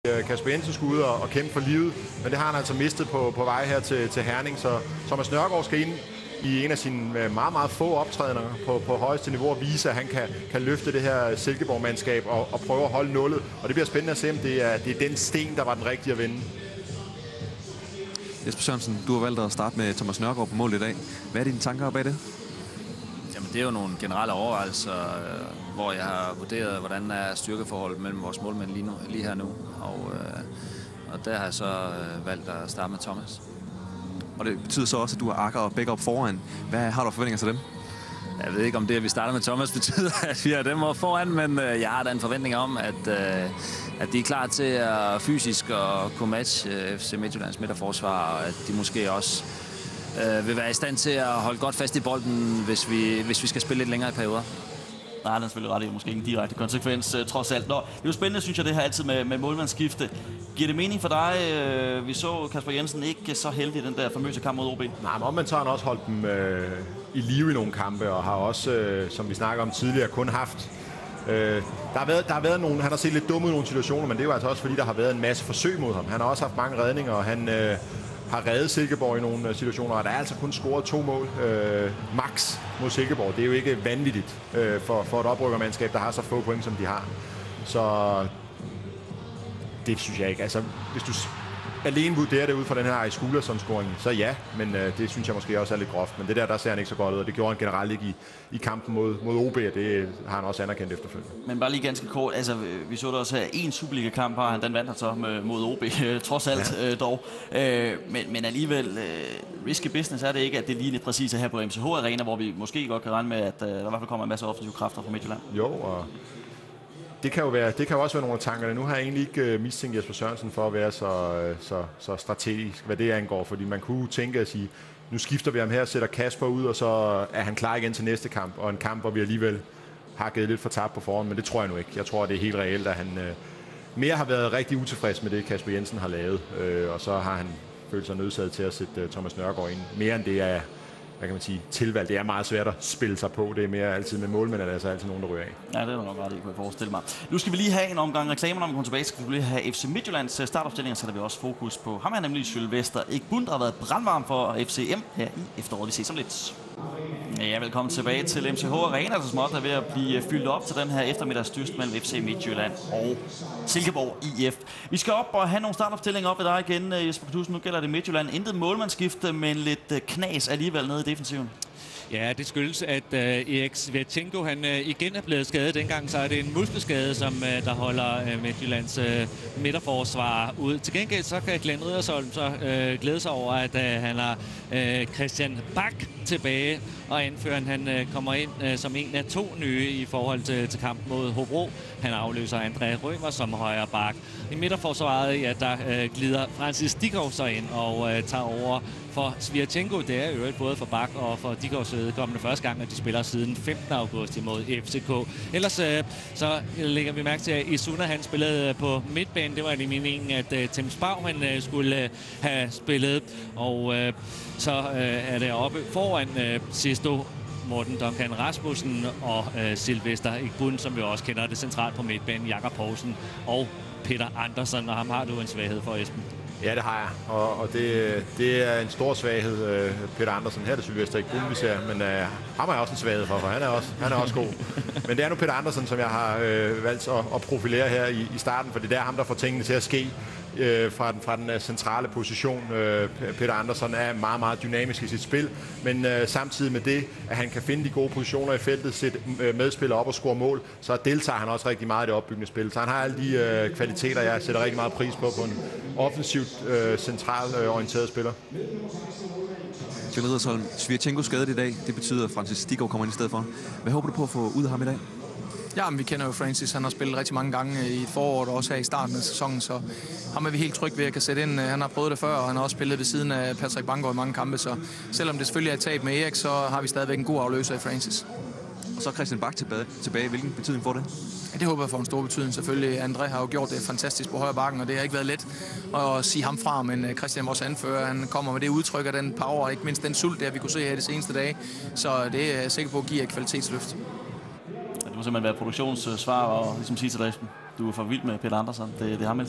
Kasper Jensen skulle ud og kæmpe for livet, men det har han altså mistet på vej her til Herning, så Thomas Nørgaard skal ind i en af sine meget, meget få optrædener på højeste niveau og vise, at han kan løfte det her Silkeborg-mandskab og prøve at holde nullet. Og det bliver spændende at se, om det er den sten, der var den rigtige at vinde. Jesper Sørensen, du har valgt at starte med Thomas Nørgaard på mål i dag. Hvad er dine tanker bag det? Jamen, det er jo nogle generelle overvejelser, hvor jeg har vurderet, hvordan er styrkeforholdet mellem vores målmænd lige her nu. Og der har jeg så valgt at starte med Thomas. Og det betyder så også, at du har Akker og Bæk op foran. Hvad har du forventninger til dem? Jeg ved ikke, om det, at vi starter med Thomas, betyder, at vi har dem op foran, men jeg har da en forventning om, at de er klar til at fysisk og kunne matche FC Midtjyllands midterforsvar, og at de måske også vil være i stand til at holde godt fast i bolden, hvis vi skal spille lidt længere i perioder. Nej, den er selvfølgelig ret. Det er måske ikke en direkte konsekvens, trods alt. Nå, det er jo spændende, synes jeg, det her altid med målmandsskifte. Giver det mening for dig? Vi så Kasper Jensen ikke så heldig i den der famøse kamp mod OB. Nej, men omvendt har han også holdt dem i live i nogle kampe, og har også, som vi snakker om tidligere, kun haft... Der har været nogle... Han har set lidt dum ud i nogle situationer, men det er jo altså også, fordi der har været en masse forsøg mod ham. Han har også haft mange redninger, og han... har reddet Silkeborg i nogle situationer, og der er altså kun scoret 2 mål max mod Silkeborg. Det er jo ikke vanvittigt for et oprykkermandskab, der har så få point, som de har. Så det synes jeg ikke. Altså, hvis du alene vurderer det ud fra den her Aris Gulason-scoring, så ja, men det synes jeg måske også er lidt groft. Men det der ser han ikke så godt ud, og det gjorde han generelt ikke i kampen mod OB, og det har han også anerkendt efterfølgende. Men bare lige ganske kort, altså vi så der også her en Superliga-kamp, har han, den vandt han så mod OB, trods alt dog. Men alligevel, risky business er det ikke, at det ligner præcis her på MCH Arena, hvor vi måske godt kan regne med, at der i hvert fald kommer en masse offensive kræfter fra Midtjylland. Jo, og det kan jo også være nogle af tankerne. Nu har jeg egentlig ikke mistænkt Jesper Sørensen for at være så strategisk, hvad det angår, fordi man kunne tænke at sige, nu skifter vi ham her, sætter Kasper ud, og så er han klar igen til næste kamp, og en kamp, hvor vi alligevel har givet lidt for tabt på forhånd, men det tror jeg nu ikke. Jeg tror, det er helt reelt, at han mere har været rigtig utilfreds med det, Kasper Jensen har lavet, og så har han følt sig nødsaget til at sætte Thomas Nørgaard ind. Mere end det er, hvad kan man sige, tilvalg. Det er meget svært at spille sig på. Det er mere altid med målmænd, og der er altså altid nogen, der ryger af. Ja, det er nok ret, det kunne jeg forestille mig. Nu skal vi lige have en omgang reklamer, når vi kommer tilbage. Skal vi lige have FC Midtjyllands startopstilling, og så sætter vi også fokus på ham, er nemlig Sylvester Igbund, der har været brandvarm for FCM her i efteråret. Vi ses om lidt. Ja, velkommen tilbage til MCH Arena, så småt er ved at blive fyldt op til den her eftermiddagsdyst mellem FC Midtjylland og Silkeborg IF. Vi skal op og have nogle startopstillinger op ved dig igen, Jesper Knudsen. Nu gælder det Midtjylland. Intet målmandsskifte, men lidt knas alligevel nede i defensiven. Ja, det skyldes, at Erik Sviatchenko han igen er blevet skadet. Dengang så er det en muskelskade, som der holder Midtjyllands midterforsvar ud. Til gengæld så kan Glenn Riddersholm så glæde sig over, at han har Christian Bak tilbage, og anføreren han kommer ind som en af 2 nye i forhold til kampen mod Hobro. Han afløser André Rømer som højre bak. I midterforsvaret, ja, der glider Francis Dikov så ind og tager over for Sviatchenko. Det er jo både for Bak og for Dikovs vedkommende første gang, at de spiller siden 15. august imod FCK. Ellers så lægger vi mærke til, at Isuna han spillede på midtbanen. Det var i meningen, at Tim Spau han skulle have spillet. Og så er det oppe foran Sisto, Morten Duncan Rasmussen og Sylvester Igbund, som vi også kender det centralt på midtbanen, Jakob Poulsen og Peter Andersen, og ham har du en svaghed for, Esben. Ja, det har jeg, og det er en stor svaghed, Peter Andersen. Her er det Sylvester Igbund, vi ser, men ham har jeg også en svaghed for han er også god. Men det er nu Peter Andersen, som jeg har valgt at profilere her i starten, for det er ham, der får tingene til at ske fra den centrale position. Peter Andersen er meget, meget dynamisk i sit spil, men samtidig med det, at han kan finde de gode positioner i feltet, sætte medspillere op og score mål, så deltager han også rigtig meget i det opbyggende spil. Så han har alle de kvaliteter, jeg sætter rigtig meget pris på en offensivt centralt orienteret spiller. Riddersholm, Sviatchenko skadet i dag. Det betyder, at Francis Dikov kommer ind i stedet for. Hvad håber du på at få ud af ham i dag? Ja, men vi kender jo Francis. Han har spillet rigtig mange gange i foråret og også her i starten af sæsonen, så ham er vi helt trygge ved at kan sætte ind. Han har prøvet det før, og han har også spillet ved siden af Patrick Bangor i mange kampe, så selvom det selvfølgelig er et tab med Erik, så har vi stadigvæk en god afløser i Francis. Og så Christian Bak tilbage. Hvilken betydning får det? Ja, det håber jeg får en stor betydning selvfølgelig. André har jo gjort det fantastisk på højre bakken, og det har ikke været let at sige ham fra, men Christian vores anfører, han kommer med det udtryk af den power, og ikke mindst den sult, der vi kunne se her de seneste dage. Så det er jeg sikker på at give et kvalitetsløft. Det må simpelthen være produktionssvar og ligesom sige til dig, du er for vild med Peter Andersen. Det er ham altid.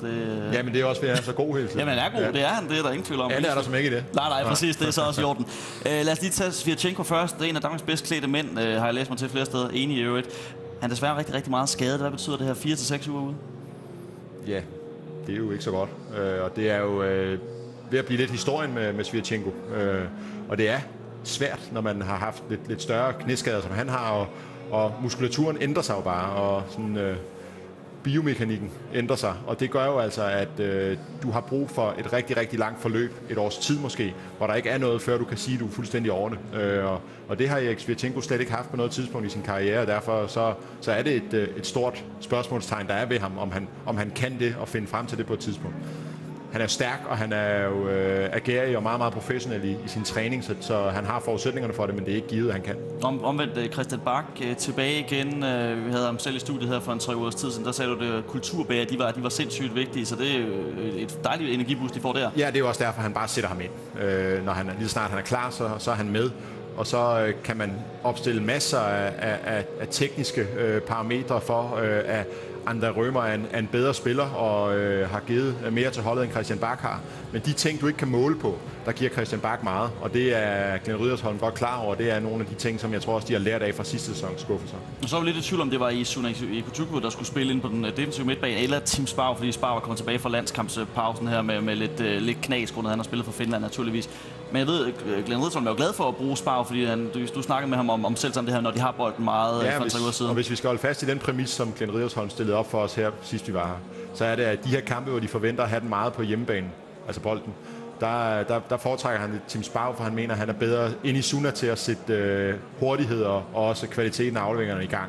Ja, men det er også, fordi han er så god hele tiden. Jamen, han er god, det er han, det er der ingen tvivl om. Alle er der som ikke i det. Nej, præcis, det er så også i orden. Lad os lige tage Svirchenko først. Det er en af Danmarks bedst klædte mænd, har jeg læst mig til flere steder, enig i øvrigt. Han er desværre rigtig, rigtig meget skadet. Hvad betyder det her 4-6 uger ude? Ja, det er jo ikke så godt. Og det er jo ved at blive lidt historien med Svirchenko. Og det er svært, når man har haft lidt større knæskader, som han har, og muskulaturen ændrer sig jo bare, og sådan, biomekanikken ændrer sig. Og det gør jo altså, at du har brug for et rigtig, rigtig langt forløb, et års tid måske, hvor der ikke er noget, før du kan sige, at du er fuldstændig over det. Og det har Erik Svirchenko slet ikke haft på noget tidspunkt i sin karriere, og derfor så er det et stort spørgsmålstegn, der er ved ham, om han kan det og finde frem til det på et tidspunkt. Han er stærk, og han er jo agerig og meget, meget professionel i sin træning, så han har forudsætningerne for det, men det er ikke givet, at han kan. Omvendt Christian Bach tilbage igen. Vi havde ham selv i studiet her for en 3 ugers tid siden. Der sagde du, at kulturbager, de var sindssygt vigtige, så det er et dejligt energiboost, de får der. Ja, det er jo også derfor, han bare sætter ham ind. Når lige snart han er klar, så er han med. Og så kan man opstille masser af tekniske parametre for, at André Rømer er en bedre spiller og har givet mere til holdet, end Christian Bach har. Men de ting, du ikke kan måle på, der giver Christian Bach meget. Og det er Glenn Rydersholm godt klar over. Det er nogle af de ting, som jeg tror også, de har lært af fra sidste sæsons skuffelser. Og så var vi lidt i tvivl om, det var Isuna Ikutuku, der skulle spille ind på den defensive midtbane, eller Tim Sparv, fordi Sparv var kommet tilbage fra landskampspausen her med lidt knas, grundet han har spillet for Finland naturligvis. Men jeg ved, Glenn Rydersholm er jo glad for at bruge Sparv, fordi du snakkede med ham om selv det her, når de har bolden meget for 3 uger siden. Og hvis vi skal holde fast i den præmis, som Glenn Rydersholm stillede op for os her sidst vi var her, så er det, at de her kampe, hvor de forventer at have den meget på hjemmebane, altså bolden, der foretrækker han Tim Sparv, for han mener, at han er bedre end Isuna til at sætte hurtighed og også kvaliteten af afleveringerne i gang.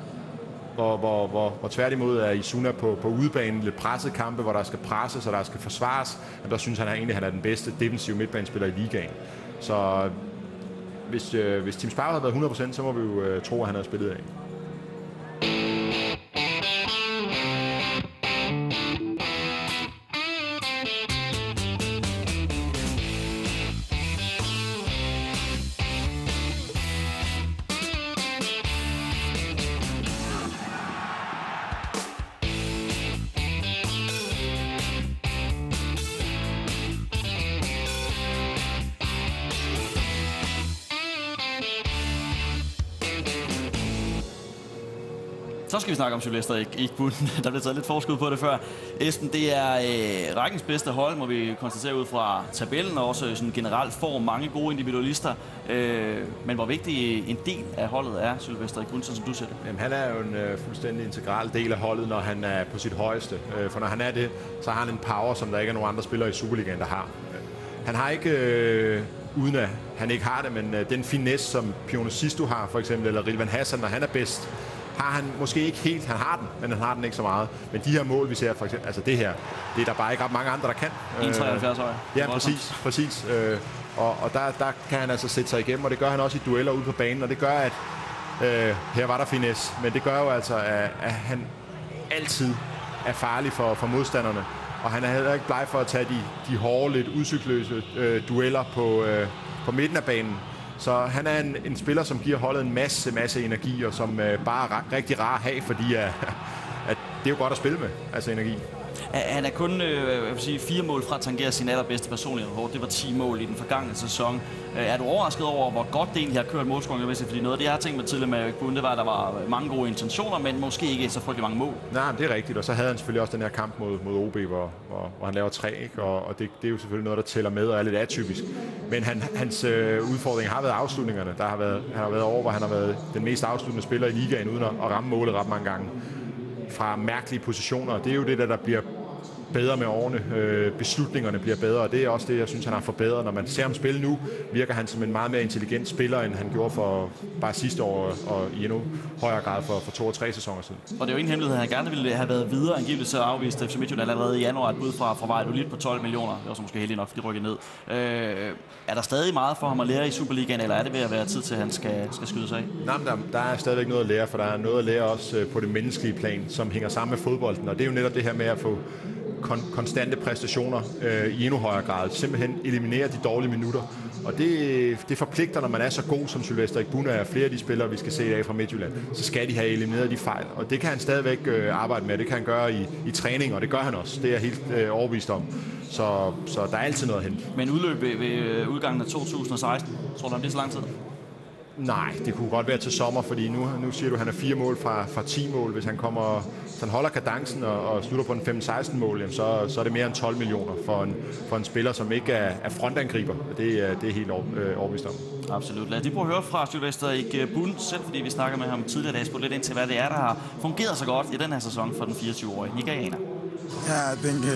Hvor tværtimod er Isuna på udebanen lidt presset kampe, hvor der skal presses og der skal forsvares, og der synes han egentlig, at han er den bedste defensive midtbanespiller i ligaen. Så hvis Tim Sparv havde været 100%, så må vi jo tro, at han havde spillet af. Så skal vi snakke om Sylvester Igbuen. Der blev taget lidt forskud på det før. Esben, det er rækkens bedste hold, må vi konstatere ud fra tabellen, og også sådan generelt får mange gode individualister. Men hvor vigtig en del af holdet er Sylvester Igbuen, som du ser det? Jamen, han er jo en fuldstændig integral del af holdet, når han er på sit højeste. For når han er det, så har han en power, som der ikke er nogen andre spillere i Superligaen, der har. Han har ikke, uden at han ikke har det, men den finesse, som Pione Sisto har, for eksempel, eller Rilvan Hassan, når han er bedst, har han måske ikke helt. Han har den, men han har den ikke så meget. Men de her mål, vi ser, for eksempel, altså det her, det er der bare ikke ret mange andre, der kan. 73 år. Ja, præcis. Og der kan han altså sætte sig igennem, og det gør han også i dueller ude på banen, og det gør, at her var der finesse, men det gør jo altså, at han altid er farlig for modstanderne. Og han er heller ikke bleg for at tage de hårde, lidt udcykløse dueller på midten af banen. Så han er en spiller, som giver holdet en masse energi, og som bare er rigtig rar at have, fordi at det er jo godt at spille med, altså energi. Han er kun 4 mål fra at tangere sin allerbedste personlige rekord. Det var 10 mål i den forgangne sæson. Er du overrasket over, hvor godt det egentlig har kørt målscoring? Fordi noget af det, jeg har tænkt mig tidligere med Igbuen, det var, at der var mange gode intentioner, men måske ikke så frygtelig mange mål. Nej, det er rigtigt, og så havde han selvfølgelig også den her kamp mod OB, hvor han laver 3, ikke? Og det er jo selvfølgelig noget, der tæller med og er lidt atypisk. Men hans udfordring har været afslutningerne. Han har været over, hvor han har været den mest afsluttende spiller i ligaen, uden at ramme målet ret mange gange. Fra mærkelige positioner. Det er jo det, der bliver bedre med årene. Beslutningerne bliver bedre, og det er også det, jeg synes, han har forbedret. Når man ser ham spille nu, virker han som en meget mere intelligent spiller, end han gjorde for bare sidste år, og i endnu højere grad for 2 og 3 sæsoner siden. Og det er jo ingen hemmelighed, at han gerne ville have været videre. Angiveligt så afviste FC Midtjylland allerede i januar et bud fra Valladolid på 12 millioner. Det var så måske heldigt nok, fordi de rykkede ned. Er der stadig meget for ham at lære i Superligaen, eller er det ved at være tid til, at han skal skyde sig af? Nej, men der er stadigvæk noget at lære, for der er noget at lære også på det menneskelige plan, som hænger sammen med fodbolden. Og det er jo netop det her med at få konstante præstationer i endnu højere grad. Simpelthen eliminere de dårlige minutter Og det forpligter, når man er så god som Sylvester Igbune er, flere af de spillere, vi skal se af fra Midtjylland, så skal de have elimineret de fejl. Og det kan han stadigvæk arbejde med, det kan han gøre i træning, og det gør han også. Det er jeg helt overbevist om. Så der er altid noget at hente. Men udløb ved udgangen af 2016, tror du, det er så lang tid? Nej, det kunne godt være til sommer, fordi nu siger du, at han er 4 mål fra 10 mål. Hvis han holder kadencen og slutter på en 5-16 mål, jamen så er det mere end 12 millioner for en spiller, som ikke er frontangriber. Det er helt overbevist om. Absolut. Lad os lige prøve at høre fra Sylvester Igbune selv, fordi vi snakker med ham tidligere dags på lidt ind til, hvad det er, der har fungeret så godt i den her sæson for den 24-årige Nigerianer. Yeah,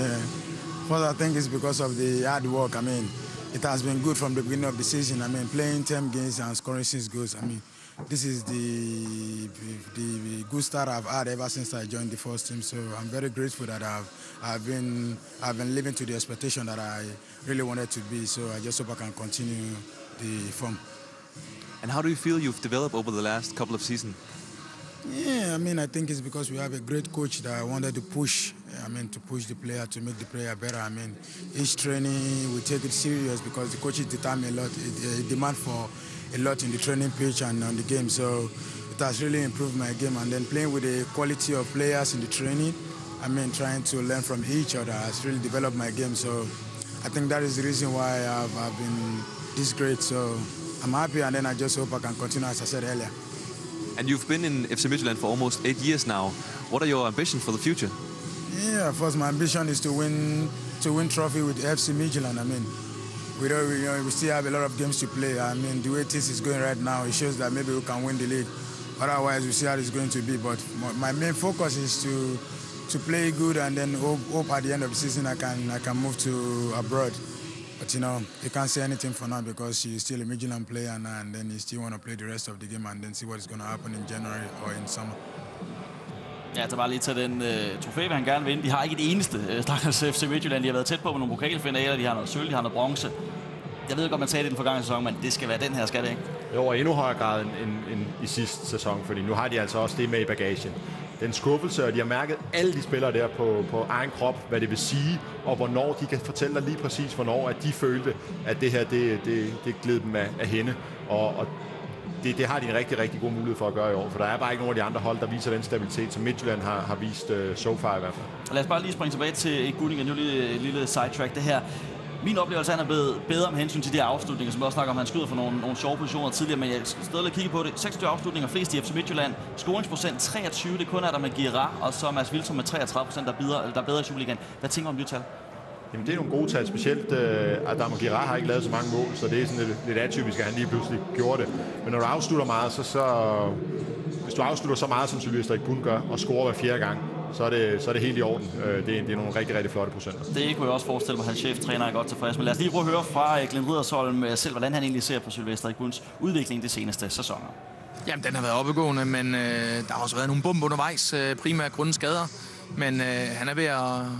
I think it's because of the hard work. I mean, it has been good from the beginning of the season. I mean, playing 10 games and scoring 6 goals. I mean, this is the good start I've had ever since I joined the first team. So I'm very grateful that I've been living to the expectation that I really wanted to be. So I just hope I can continue the form. And how do you feel you've developed over the last couple of seasons? Yeah, I mean, I think it's because we have a great coach that wanted to push. To push the player, to make the player better. I mean, each training we take it serious because the coaches determine a lot. It demand for a lot in the training pitch and on the game. So it has really improved my game. And then playing with the quality of players in the training, trying to learn from each other has really developed my game. So I think that is the reason why I've been this great. So I'm happy, and then I just hope I can continue, as I said earlier. And you've been in FC Midtjylland for almost 8 years now. What are your ambitions for the future? Yeah, first my ambition is to win trophy with FC Midtjylland. We still have a lot of games to play. The way this is going right now, it shows that maybe we can win the league. Otherwise, we see how it's going to be. But my main focus is to play good, and then hope at the end of the season I can move to abroad. But you can't say anything for now because she's still a Midtjylland player now, and then you still want to play the rest of the game and then see what's going to happen in January or in summer. Ja, der var lige til den trofæ, vil han gerne vinde. De har ikke et eneste stakkels FC Midtjylland. De har været tæt på med nogle pokalfinaler. De har noget sølv, de har noget bronze. Jeg ved godt, man sagde det i den forgangne sæson, men det skal være den her, skal det ikke? Jo, og endnu højere grad end i sidste sæson, fordi nu har de altså også det med i bagagen. Den skuffelse, og de har mærket alle de spillere der på egen krop, hvad det vil sige, og hvornår de kan fortælle dig lige præcis, hvornår at de følte, at det her, det gled dem af hende. Og det har de en rigtig, rigtig god mulighed for at gøre i år, for der er bare ikke nogen af de andre hold, der viser den stabilitet, som Midtjylland har vist so far i hvert fald. Lad os bare lige springe tilbage til Igbune. Nu lige et lille sidetrack det her. Min oplevelse er, at han er blevet bedre med hensyn til de afslutninger, som vi også snakker om. Han skyder for nogle sjove positioner tidligere, men jeg stadig kigge på det. 26 afslutninger, flest i FC Midtjylland. Scoringsprocent 23, det kun er der med Girard, og så Mads Wilson med 33%, der er bedre i Superligaen. Hvad tænker du om de tal? Jamen, det er nogle gode tal, specielt Adama Girard har ikke lavet så mange mål, så det er sådan lidt atypisk, at han lige pludselig gjorde det. Men når du afslutter meget, hvis du afslutter så meget, som Sylvester Igbune gør, og scorer hver 4. gang, så er det helt i orden. Det er nogle rigtig, rigtig flotte procenter. Det kunne jeg også forestille mig, at hans cheftræner er godt tilfreds. Men lad os lige prøve at høre fra Glenn Riddersholm selv, hvordan han egentlig ser på Sylvester Igbunes udvikling de seneste sæsoner. Jamen, den har været opadgående, men der har også været nogle bump undervejs, primært grundet skader. Men han er ved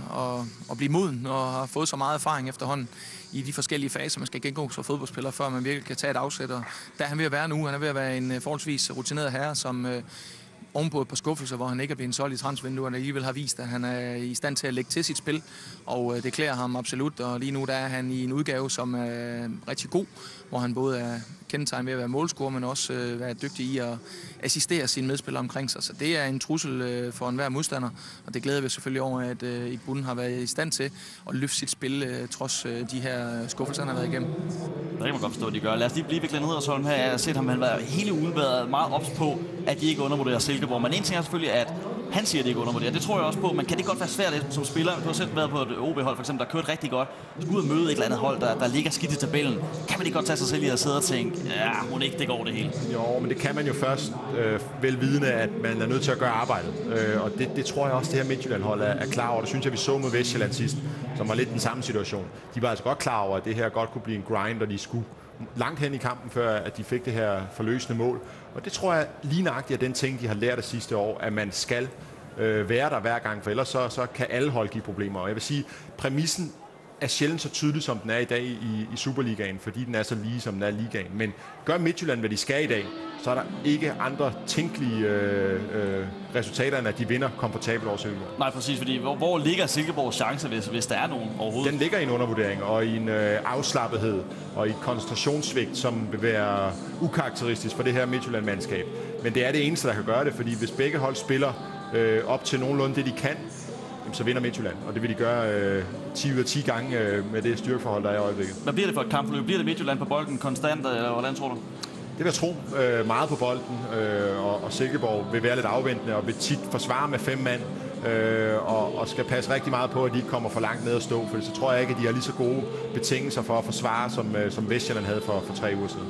at blive moden og har fået så meget erfaring efterhånden i de forskellige faser, man skal gennemgå som fodboldspiller, før man virkelig kan tage et afsæt. Og der er han ved at være nu. Han er ved at være en forholdsvis rutineret herre, som ovenpå et par skuffelser, hvor han ikke er blevet solgt i transfervinduet, alligevel har vist, at han er i stand til at lægge til sit spil, og det klæder ham absolut. Og lige nu der er han i en udgave, som er rigtig god, hvor han både er kendetegnet ved at være målscorer, men også være dygtig i at assistere sine medspillere omkring sig. Så det er en trussel for enhver modstander, og det glæder vi selvfølgelig over, at Igbune har været i stand til at løfte sit spil, trods de her skuffelser, han har været igennem. Det kan man godt forstå, at de gør. Lad os lige blive ved Glenn Riddersholm her. Jeg har set ham, han var hele ugen været meget ops på, at de ikke undervurderer Silkeborg. Men en ting er selvfølgelig, at han siger, at de ikke undervurderer. Det tror jeg også på, men kan det godt være svært som spiller? Du har selv været på et OB-hold, for eksempel, der kørt rigtig godt. Du skal ud og møde et eller andet hold, der ligger skidt i tabellen. Kan man ikke godt tage sig selv i at sidde og tænke, ja, må ikke, det går det hele? Jo, men det kan man jo først velvidende, at man er nødt til at gøre arbejdet. Og det tror jeg også, det her Midtjylland-hold er klar over. Det synes jeg, vi så mod Vestjylland sidst, som var lidt den samme situation. De var altså godt klar over, at det her godt kunne blive en grind, og de skulle langt hen i kampen, før at de fik det her forløsende mål. Og det tror jeg lige nøjagtigt er den ting, de har lært af sidste år, at man skal være der hver gang, for ellers så kan alle hold give problemer. Og jeg vil sige, præmissen er sjældent så tydelig, som den er i dag i Superligaen, fordi den er så lige, som den er i ligaen. Men gør Midtjylland, hvad de skal i dag, så er der ikke andre tænkelige resultater, end at de vinder komfortabelt over Silkeborg. Nej, præcis, fordi hvor ligger Silkeborgs chance, hvis der er nogen overhovedet? Den ligger i en undervurdering, og i en afslappethed, og i et koncentrationssvigt, som vil være ukarakteristisk for det her Midtjylland-mandskab. Men det er det eneste, der kan gøre det, fordi hvis begge hold spiller op til nogenlunde det, de kan, så vinder Midtjylland, og det vil de gøre 10 ud af 10 gange med det styrkeforhold, der er i øjeblikket. Hvad bliver det for et kampforløb? Bliver det Midtjylland på bolden konstant, eller hvordan tror du? Det vil jeg tro meget på bolden, og Silkeborg vil være lidt afventende og vil tit forsvare med 5 mand, og skal passe rigtig meget på, at de ikke kommer for langt ned at stå, for så tror jeg ikke, at de har lige så gode betingelser for at forsvare, som Vestjylland havde for 3 uger siden.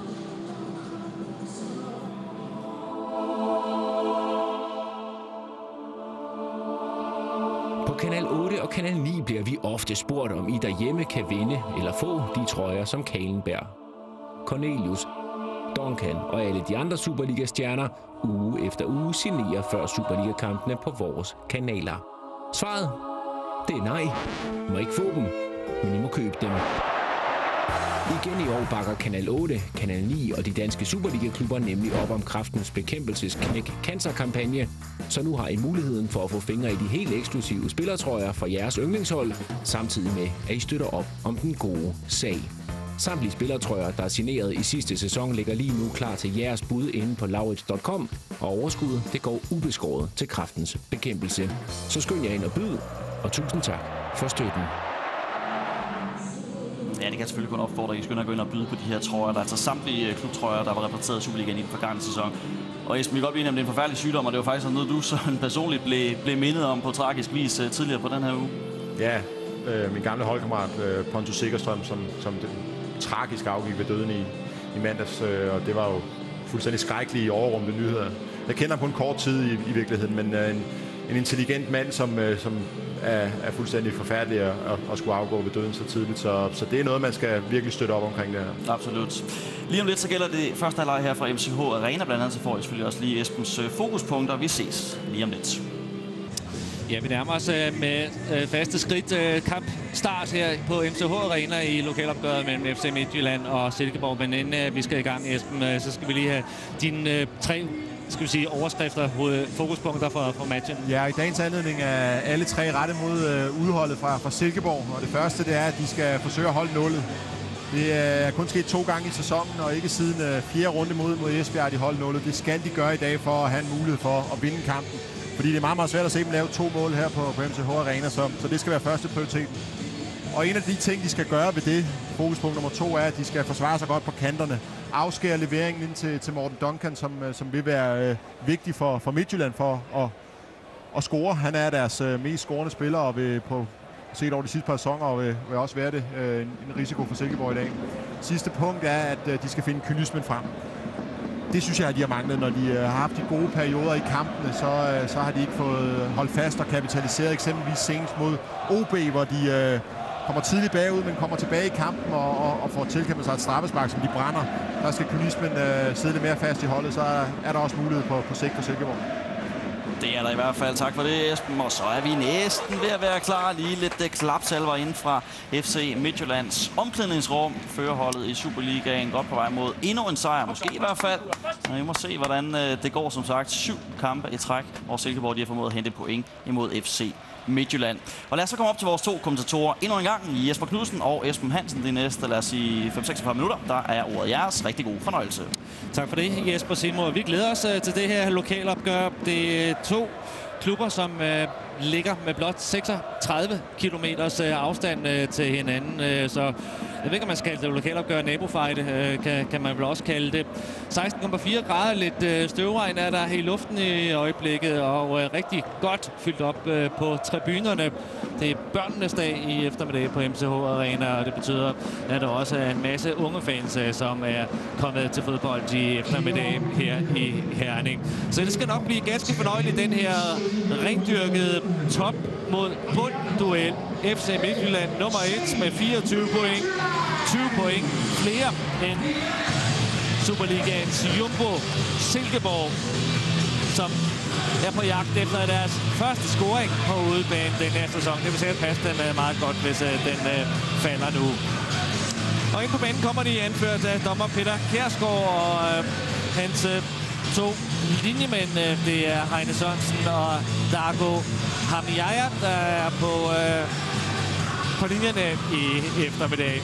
På Kanal 8 og Kanal 9 bliver vi ofte spurgt, om I derhjemme kan vinde eller få de trøjer, som Kahlenberg, Cornelius, Duncan og alle de andre Superliga-stjerner uge efter uge signerer før Superliga-kampene på vores kanaler. Svaret? Det er nej. I må ikke få dem, men I må købe dem. Igen i år bakker Kanal 8, Kanal 9 og de danske Superliga-klubber nemlig op om Kræftens Bekæmpelses Knæk Cancer-kampagne, så nu har I muligheden for at få fingre i de helt eksklusive spillertrøjer fra jeres yndlingshold, samtidig med, at I støtter op om den gode sag. Samtlige spillertrøjer, der er signeret i sidste sæson, ligger lige nu klar til jeres bud inde på laurits.com, og overskuddet det går ubeskåret til Kræftens Bekæmpelse. Så skynd jer ind og byd, og tusind tak for støtten. Ja, det kan selvfølgelig kun opfordre, at I skynder at gå ind og byde på de her trøjer. Der er altså samtlige klubtrøjer, der var repræsenteret i Superligaen i den forgangne sæson. Og Esben, vi kan godt blive enige om, det er en forfærdelig sygdom, og det var faktisk noget, du sådan personligt blev mindet om på tragisk vis tidligere på den her uge. Ja, min gamle holdkammerat Pontus Sikkerstrøm, som tragisk afgik ved døden i mandags, og det var jo fuldstændig skrækkelige overrumte nyheder. Jeg kender ham på en kort tid i virkeligheden, men en intelligent mand, som er fuldstændig forfærdelig at skulle afgå ved døden så tidligt. Så det er noget, man skal virkelig støtte op omkring det her. Absolut. Lige om lidt, så gælder det første halvleg her fra MCH Arena. Blandt andet så får I selvfølgelig også lige Esbens fokuspunkter. Vi ses lige om lidt. Ja, vi nærmer os med faste skridt kampstart her på MCH Arena i lokalopgøret mellem FC Midtjylland og Silkeborg. Men inden vi skal i gang, Esben, så skal vi lige have dine 3 overskrifter, fokuspunkter for matchen. Ja, i dagens anledning er alle 3 rette mod udholdet fra Silkeborg. Og det første, det er, at de skal forsøge at holde nullet. Det er kun sket 2 gange i sæsonen, og ikke siden 4. runde mod Esbjerg, de holdt nullet. Det skal de gøre i dag for at have en mulighed for at vinde kampen. Fordi det er meget, meget svært at se dem lave 2 mål her på MCH Arena, så det skal være første prioriteten. Og en af de ting, de skal gøre ved det, fokuspunkt nummer 2, er, at de skal forsvare sig godt på kanterne. Afskære leveringen ind til Morten Duncan, som vil være vigtig for Midtjylland for at score. Han er deres mest scorende spiller, og vil set over de sidste par sæsoner, og vil også være det en risiko for Silkeborg i dag. Sidste punkt er, at de skal finde kynismen frem. Det synes jeg, at de har manglet. Når de har haft de gode perioder i kampene, så har de ikke fået holdt fast og kapitaliseret. Eksempelvis senest mod OB, hvor de kommer tidligt bagud, men kommer tilbage i kampen og får tilkæmpet sig et straffespark, som de brænder. Der skal kynismen sidde lidt mere fast i holdet, så er der også mulighed på sigt for Silkeborg. Det er der i hvert fald. Tak for det, Esben. Og så er vi næsten ved at være klar. Lige lidt klapsalver inden fra FC Midtjyllands omklædningsrum. Førerholdet i Superligaen godt på vej mod endnu en sejr. Måske i hvert fald. Men vi må se, hvordan det går. Som sagt, 7 kampe i træk, hvor Silkeborg de har formået at hente point imod FC Midtjylland. Og lad os så komme op til vores 2 kommentatorer endnu en gang. Jesper Knudsen og Esben Hansen. De næste, lad os sige 5-46 minutter. Der er ordet jeres. Rigtig god fornøjelse. Tak for det, Jesper Seymour. Vi glæder os til det her lokalopgør. Det er 2 klubber, som ligger med blot 36 kilometers afstand til hinanden. Så jeg ved ikke, om man skal kalde det lokalopgør, nabofight, kan man vel også kalde det. 16,4 grader, lidt støvregn er der i luften i øjeblikket, og rigtig godt fyldt op på tribunerne. Det er børnenes dag i eftermiddag på MCH Arena, og det betyder, at der også er en masse unge fans, som er kommet til fodbold i eftermiddag her i Herning. Så det skal nok blive ganske fornøjeligt, den her rendyrkede top mod bund duel. FC Midtjylland nummer 1 med 24 point. 20 point flere end Superligaens jumbo Silkeborg, som er på jagt efter deres første scoring på udebane den her sæson. Det vil sikkert passe dem meget godt, hvis den falder nu. Og ind på banen kommer de anført af dommer Peter Kjærsgaard, og Hans to linjemænd, det er Heine Sørensen og Darko Hamiyaya, der er på linjerne i eftermiddag.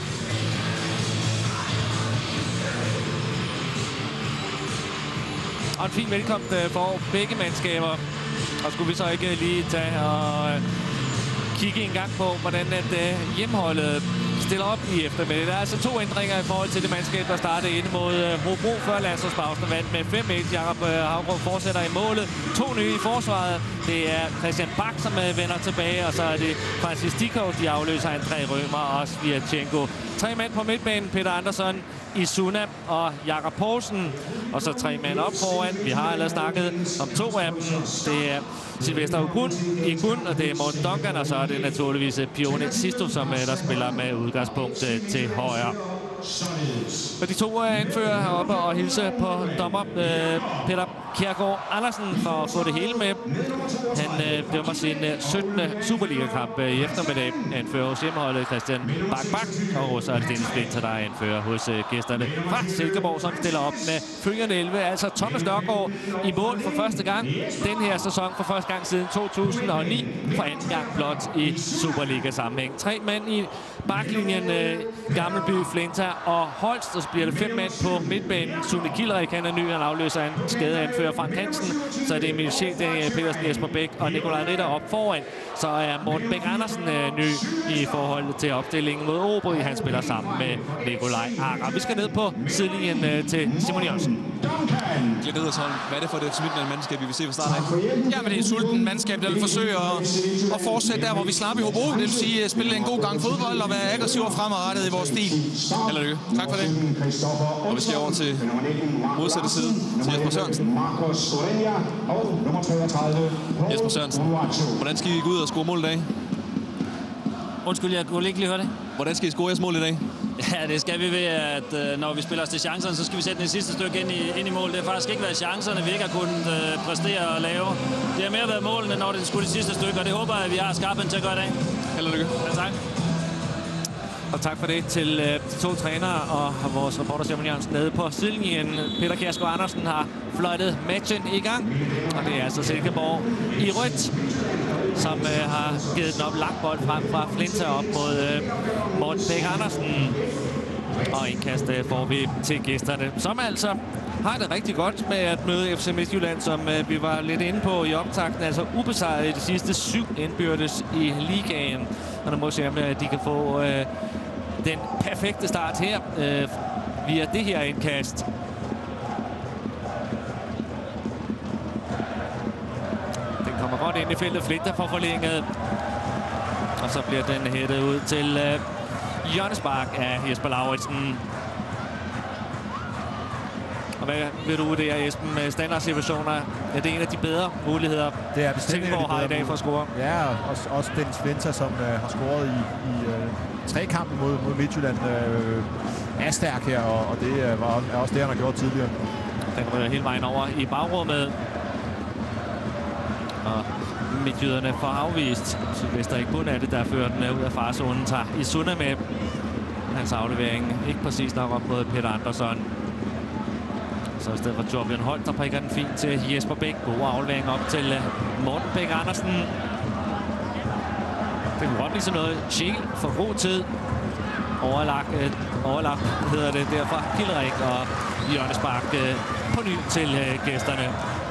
Og en fin velkomst for begge mandskaber. Og skulle vi så ikke lige tage og kigge en gang på, hvordan hjemmeholdet stiller op i eftermiddag. Der er altså 2 ændringer i forhold til det mandskab, der startede inde mod Hobro før landsholdspausen, vandt med 5-1. Jakob Havgård fortsætter i målet. 2 nye i forsvaret. Det er Christian Bak, som vender tilbage, og så er det Francis Stikov, de afløser André Rømer og Svirchenko. 3 mænd på midtbanen, Peter Andersson, Isuna og Jakob Poulsen. Og så 3 mænd op foran. Vi har allerede snakket om 2 af dem. Det er Sylvester Igun, og det er Morten Duncan, og så er det naturligvis Pione Sisto, som der spiller med udgangspunkt til højre. Og de 2 anfører heroppe og hilse på dommer Peter Kjærgaard Andersen for at få det hele med. Han dømmer sin 17. Superliga-kamp i eftermiddag. Anfører hos hjemmeholdet Christian Bak, og så er det Dennis Blinter, der anfører hos gæsterne fra Silkeborg, som stiller op med følgende 11. Altså Thomas Nørgaard i mål for første gang den her sæson, for første gang siden 2009, for anden gang blot i Superliga-sammenhæng. 3 mænd i baklinjen, Gammelby, Flinta og Holst, og så bliver det 5 mænd på midtbanen. Sune Kilderik, han er ny, han afløser en skadeanfører Frank Hansen, så er det Emil Schick, Daniel Petersen, Jesper Bæk og Nikolaj Ritter op foran. Så er Morten Bæk Andersen ny i forhold til opstillingen mod Åbry. Han spiller sammen med Nikolaj Akker. Vi skal ned på sidelinjen til Simon Jørgensen. Glenn Riddersholm, hvad er det for det Midtjylland mandskab, vi vil se fra start af? Jamen, det er et sulten mandskab, der vil forsøge at fortsætte der, hvor vi slap i Hobro. Det vil sige at spille en god gang fodbold og være aggressiv og fremadrettet i vores stil. Held og lykke. Tak for det. Og vi skal over til modsatte side, til Jesper Sørensen. Jesper Sørensen, hvordan skal I gå ud og score mål i dag? Undskyld, jeg kunne ikke lige høre det. Hvordan skal I score jeres mål i dag? Ja, det skal vi ved, at når vi spiller os til chancerne, så skal vi sætte den sidste stykke ind i mål. Det har faktisk ikke været chancerne, vi ikke har kunnet præstere og lave. Det har mere været målene, når det skulle det sidste stykke, og det håber jeg, at vi har skarpen til at gøre i dag. Held og lykke. Ja, tak. Og tak for det til de 2 trænere og vores reporter Simon Jørgensen nede på sidelinjen. Peter Kjærgaard Andersen har fløjtet matchen i gang, og det er altså Silkeborg i rødt, som har givet den op lang bold frem fra Flinta op mod Morten Bæk Andersen. Og indkast får vi til gæsterne, som altså har det rigtig godt med at møde FC Midtjylland, som vi var lidt inde på i optakten. Altså ubesejret i de sidste 7 indbyrdes i ligaen. Og nu må vi se, om de kan få den perfekte start her via det her indkast. Den kommer godt ind i feltet. Flinter får forlænget. Og så bliver den hættet ud til hjørnespark af Jesper Lauritsen. Og hvad vil du det her, Esben, med standardsituationer? Er det en af de bedre muligheder, det er bestemt Silkeborg har i dag for at score? Ja, og også Dennis Flinter, som har scoret i 3 kampe mod Midtjylland, er stærk her, og det er også det, han har gjort tidligere. Den ryger hele vejen over i bagrummet. Og midtjyderne får afvist. Sylvester Igun er det, der fører den ud af farzonen, tager Isuna med. Hans aflevering ikke præcis nok op mod Peter Andersson. Så i stedet for Torbjørn Holt, der prikker den fint til Jesper Bæk. God aflevering op til Morten Bæk Andersen. Det kunne godt blive sådan noget. Schick for god tid. Overlagt hedder det derfor Kilderik og hjørnespark på ny til gæsterne.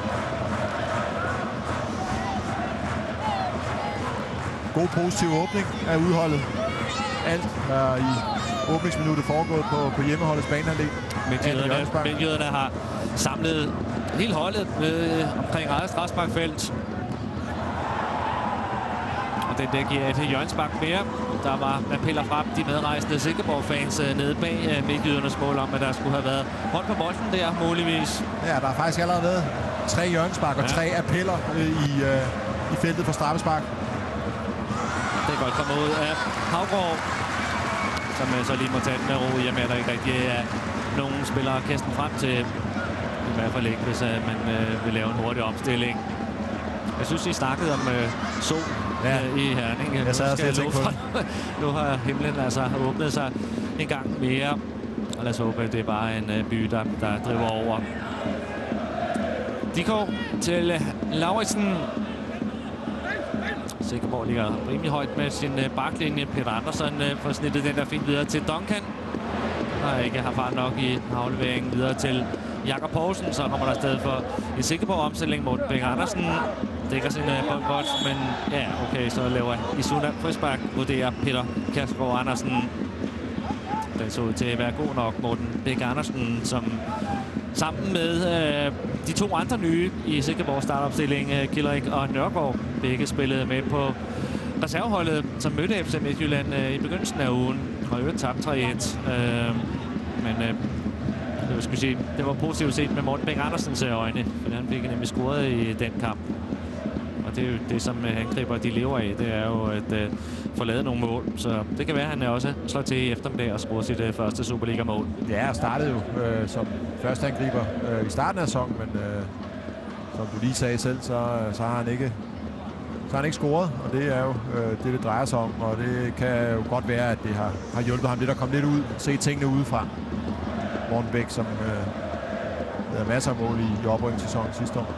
God positiv åbning af udholdet. Alt er i åbningsminuttet foregået på hjemmeholdets baneanlæg. Midtjyderne har samlet hele holdet omkring eget straffesparkfelt. Og den der giver et hjørnespark mere. Der var appeller fra de medrejsende Silkeborg-fans nede bag midtjydernes mål om, at der skulle have været hånd på bolden der, muligvis. Ja, der har faktisk allerede været 3 hjørnespark og 3 appeller i feltet for straffespark. Det er godt kommet ud af Havgård, som så lige må tage den med ro, i og med at der ikke rigtig er nogen spillere at kaste den frem til. I hvert fald ikke, hvis man vil lave en hurtig opstilling. Jeg synes, I snakkede om sol i Herning. Jeg sad og tænkte på det. Nu har himlen altså åbnet sig en gang mere. Og lad os håbe, at det er bare en by, der driver over. Dikov til Lauritsen. Silkeborg ligger rimelig højt med sin baklinje. Peter Andersen får snittet den der fint videre til Duncan. Der ikke har fart nok i afleveringen videre til Jakob Poulsen. Så kommer der sted for en Silkeborg-omstilling. Morten Bæk Andersen dækker sin bold godt, men ja, okay, så laver Isuna frispark, vurderer Peter Kjærsgaard Andersen. Den så ud til at være god nok. Morten Bæk Andersen, som sammen med de to andre nye i Silkeborg startopstilling, Killerik og Nørgaard, begge spillede med på reserveholdet, som mødte FC Midtjylland i begyndelsen af ugen, og øvrigt tabt 3-1. Det var positivt set med Morten Bæk Andersens øjne, for han fik nemlig scoret i den kamp. Og det er jo det, som angriber de lever af, det er jo at få lavet nogle mål. Så det kan være, at han også slår til i eftermiddag og scorer sit første Superliga-mål. Ja, og startede jo som første angriber i starten af sæsonen, men som du lige sagde selv, så har han ikke scoret, og det er jo det drejer sig om, og det kan jo godt være, at det har hjulpet ham lidt at komme lidt ud, se tingene udefra. Morten Bæk, som havde masser af mål i oprykningssæsonen sidste år.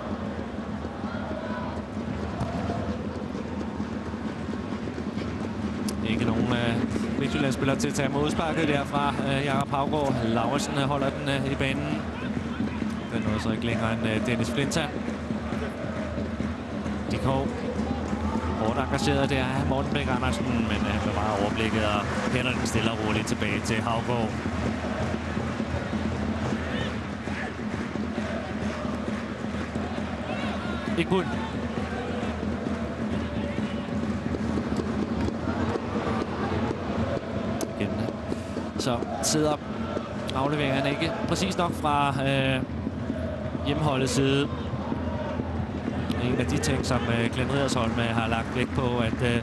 Ikke nogen Midtjylland-spillere til at tage modsparket derfra. Jakob Haugaard Lauritsen holder den i banen. Den nåede så ikke længere end Dennis Flinta. Dikov. Hårdt engageret der er Morten Bæk Andersen, men han bevarer overblikket og hænder den stille og roligt tilbage til Haugaard. Ikke bund. Så sidder afleveringerne ikke præcis nok fra hjemmeholdets side. En af de ting, som Glenn Riddersholm har lagt vægt på, at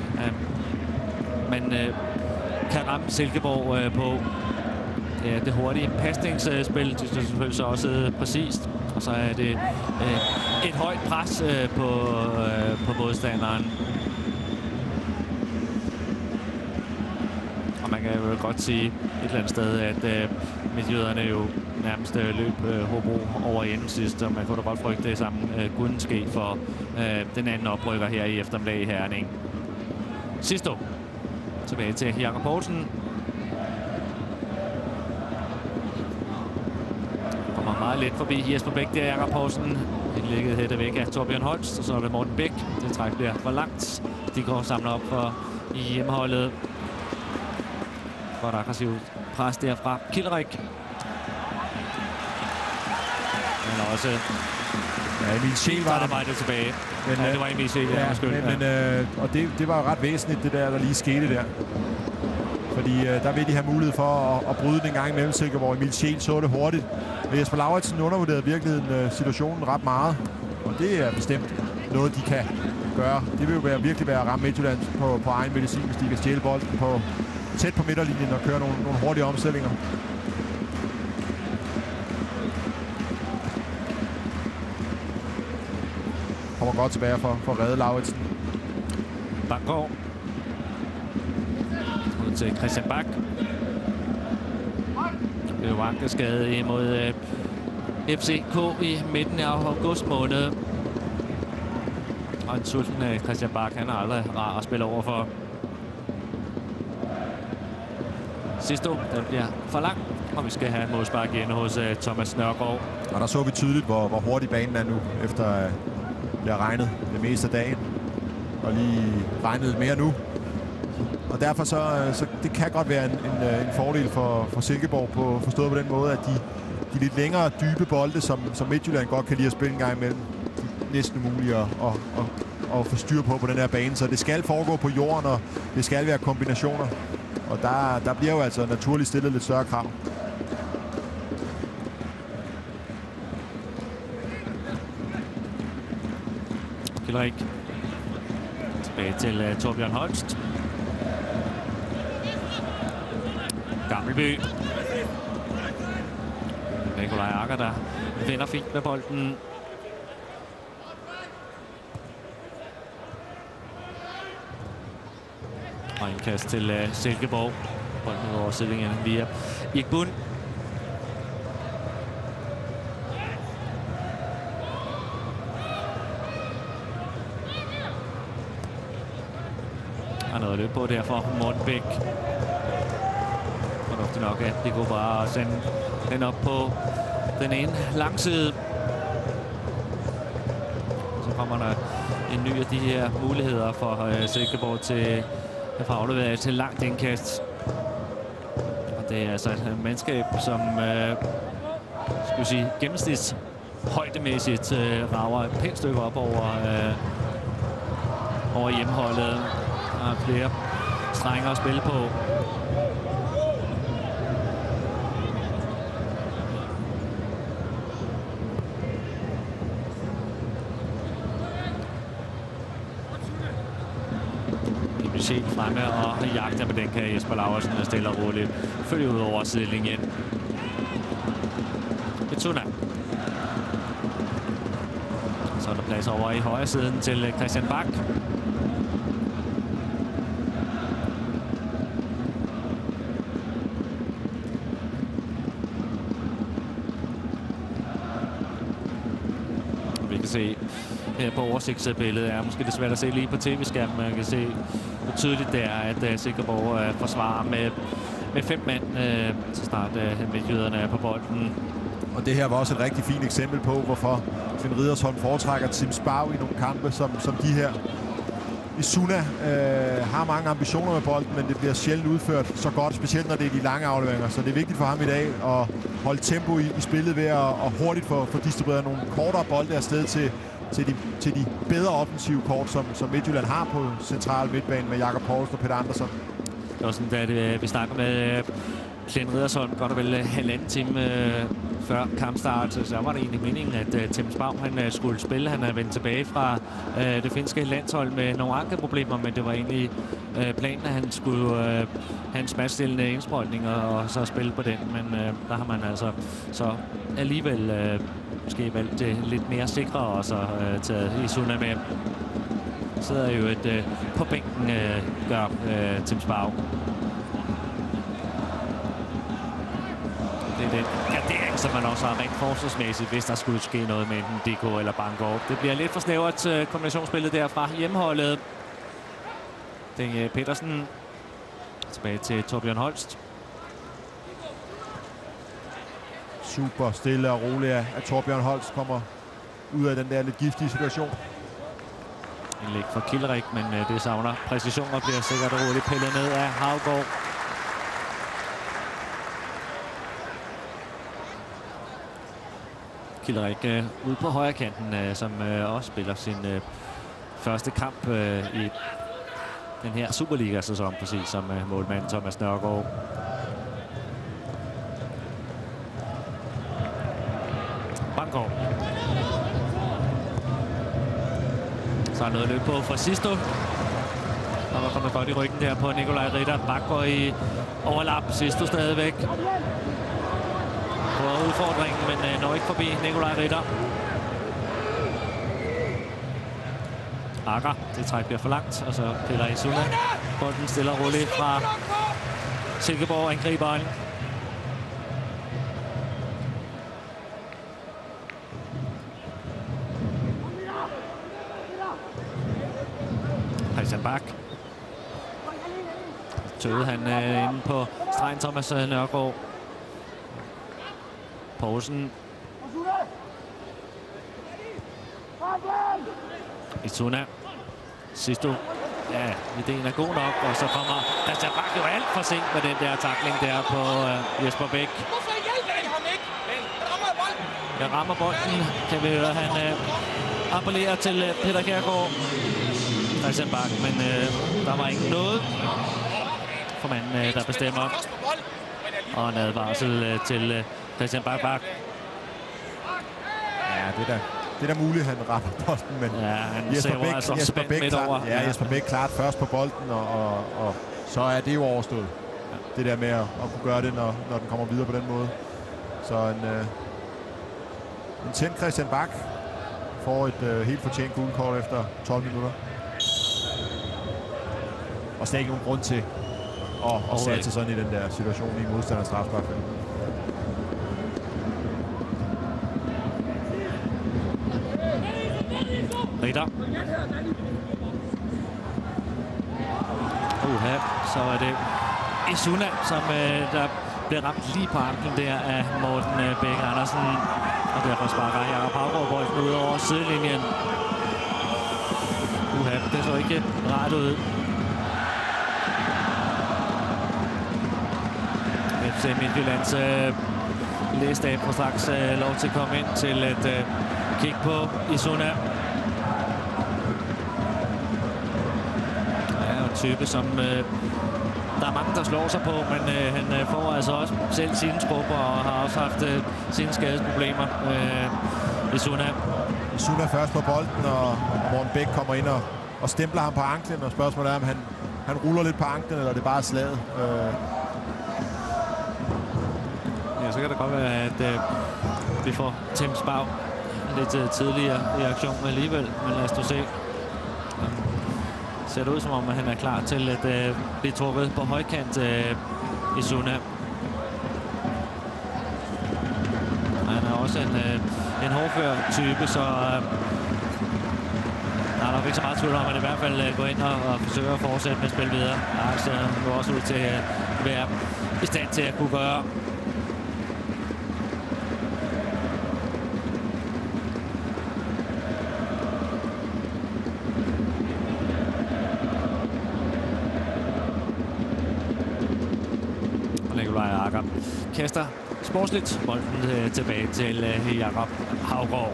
man kan ramme Silkeborg på det hurtige pasningsspil. Det er selvfølgelig så også præcist. Og så er det et højt pres på modstanderen. Og man kan jo godt sige et eller andet sted, at midtjyderne jo nærmest løb Hobro over enden sidst, og man kunne da godt frygte det samme kunne ske for den anden oprykker her i eftermiddag i Herning. Sisto. Tilbage til Jakob Poulsen. Kommer meget let forbi Jesper Bæk der, Jakob Poulsen. Indlægget hætter væk af Torbjørn Holst, og så er det Morten Bæk. Det træk bliver for langt. De går samler op for i hjemmeholdet. Godt aggressivt pres derfra Killerik. Men også Emil Scheel var det tilbage. Men, det var Emil Scheel, og det var jo ret væsentligt, det der lige skete der. Fordi der vil de have mulighed for at bryde den gang imellem Silkeborg. Emil Scheel så det hurtigt. Og Jesper Lauritsen undervurderede virkeligheden situationen ret meget. Og det er bestemt noget, de kan gøre. Det vil jo virkelig være at ramme Midtjylland på egen medicin, hvis de kan stjæle bolden tæt på midterlinjen og køre nogle hurtige omstillinger. Kommer godt tilbage for at redde Lauritsen. Banggaard. Ud til Christian Bak. Det er jo ankeskade imod FCK i midten af august måned. Og en sulten Christian Bak, han er aldrig rar at spille over for. Sisto, den bliver for lang, og vi skal have modspark igen hos Thomas Nørgaard. Og der så vi tydeligt, hvor hurtig banen er nu, efter at jeg har regnet det meste af dagen. Og lige regnet lidt mere nu. Og derfor så det kan godt være en fordel for Silkeborg, forstået på den måde, at de lidt længere dybe bolde, som Midtjylland godt kan lide at spille en gang imellem, næsten umuligt at få styr på den her bane. Så det skal foregå på jorden, og det skal være kombinationer. Og der bliver jo altså naturligt stillet lidt større krav. Killerik. Tilbage til Torbjørn Holst. Gammelby. Nikolaj Akker, der vinder fint med bolden. Og en kast til Silkeborg. Bolden over Sillingen via Iqbun. noget løb på der for Morten Bæk. Fornuftigt nok, at det går bare at sende den op på den ene langside. Så kommer der en ny af de her muligheder for Silkeborg til at få afleveret til langt indkast. Og det er altså et mandskab, som skulle sige gennemsnits højdemæssigt rager et pænt stykke op over hjemmeholdet. Der er flere strenge at spille på. Set fremme og jagter på den, kan Jesper Laursen stille og roligt følge ud over sidelinjen. Betsuna. Så er der plads over i højre siden til Christian Bak. Vi kan se her på oversigtsbilledet, er måske det svært at se lige på tv-skærmen, man kan se hvor tydeligt det er, at Silkeborg forsvarer med 5 mand, så snart midtjyderne er på bolden. Og det her var også et rigtig fint eksempel på, hvorfor Finn Ridersholm foretrækker Tim Sparv i nogle kampe som de her. Isuna har mange ambitioner med bolden, men det bliver sjældent udført så godt, specielt når det er de lange afleveringer. Så det er vigtigt for ham i dag at holde tempo i spillet ved at hurtigt få distribueret nogle kortere bolde afsted til de bedre offensive kort, som Midtjylland har på central midtbanen med Jakob Poulsen og Peter Andersson. Det var sådan, at vi snakker med Glenn Ridersholm godt og vel halvanden time før kampstart, så var det egentlig meningen, at Tim Sparv han skulle spille. Han er vendt tilbage fra det finske landshold med nogle ankelproblemer, men det var egentlig planen, at han skulle have en smertestillende indsprøjtning og så spille på den. Men der har man altså så alligevel måske valgt det lidt mere sikre og så taget Isuna med. Sidder jo på bænken, gør Tim Sparv. Det er den gardering, som man også har rent forsvarsmæssigt, hvis der skulle ske noget med enten DK eller Bangor. Det bliver lidt for snævert kombinationsspillet der fra hjemmeholdet. Det er Petersen. Tilbage til Torbjørn Holst. Super stille og roligt at Torbjørn Holst kommer ud af den der lidt giftige situation. En læg for Kilderik, men det savner præcision og bliver sikkert roligt pillet ned af Havgård. Kilderik ude på højre kanten, som også spiller sin første kamp i den her Superliga-sæson, præcis som målmand Thomas Nørgaard. Bangor. Så er noget løb på fra Sisto. Og der kommer godt i ryggen der på Nikolaj Ritter. Bak går i overlap. Sisto stadigvæk på udfordringen, men når ikke forbi Nikolaj Ritter. Akker. Det træk bliver for langt, og så piller Isuna. Bolden stiller roligt fra Silkeborg angriberen. Christian Bak. Tøvede han inde på stregen Thomas Nørgaard. Poulsen. Isuna. Sisto. Ja, ideen er god nok, og så kommer Christian Bak jo alt for sent med den der tackling der på Jesper Bæk. Jeg rammer bolden, kan vi høre. Han appellerer til Peter Kjærgaard. Christian Bak, men der var ikke noget for manden, der bestemmer. Og en advarsel til Christian Bak. Ja, det er da muligt, han rammer bolden, men ja, Jesper Bæk klart først på bolden, og så er det jo overstået. Ja. Det der med at kunne gøre det, når den kommer videre på den måde. Så en tændt Christian Bak får et helt fortjent gult kort efter 12 minutter. Og slet ikke nogen grund til at sætte sig sådan i den der situation i modstanders strafsparkfelt. Ritter. Så er det Isuna, som der bliver ramt lige på anklen der af Morten Bæk Andersen. Og derfor sparker Jakob Havgaard bolden ud over sidelinjen. Det så ikke ret ud. FC Midtjyllands lægestab får straks lov til at komme ind til at kigge på Isuna. Ja, en type, som der er mange, der slår sig på, men han får altså også selv sine skrubber og har også haft sine skadesproblemer. Isuna først på bolden, og Morten Bæk kommer ind og stempler ham på anklen, og spørgsmålet er, om han ruller lidt på anklen, eller det er bare slaget. Ja, så kan det godt være, at vi får Tim Spau lidt tidligere i aktionen alligevel, men lad os nu se. Ser det ud som om, at han er klar til at blive trukket på højkant Isuna. Han er også en hårdfør type, så der er nok ikke så meget tvivl om, at i hvert fald går ind og forsøger at fortsætte med at spille videre. Der ser nu også ud til at være i stand til at kunne gøre. Kaster sportsligt bolden tilbage til Jakob Havgaard.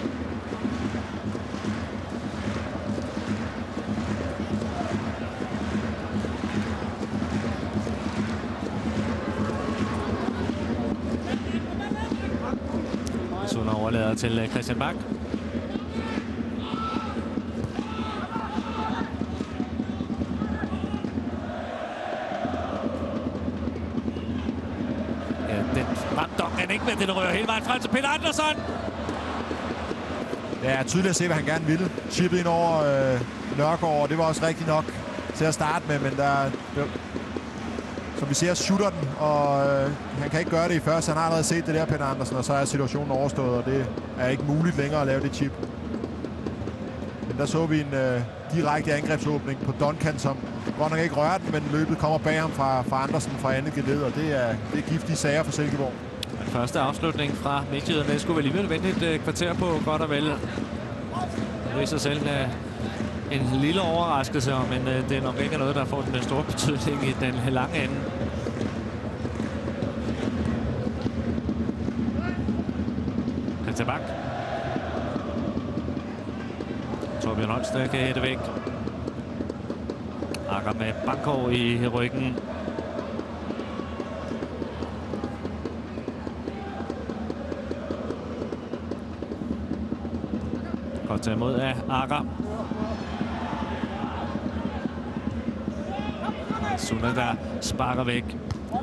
Sund overlader til Christian Bak. Ikke med, den rører hele vejen frem til Peter Andersson. Ja, tydeligt at se, hvad han gerne ville. Chippet ind over Nørgaard, og det var også rigtigt nok til at starte med, men som vi ser, shooter den, og han kan ikke gøre det i første. Han har allerede set det der, Peter Andersen, og så er situationen overstået, og det er ikke muligt længere at lave det chip. Men der så vi en direkte angrebsåbning på Duncan, som godt nok ikke rører den, men løbet kommer bag ham fra Andersen fra andet geled, og det er giftige sager for Silkeborg. Den første afslutning fra Midtjylland skulle vi alligevel vente et kvarter på, godt og vel. Det er i sig selv en lille overraskelse, men det er nok ikke noget, der får den store betydning i den lange ende. Christian Bak. Torbjørn Holst kan hætte væk. Akker med Bankov i ryggen. Godt taget imod af Akker. Suna, der sparker væk.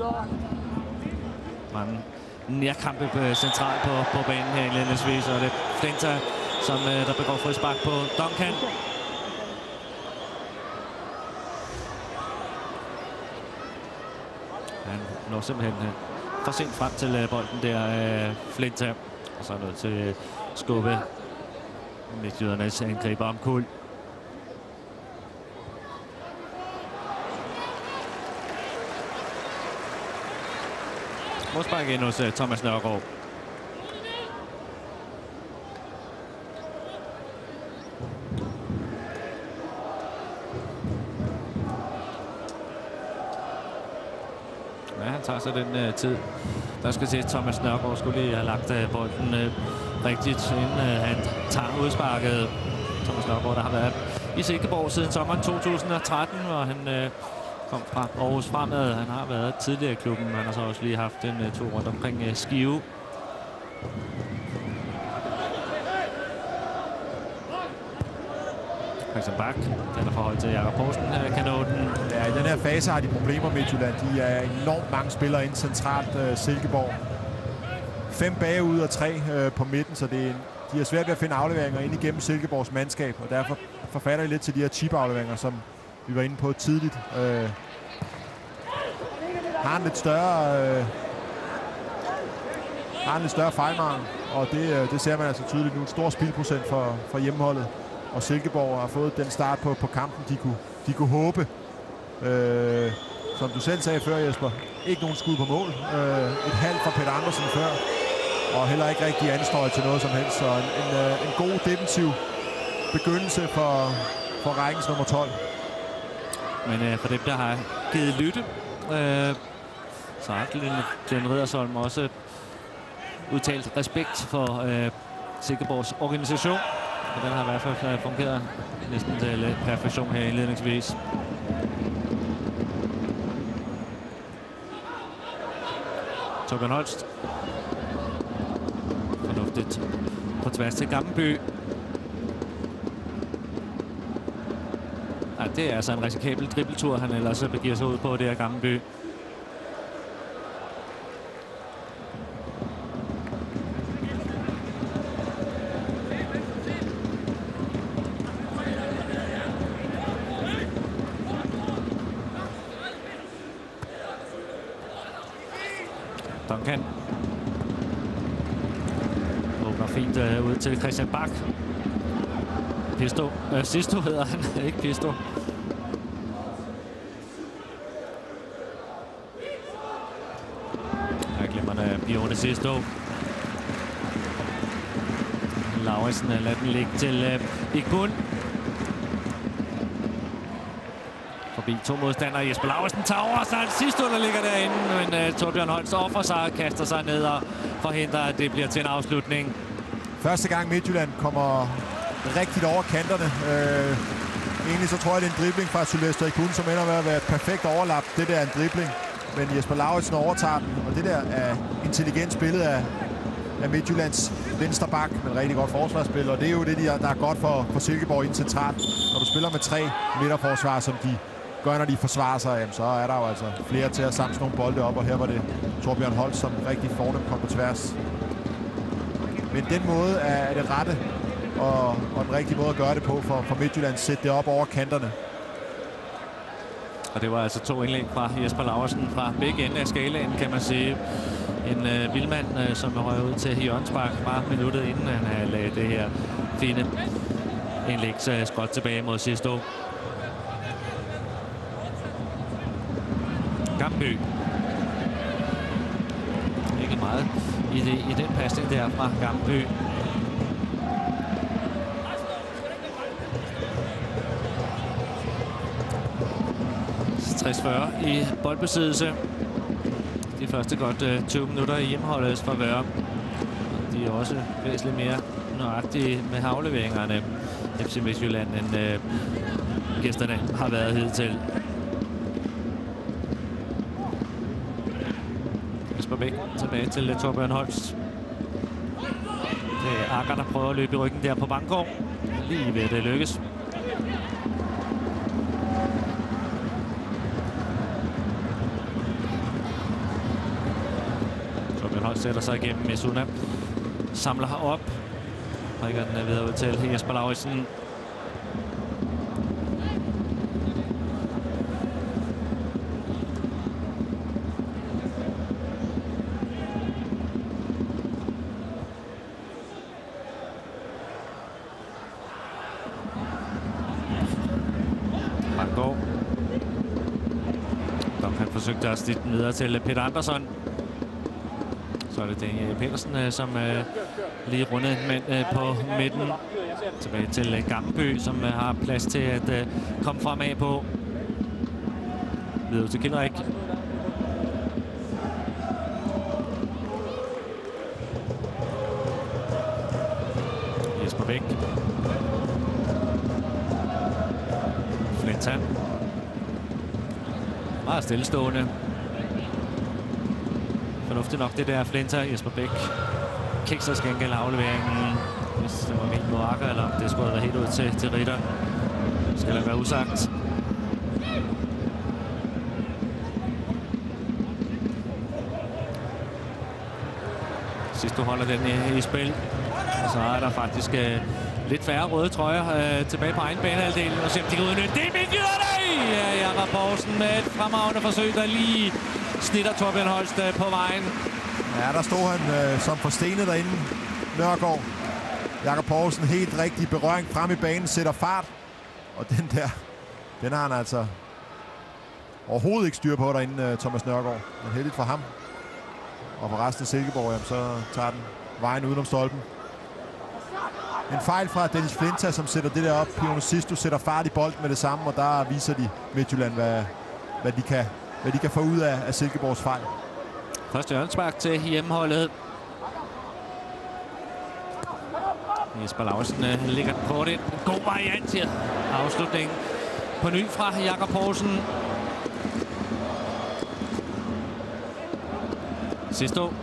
Mange nærkampe centralt på banen her indledningsvis, og det er Flinta, som der begår frispark på Duncan. Han når simpelthen for sent frem til bolden der, Flinta, og så er nødt til at skubbe Midtjyllands angriber omkuld. Modspark ind hos Thomas Nørgaard. Ja, han tager sig den tid. Der skal se, Thomas Nørgaard skulle lige have lagt bolden rigtigt, inden han tager udsparket. Thomas Nørgaard, der har været i Silkeborg siden sommeren 2013, hvor han kom fra Aarhus Fremad. Han har været tidligere i klubben. Han har så også lige haft en tur rundt omkring Skive. Christian Bak, den er forhold til Jakob Poulsen, kanonen. Ja, i den her fase har de problemer med Midtjylland. De er enormt mange spillere ind centralt Silkeborg. 5 bagud og 3 på midten, så de har svært ved at finde afleveringer ind igennem Silkeborgs mandskab, og derfor forfatter de lidt til de her chip-afleveringer, som vi var inde på tidligt. Har en lidt større fejlmargen, og det ser man altså tydeligt nu. En stor spildprocent for hjemmeholdet, og Silkeborg har fået den start på kampen, de kunne håbe. Som du selv sagde før, Jesper, ikke nogen skud på mål. Et halvt fra Peter Andersen før, og heller ikke rigtig anstøjet til noget som helst. Så en god defensiv begyndelse for rækkens nummer 12. Men for dem, der har givet lytte, så har Glenn Riddersholm også udtalt respekt for Silkeborgs organisation. Og den har i hvert fald fungeret næsten til perfektion her indledningsvis. Torbjørn Holst. Fornuftigt på tværs til Gammelby. Ja, det er altså en risikabel dribbeltur, han ellers begiver sig ud på, det her Gammelby. Duncan åbner fint ud til Christian Bak. Sisto hedder han, ikke Pisto. Her glemmer der Pione Sisto. Lauritsen lader den ligge til Igun. Forbi to modstandere. Jesper Lauritsen tager over, så Sisto, der ligger derinde. Men Torbjørn Holst offer sig og kaster sig ned og forhindrer, at det bliver til en afslutning. Første gang Midtjylland kommer rigtigt over kanterne. Egentlig så tror jeg, det er en dribling fra Sylvester Igun, som ender med at være et perfekt overlap. Det der er en dribling, men Jesper Lauritsen overtager den. Og det der er intelligent spillet af Midtjyllands venstre bak, men rigtig godt forsvarsspil. Og det er jo det, der er godt for Silkeborg ind centralt. Når du spiller med 3 midterforsvar, som de gør, når de forsvarer sig, jamen, så er der jo altså flere til at samle nogle bolde op. Og her var det Torbjørn Holst, som rigtig fornemt kom på tværs. Men den måde er det rette og den rigtige måde at gøre det på for Midtjylland. Sætte det op over kanterne. Og det var altså 2 indlæg fra Jesper Lauritsen fra begge ender af skalaen, kan man sige. En vildmand, som røg ud til hjørnespark bare minuttet inden han lagde det her fine indlæg skråt tilbage mod Sisto. Gammelby. Ikke meget i den pasning der fra Gammelby. I boldbesiddelse. De første godt 20 minutter i hjemmeholdets favør. De er også væsentligt mere nøjagtige med afleveringerne FC Midtjylland, end gæsterne har været hidtil. Jesper Bæk tilbage til Torbjørn Holst. Det er Akker, der prøver at løbe i ryggen der på Banggaard. Lige ved at det lykkes. Holst sætter sig igennem Mesuna. Samler her op. Rækker den videre ud til Jesper Lauritsen. Banggaard. Han forsøgte at stikke den videre til Peter Andersson. Så er det Daniel Petersen, som lige rundet en mand på midten. Tilbage til Gammelby, som har plads til at komme fremad på. Videre til Kilrik. Jesper Bæk. Flintan. Meget stillestående. Fornuftigt nok det der Flinter. Jesper Bæk kikser til gengæld afleveringen. Hvis det var helt på Akker, eller det skulle have været helt ud til Ritter. Det skal da være usagt. Sidst holder den i spil. Og så er der faktisk lidt færre røde trøjer tilbage på egen banehalvdel. Og se om de kan udnytte det. Ja, Jakob Poulsen med et fremragende forsøg, der lige snitter Torbjørn Holst på vejen. Ja, der stod han som forstenet derinde. Nørgaard. Jakob Poulsen helt rigtig berøring frem i banen, sætter fart. Og den der, den har han altså overhovedet ikke styr på derinde, Thomas Nørgaard. Men heldigt for ham. Og for resten af Silkeborg, jamen, så tager den vejen udenom stolpen. En fejl fra Dennis Flinta, som sætter det der op. Pionicisto sætter fart i bolden med det samme, og der viser de Midtjylland, hvad de kan få ud af Silkeborgs fejl. Første hjørnespark til hjemmeholdet. Jesper Lauritsen ligger den kort ind. God variant her. Afslutningen på ny fra Jakob Poulsen. Sisto.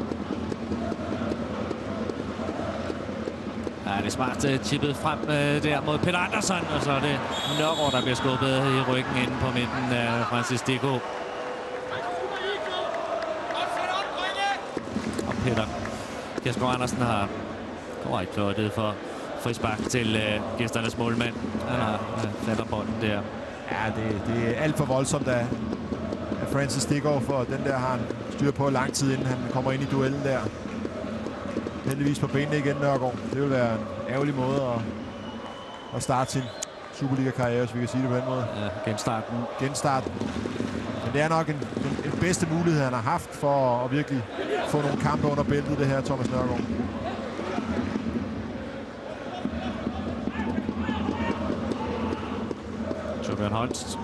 Ja, det er smart tippet frem der mod Peter Andersen, og så er det Nørgaard, der bliver skubbet i ryggen inde på midten af Francis Stico. Og Peter Kjærsgaard Andersen har korrekt fløjtet for frispark til gæsternes målmand. Han har fatter bolden der. Ja, det er alt for voldsomt af Francis Stico, for den der har han styr på lang tid, inden han kommer ind i duellen der. Heldigvis på benene igen, Nørgaard. Det vil være en ærgerlig måde at starte sin Superliga-karriere, hvis vi kan sige det på den måde. Ja, genstarten. Men det er nok en bedste mulighed, han har haft for at virkelig få nogle kampe under bæltet, det her Thomas Nørgaard. Torbjørn Holst.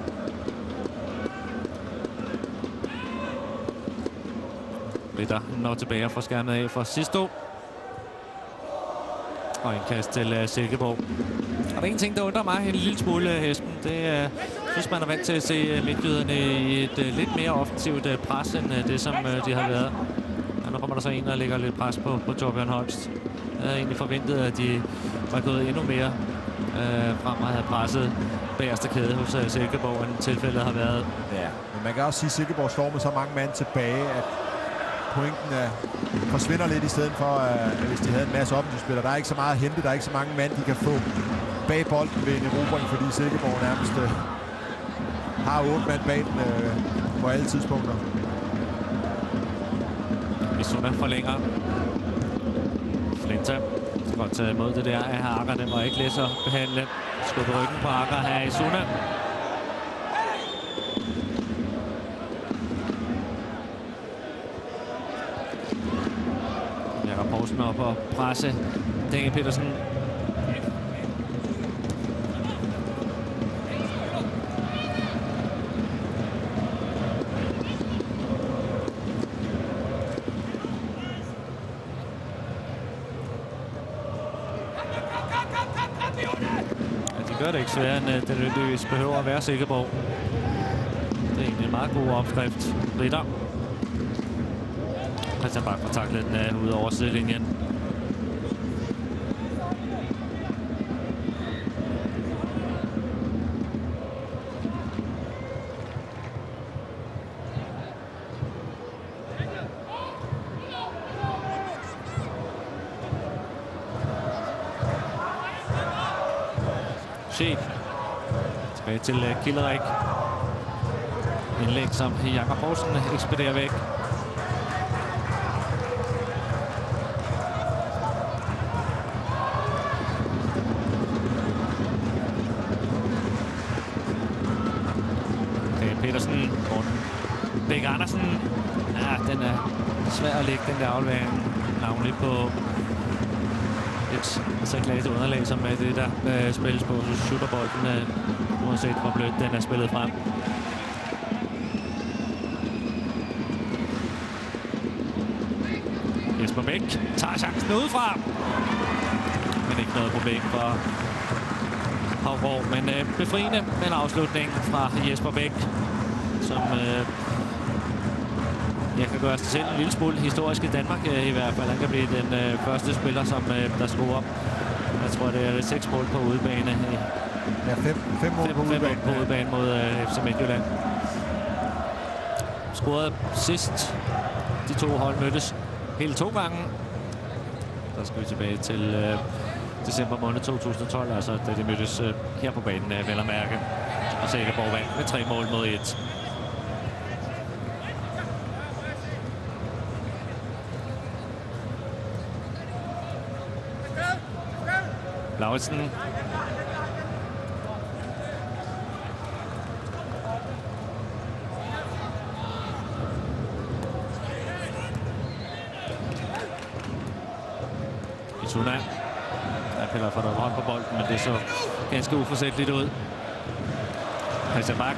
Ritter når tilbage fra skærmet af for Sisto. Og en kast til Silkeborg. Og der er en ting, der undrer mig en lille smule, Esben. Det er, synes man er vant til at se midtjyderne i et lidt mere offensivt pres, end det, som de har været. Og nu kommer der så en, der lægger lidt pres på Torbjørn Holst. Jeg havde egentlig forventet, at de var gået endnu mere frem og havde presset bagerste kæde hos Silkeborg, end tilfældet har været. Ja, men man kan også sige, at Silkeborg står med så mange mand tilbage, at pointen forsvinder lidt i stedet for, hvis de havde en masse offensivspillere. Der er ikke så meget at hente, der er ikke så mange mand, de kan få bag bolden ved en erobring, fordi Silkeborg nærmest har 8 mand bag den på alle tidspunkter. Isuna forlænger. Flinta skal godt tage imod det der af Akker. Den var ikke let at behandle. Skubbe ryggen på Akker her i Isuna. Jakob Poulsen op og presse Daniel Petersen. Gør det ikke sværere, end det nødvendigvis behøver at være Silkeborg. Det er egentlig en meget god opskrift. Ritter. Christian Bak får taklet den ud over sidelinjen. Chef. Tilbage til Killerik. Indlæg, som Jakob Poulsen ekspederer væk. Okay, Petersen. Bæk Andersen. Ja, den er svær at lægge, den der aflevering. Navnligt på så klart underlag, som er det, der spilles på. Så shooter bolden, uanset hvor blødt den er spillet frem. Jesper Bæk tager chancen udefra. Men ikke noget problem for Havgård. Men befriende med en afslutning fra Jesper Bæk, som jeg kan gøre sig selv en lille smule historisk i Danmark i hvert fald. Han kan blive den første spiller, som der scorer. Jeg tror, det er 6 mål på udebane. Ja, 5 mål på udebane. På udebane mod FC Midtjylland. Scorede sidst de to hold mødtes hele 2 gange. Der skal vi tilbage til december måned 2012, altså da de mødtes her på banen, vel at mærke. Og Silkeborg vandt med 3 mål mod 1. Lauritsen. Suna. Der piller for noget hånd på bolden, men det så ganske uforsætteligt ud. Christian Bak.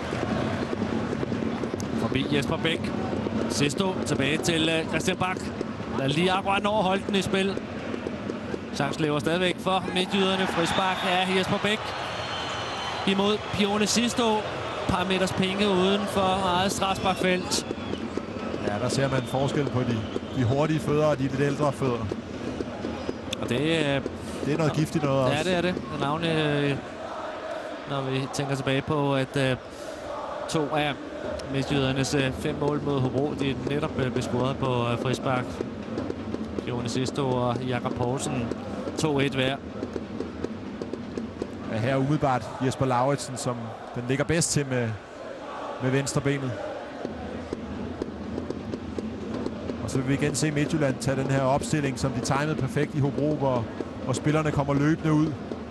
Forbi Jesper Bæk. Sisto tilbage til Christian Bak. Der er lige akkurat når holdt den i spil. Chancen lever stadigvæk for midtjyderne. Frispark af Jesper Bæk imod Pione Sisto. Par meters penge uden for eget strafsparkfelt. Ja, der ser man forskel på de hurtige fødder og de lidt ældre fødder. Og det er noget giftigt noget også. Ja, det er det. Navne, når vi tænker tilbage på, at 2 af midtjydernes 5 mål mod Hobro, de er netop bescoret på frispark. Pione Sisto og Jakob Poulsen 2-1 hver. Ja, her umiddelbart Jesper Lauritsen, som den ligger bedst til med venstrebenet. Og så vil vi igen se Midtjylland tage den her opstilling, som de tegnede perfekt i Hobro, hvor spillerne kommer løbende ud.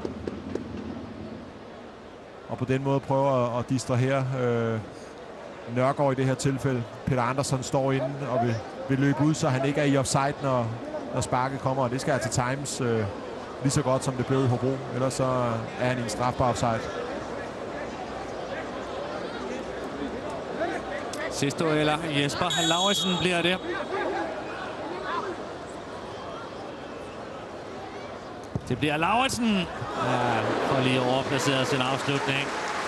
Og på den måde prøver at distrahere Nørgaard i det her tilfælde. Peter Andersson står inde og vil løbe ud, så han ikke er i offside, når sparket kommer. Og det skal altså times lige så godt, som det blev i Hobro. Ellers så er han i en strafbar offside. Sisto eller Jesper Lauritsen bliver det. Det bliver Lauritsen. Ja, for lige overplaceret sin afslutning.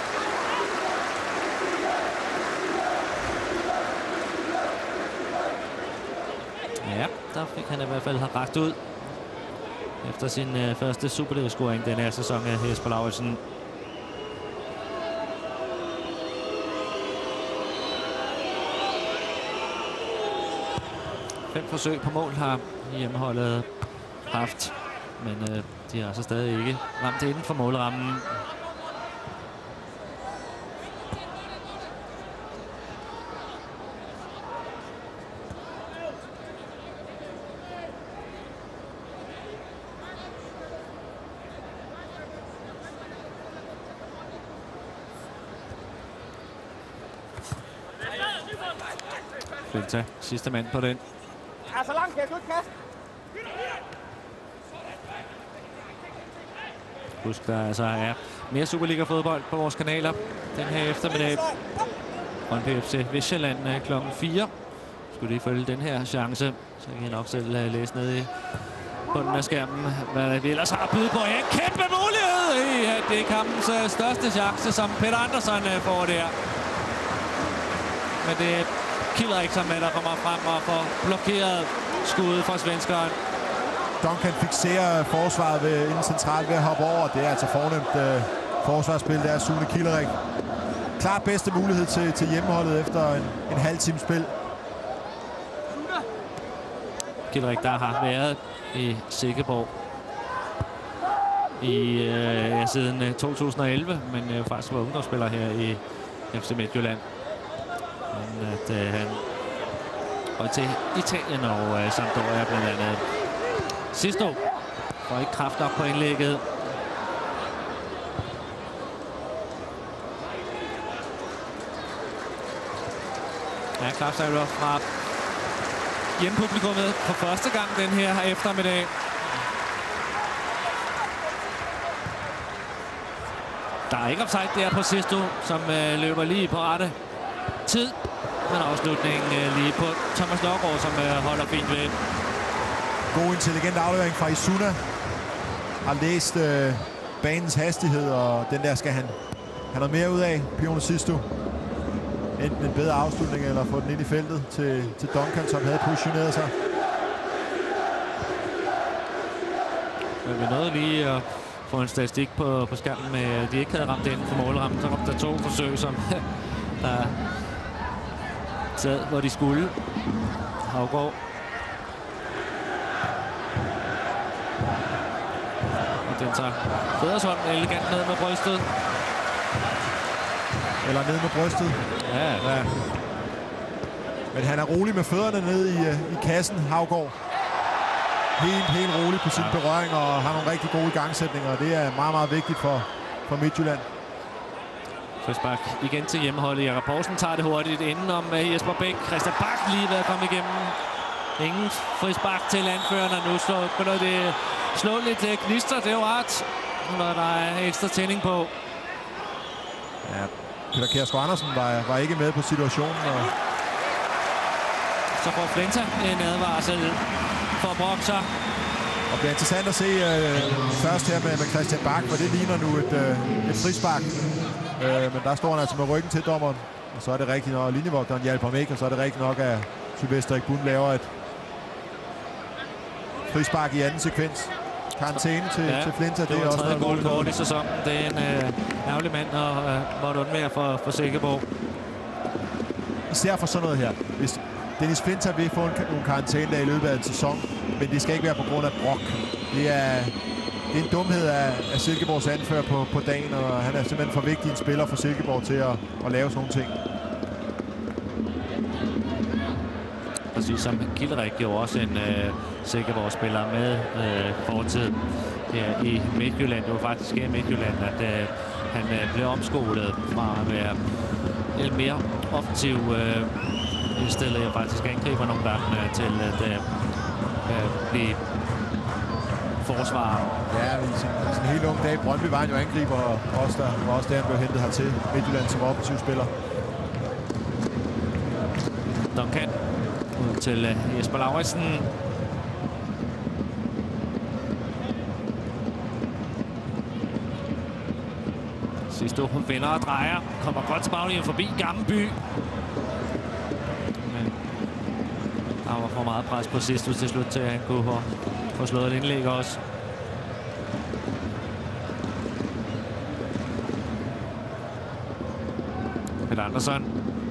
Ja, der fik han i hvert fald rakt ud efter sin første Superliga-scoring den her sæson af Jesper Lauritsen. Fem forsøg på mål har hjemmeholdet haft, men de har altså stadig ikke ramt inden for målrammen. Flinta, sidste mand på den. Ja, så langt kan jeg ikke kaste. Husk, der altså er mere Superliga-fodbold på vores kanaler den her eftermiddag. Brøndby FC Vestsjælland kl. 4. Skulle lige følge den her chance, så kan I nok selv læse ned i bunden af skærmen, hvad vi ellers har at byde på. En kæmpe mulighed! Det er kampens største chance, som Peter Andersson får der. Men det kilder ikke, som der kommer frem og får blokeret skuddet fra svenskeren. Duncan fikserer forsvaret inden centralt ved at hoppe over. Det er altså fornemt forsvarsspil. Det er Sune Kilderik. Klart bedste mulighed til hjemmeholdet efter en halv times spil. Kilderik, der har været i Silkeborg siden 2011, men faktisk var ungdomsspiller her i FC Midtjylland. Men at han går til Italien og Sampdoria blandt andet. Sisto får ikke kraft op på indlægget. Ja, klapsalver fra hjemmepublikummet for første gang den her eftermiddag. Der er ikke offside der på Sisto, som løber lige på rette tid. Men afslutningen lige på Thomas Nørgaard, som holder fint ved. God intelligent aflevering fra Isuna. Har læst banens hastighed, og den der skal han have mere ud af. Pione Sisto. Enten en bedre afslutning, eller få den ind i feltet til Duncan, som havde positioneret sig. Men vi nåede lige at få en statistik på skærmen med, at de ikke havde ramt inden for målrammen. Så kom der 2 forsøg, som der sad, hvor de skulle. Haugaard. Og den tager Federsson elegant ned med brystet. Eller ned med brystet. Ja. Men han er rolig med fødderne ned i kassen, Haugaard. Helt rolig på sin berøring og har nogle rigtig gode igangsætninger. Og det er meget, meget vigtigt for Midtjylland. Frispark igen til hjemmeholdet. Jakob Poulsen tager det hurtigt inden om Jesper Bæk. Christian Bak lige ved at komme igennem. Ingen frispark til anføreren, og nu begynder det slå lidt gnister. Det er jo ret, når der er ekstra tænding på. Ja, Peter Kjærsgaard Andersen var ikke med på situationen. Og så får Flinta en advarsel for Broxer. Og det bliver interessant at se først her med Christian Bak, for det ligner nu et frispark. Men der står han altså med ryggen til dommeren. Og så er det rigtigt nok, og linjevogteren hjælper ham ikke, og så er det rigtigt nok, at Sylvester Ekbun laver et frispark i anden sekvens. Karantæne til Flinta. Det var tredje målkort i sæsonen. Det er en ærgerlig mand, og måtte undvære for Silkeborg. Især for sådan noget her. Hvis Dennis Flinta vil få nogle karantæne i løbet af en sæson, men det skal ikke være på grund af brok. Det er en dumhed af Silkeborgs anfører på dagen, og han er simpelthen for vigtig en spiller for Silkeborg til at lave sådan nogle ting. Præcis som Gilrik gjorde også en Silkeborg-spiller med fortid her i Midtjylland. Det var faktisk her i Midtjylland, at han blev omskolet fra at være lidt mere offensiv indstillet og faktisk angriber nogle gange til at blive forsvarer. Ja, i sin helt unge dag i Brøndby var han jo angriber, og også der han blev hentet hertil Midtjylland som offensiv spiller. Duncan ud til Jesper Lauritsen. Sisto vinder og drejer. Kommer godt til baglinjen forbi Gammelby. Men der var for meget pres på Sisto til slut til, at han kunne få slået et indlæg også. Peter Andersen.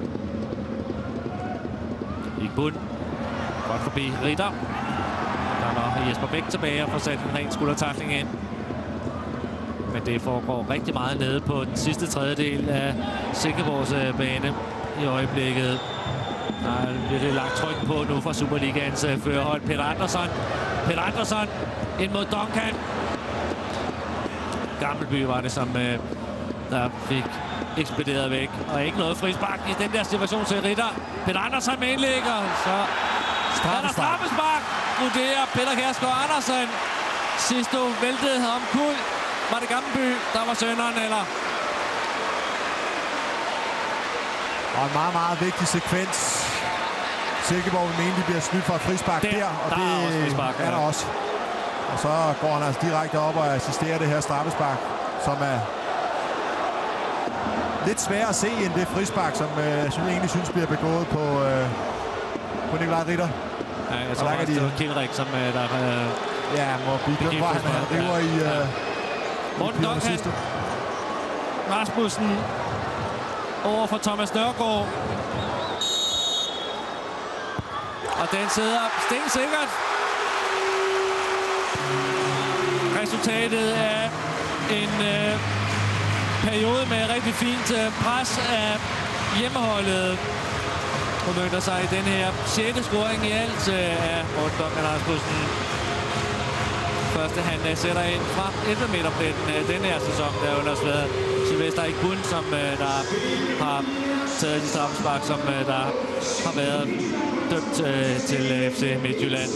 Ekbun. Godt forbi Ritter. Der var Jesper Bæk tilbage og får sat en ren skuldertackling ind. Men det foregår rigtig meget nede på den sidste tredjedel af Silkeborgs bane i øjeblikket. Der bliver det lagt tryk på nu fra Superligaens førerhold. Peter Andersen. Peter Andersen ind mod Duncan. Gammelby var det, som der fik ekspederet væk. Og ikke noget frispark i den der situation til Ritter. Peter Andersen med indlæg, og så er der straffespark. Vurderer Peter Kjærsgaard Andersen. Sisto væltede omkuld. Var det Gammelby, der var sønderen, eller? Og en meget, meget vigtig sekvens. Silkeborg vil mene, de bliver snydt for et frispark der, og det er der også. Og så går han altså direkte op og assisterer det her straffespark, som er lidt sværere at se end det frispark, som jeg egentlig synes bliver begået på Nikolaj Ritter. Ja, jeg tror faktisk, det var Kjellrik, som der... Ja, må blive glemt, hvor han river i... Morten Duncan. Rasmussen over for Thomas Nørgaard. Og den sidder stensikkert. Resultatet af en periode med rigtig fint pres af hjemmeholdet. Og møder sig i den her 6. scoring i alt af Morten Duncan Rasmussen. Første han sætter ind fra 11 meter pletten denne her sæson. Der har ellers været Sylvester Ekbun, som der har taget de straffespark, som der har været dømt til FC Midtjylland.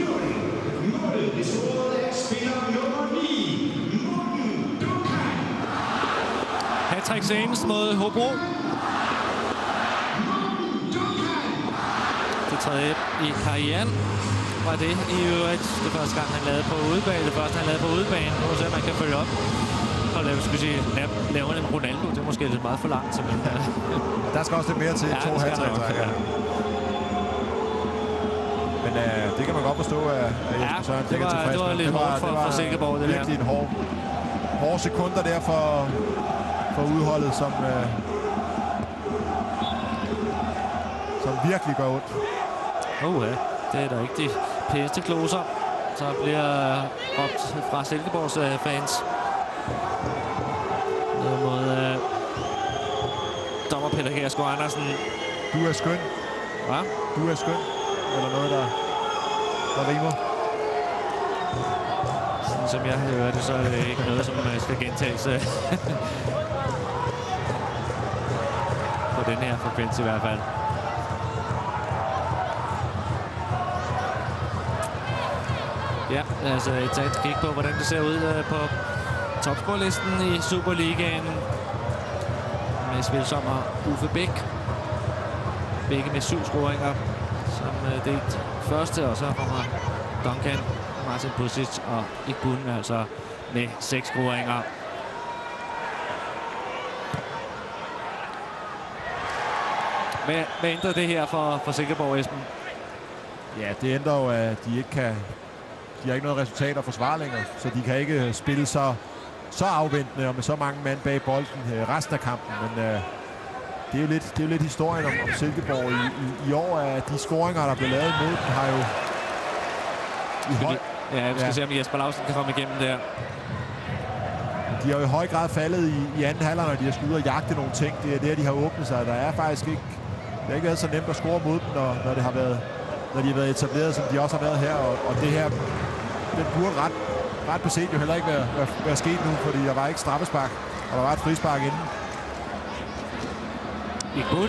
Hattrick senest mod Hobro. Det tredje i karrieren var det i øvrigt. Det første gang, han lavede på udebane. Det første, han lavede på udebane. Nu må se, man kan følge op. Og lave en Ronaldo. Det er måske lidt meget for langt. Der skal også lidt mere til to hattricks. Ja. Men det kan man godt forstå, at Jesper Søren fik tilfreds. Det var lidt hårdt for Silkeborg, det der. Virkelig en hårde sekunder der for udholdet, som virkelig gør ondt. Ja. Det er da ikke de pæneste kloser, så bliver råbt fra Silkeborgs fans. Ned mod dommer Peter Kjærsgaard Andersen. Du er skøn. Hvad? Du er skøn. Eller noget, der rimer. Sådan som jeg hører det, så er det ikke noget, som skal gentages på den her frekvens i hvert fald. Ja, altså tage et kig på, hvordan det ser ud på topscorelisten i Superligaen. Med Svelsommer, Uffe Bæk. Begge med 7 scoringer som delt første, og så kommer Duncan, Martin Pusic og Igbun altså med 6 scoringer. Hvad ændrer det her for Silkeborg, Esben? Ja, det ændrer jo, at de ikke kan... De har ikke noget resultat at forsvare længere, så de kan ikke spille så afventende og med så mange mand bag bolden resten af kampen. Men det er jo lidt historien om Silkeborg i år, at de scoringer, der blev lavet imod dem, har jo... Vi skal se, om Jesper Lausen kan komme igennem der. De har jo i høj grad faldet i anden halvleg, når de har skulle ud og jagte nogle ting. Det er der, de har åbnet sig. Der er faktisk ikke... Det har ikke været så nemt at score mod dem, når det har været... Når de har været etableret, som de også har været her. Og det her... Den burde ret beset jo heller ikke være sket nu, fordi der var ikke straffespark, og der var et frispark inden. Igbun.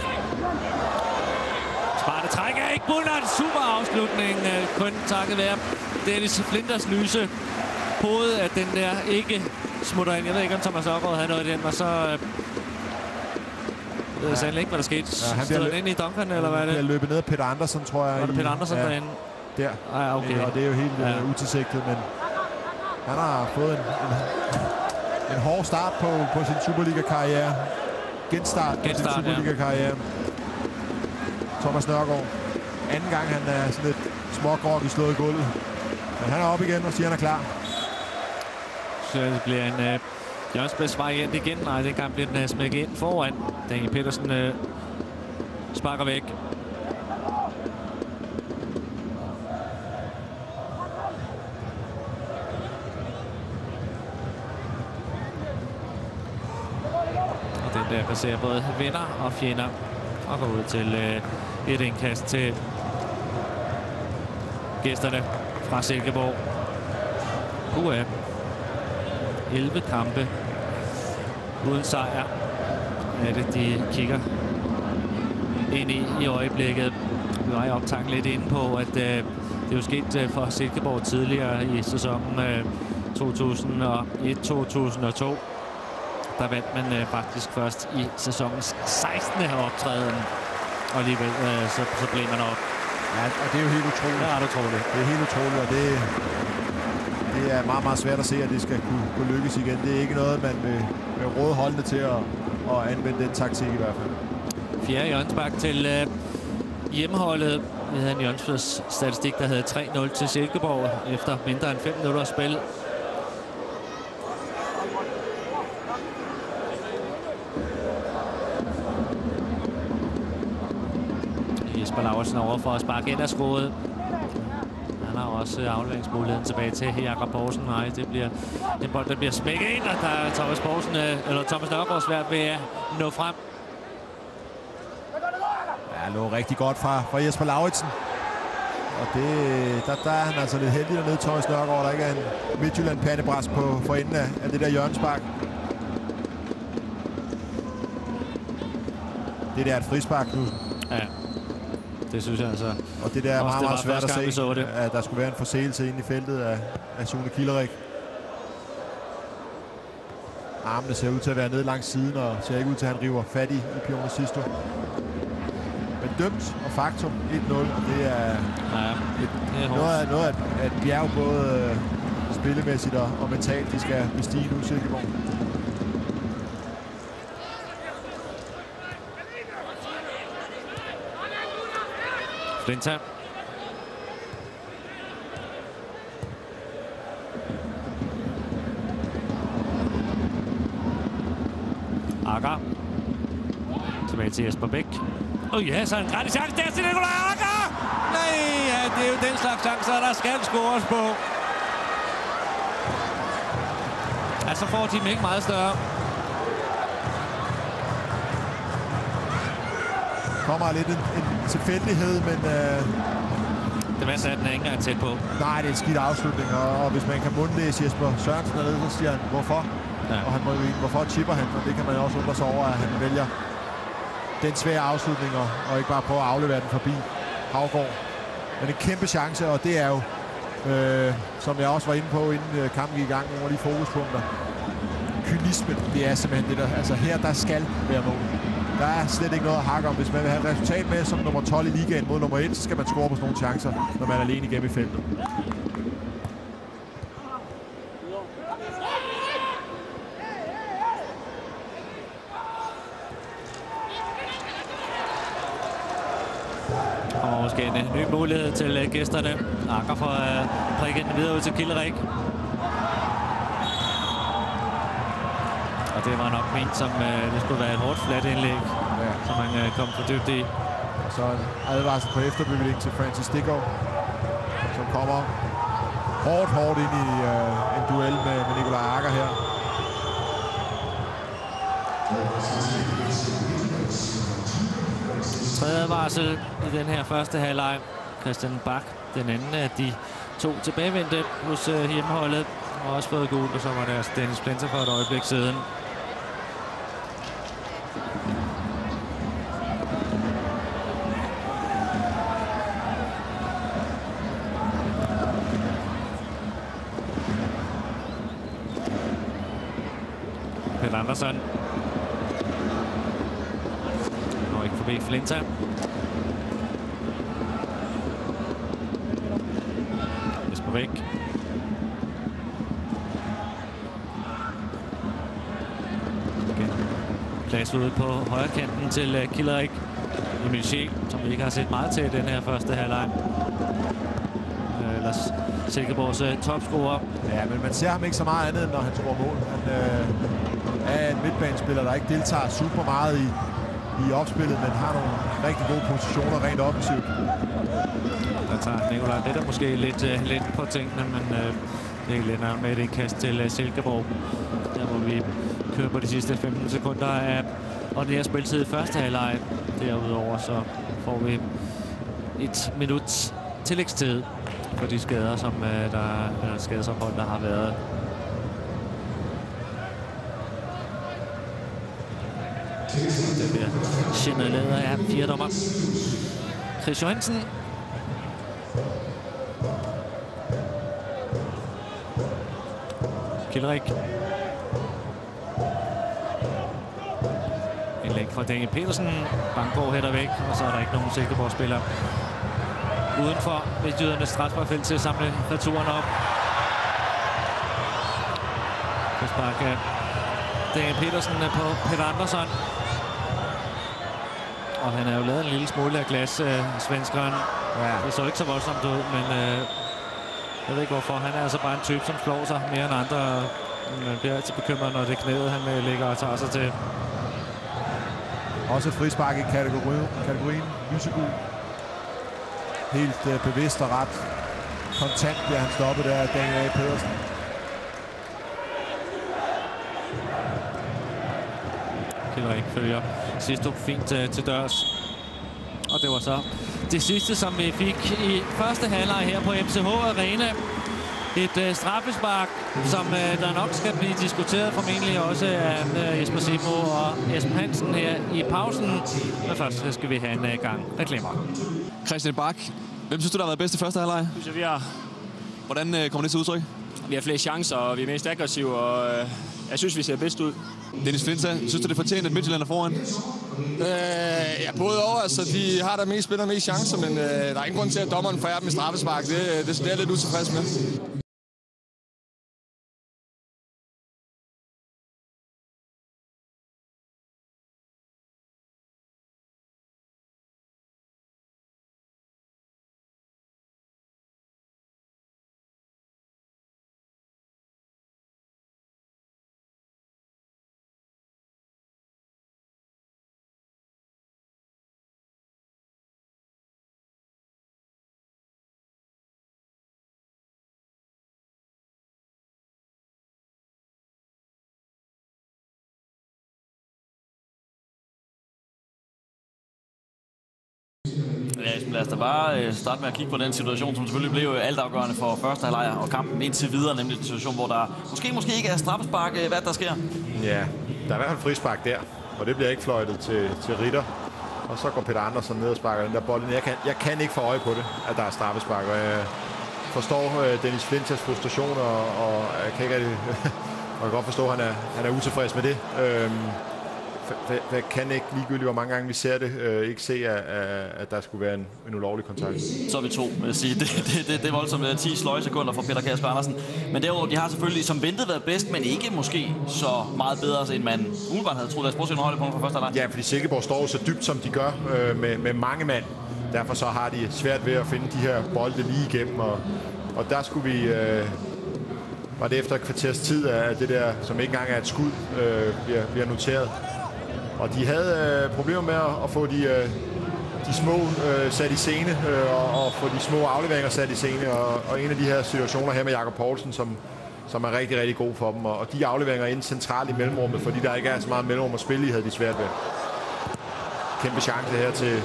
Smarte træk af Igbun, og en super afslutning. Kun takket være Dennis Flinters lyse hoved, at den der ikke smutter ind. Jeg ved ikke, om Thomas Nørgaard havde noget i den, og så... Jeg ved sandelig ikke, hvad der skete. Ja, han stod ind i Duncan, eller hvad er det? Han løbet ned af Peter Andersen, tror jeg. Var det Peter Andersen derinde? Der. Okay. Og det er jo helt utilsigtet, men han har fået en hård start på sin Superliga-karriere. Genstart på sin Superliga-karriere. Thomas Nørgaard. Anden gang, han er sådan lidt smågrog i slået i gulvet. Men han er op igen og siger, han er klar. Så det bliver en Jørgensbæks variant igen. Nej, den gang bliver den smækket ind foran. Daniel Petersen sparker væk. Og den der passerer både venner og fjender og går ud til et indkast til gæsterne fra Silkeborg. 11 kampe uden sejr er det, de kigger ind i øjeblikket. Vi var i optanken lidt inde på, at det er jo sket for Silkeborg tidligere i sæsonen 2001-2002. Der vandt man faktisk først i sæsonens 16. optræden, og alligevel så blev man op. Ja, og det er jo helt utroligt. Det er ret utroligt. Det er helt utroligt, og det er meget, meget svært at se, at det skal kunne lykkes igen. Det er ikke noget, man vil råde holdene til at anvende den taktik i hvert fald. Fjerde hjørnespark til hjemmeholdet. Vi havde en Jørgensbæks statistik, der havde 3-0 til Silkeborg efter mindre end 5 minutter spil. Jesper Laursen over for at sparke ind af skruet. Han har også afleveringsmuligheden tilbage til Jakob Poulsen. Nej, det bliver en bold, der bliver smækket ind, og der er Thomas Nørgaard svært ved at nå frem. Ja, lå rigtig godt fra Jesper Lauritsen. Og der er han altså lidt heldig dernede, Thomas Nørgaard, der ikke er en Midtjylland-pandebræs for enden af det der hjørnespark. Det der er et frispark nu. Ja. Det synes jeg altså. Og det der er meget, meget svært at se, at der skulle være en forseelse inde i feltet af Sune Kielerik. Armene ser ud til at være nede langs siden, og ser ikke ud til, at han river fat i Pione Sisto. Men dømt og faktum 1-0, det er, noget af et bjerg, både spillemæssigt og mentalt, de skal bestige nu, Silkeborg. Flinta. Akker. Tilbage til Jesper Bæk. Ja, så en gratis chance der til Nikolaj Akker! Nej, ja, det er jo den slags chancer, der skal scores på. Altså får de dem ikke meget større. Kommer lidt en tilfældighed, men... Det værste er, at den er ikke engang tæt på. Nej, det er en skidt afslutning, og hvis man kan mundlæse Jesper Sørensen dernede, så siger han, hvorfor? Ja. Og han må jo ikke, hvorfor chipper han? Og det kan man også undre sig over, at han vælger den svære afslutning, og ikke bare prøve at aflevere den forbi Havgård. Men en kæmpe chance, og det er jo Som jeg også var inde på, inden kampen gik i gang, nogle af de fokuspunkter. Kynismen, det er simpelthen det der. Altså her, der skal være mål. Der er slet ikke noget at hakke om. Hvis man vil have et resultat med som nummer 12 i ligaen mod nummer 1, så skal man score på sådan nogle chancer, når man er alene igennem i feltet. Og måske en ny mulighed til gæsterne. Akker for at prikke den videre ud til Kilderik. Og det var nok ment, som det skulle være et hårdt fladt indlæg, som man kom for dybt i. Så en advarsel på efterbygning til Francis Stiggaard, som kommer hårdt ind i en duel med Nikolaj Akker her. Tredje advarsel i den her første halvleg. Christian Bak, den anden af de 2 tilbagevendte hos hjemmeholdet, har også fået gul, og så var det altså Dennis Plenser for et øjeblik siden. Peter Andersen. Og ikke forbi Flinta. Jesper Væk. Igen. Plads ude på højre kanten til Kilderik. Emil Scheel, som vi ikke har set meget til i den her første halvleg. Ellers Silkeborgs topscorer. Ja, men man ser ham ikke så meget andet, når han scorer mål. Han er en midtbanespiller, der ikke deltager super meget i opspillet, men har nogle rigtig gode positioner rent offensivt. Der tager Nikolaj Ritter måske lidt på tingene, men det er lidt med et indkast til Silkeborg. Der hvor vi kører på de sidste 15 sekunder af ordinær spilletid i første halvleg. Derudover så får vi 1 minuts tillægstid for de skader, som skadesophold, der har været. Det bliver skinnet leder af 4 dommer. Chris Johansen. Kilderik. Indlæg fra Daniel Petersen. Banggaard hætter væk, og så er der ikke nogen Silkeborg-spiller udenfor Midtjydernes straffesparkfelt til at samle returen op. Spark Daniel Petersen på Peter Andersen. Og han er jo lavet en lille smule af glas, svenskeren. Ja. Det så ikke så voldsomt ud, men jeg ved ikke hvorfor. Han er altså bare en type, som slår sig mere end andre. Man bliver altid bekymret, når det er knæet, han ligger og tager sig til. Også et frispark i kategorien lysegul. Helt bevidst og ret kontant bliver han stoppet der af Daniel Pedersen. Kilderik følger sidste fint til dørs. Og det var så det sidste, som vi fik i første halvleg her på MCH Arena. Et straffespark, som der nok skal blive diskuteret formentlig også af Jesper Simo og Esben Hansen her i pausen. Men først skal vi have en gang reklamer. Christian Bak, hvem synes du, der har været bedst i første halvleg? Synes jeg, vi har. Hvordan kommer det til udtryk? Vi har flere chancer, og vi er mest aggressive, og jeg synes, vi ser bedst ud. Dennis Flinta, synes du, det fortjener, at Midtjylland er foran? Ja, både over. Altså, de har der mest spiller mest chancer, men der er ingen grund til, at dommeren forærer dem i straffespark. Det er jeg lidt utilfreds med. Ja, lad os da bare starte med at kigge på den situation, som selvfølgelig blev altafgørende for første halvleg og kampen indtil videre, nemlig en situation, hvor der måske ikke er straffespark. Hvad der sker? Ja, der er i hvert fald frispark der, og det bliver ikke fløjtet til Ritter. Og så går Peter Andersen ned og sparker den der bold. Jeg kan ikke få øje på det, at der er straffespark. forstår Dennis Flintas frustration, og jeg kan ikke rigtig... Jeg kan godt forstå, at han er utilfreds med det. Jeg kan ikke ligegyldigt, hvor mange gange vi ser det, ikke se, at der skulle være en ulovlig kontakt. Så er vi to, vil jeg sige. Det er voldsomt 10 sløje sekunder for Peter Kjærsgaard Andersen. Men derudover, de har selvfølgelig som ventet været bedst, men ikke måske så meget bedre, end man umiddelbart havde troet. Lad os prøve at se nogle højdepunkter fra første halvleg. Ja, fordi Silkeborg står så dybt, som de gør, med mange mand. Derfor så har de svært ved at finde de her bolde lige igennem, og der skulle vi... var det efter et kvarters tid af det der, som ikke engang er et skud, bliver noteret. Og de havde problemer med at få de små sat i scene, og få de små afleveringer sat i scene. Og en af de her situationer her med Jakob Poulsen, som er rigtig, rigtig god for dem. Og de afleveringer ind centralt i mellemrummet, fordi der ikke er så meget mellemrum at spille i, havde de svært ved. Kæmpe chance her til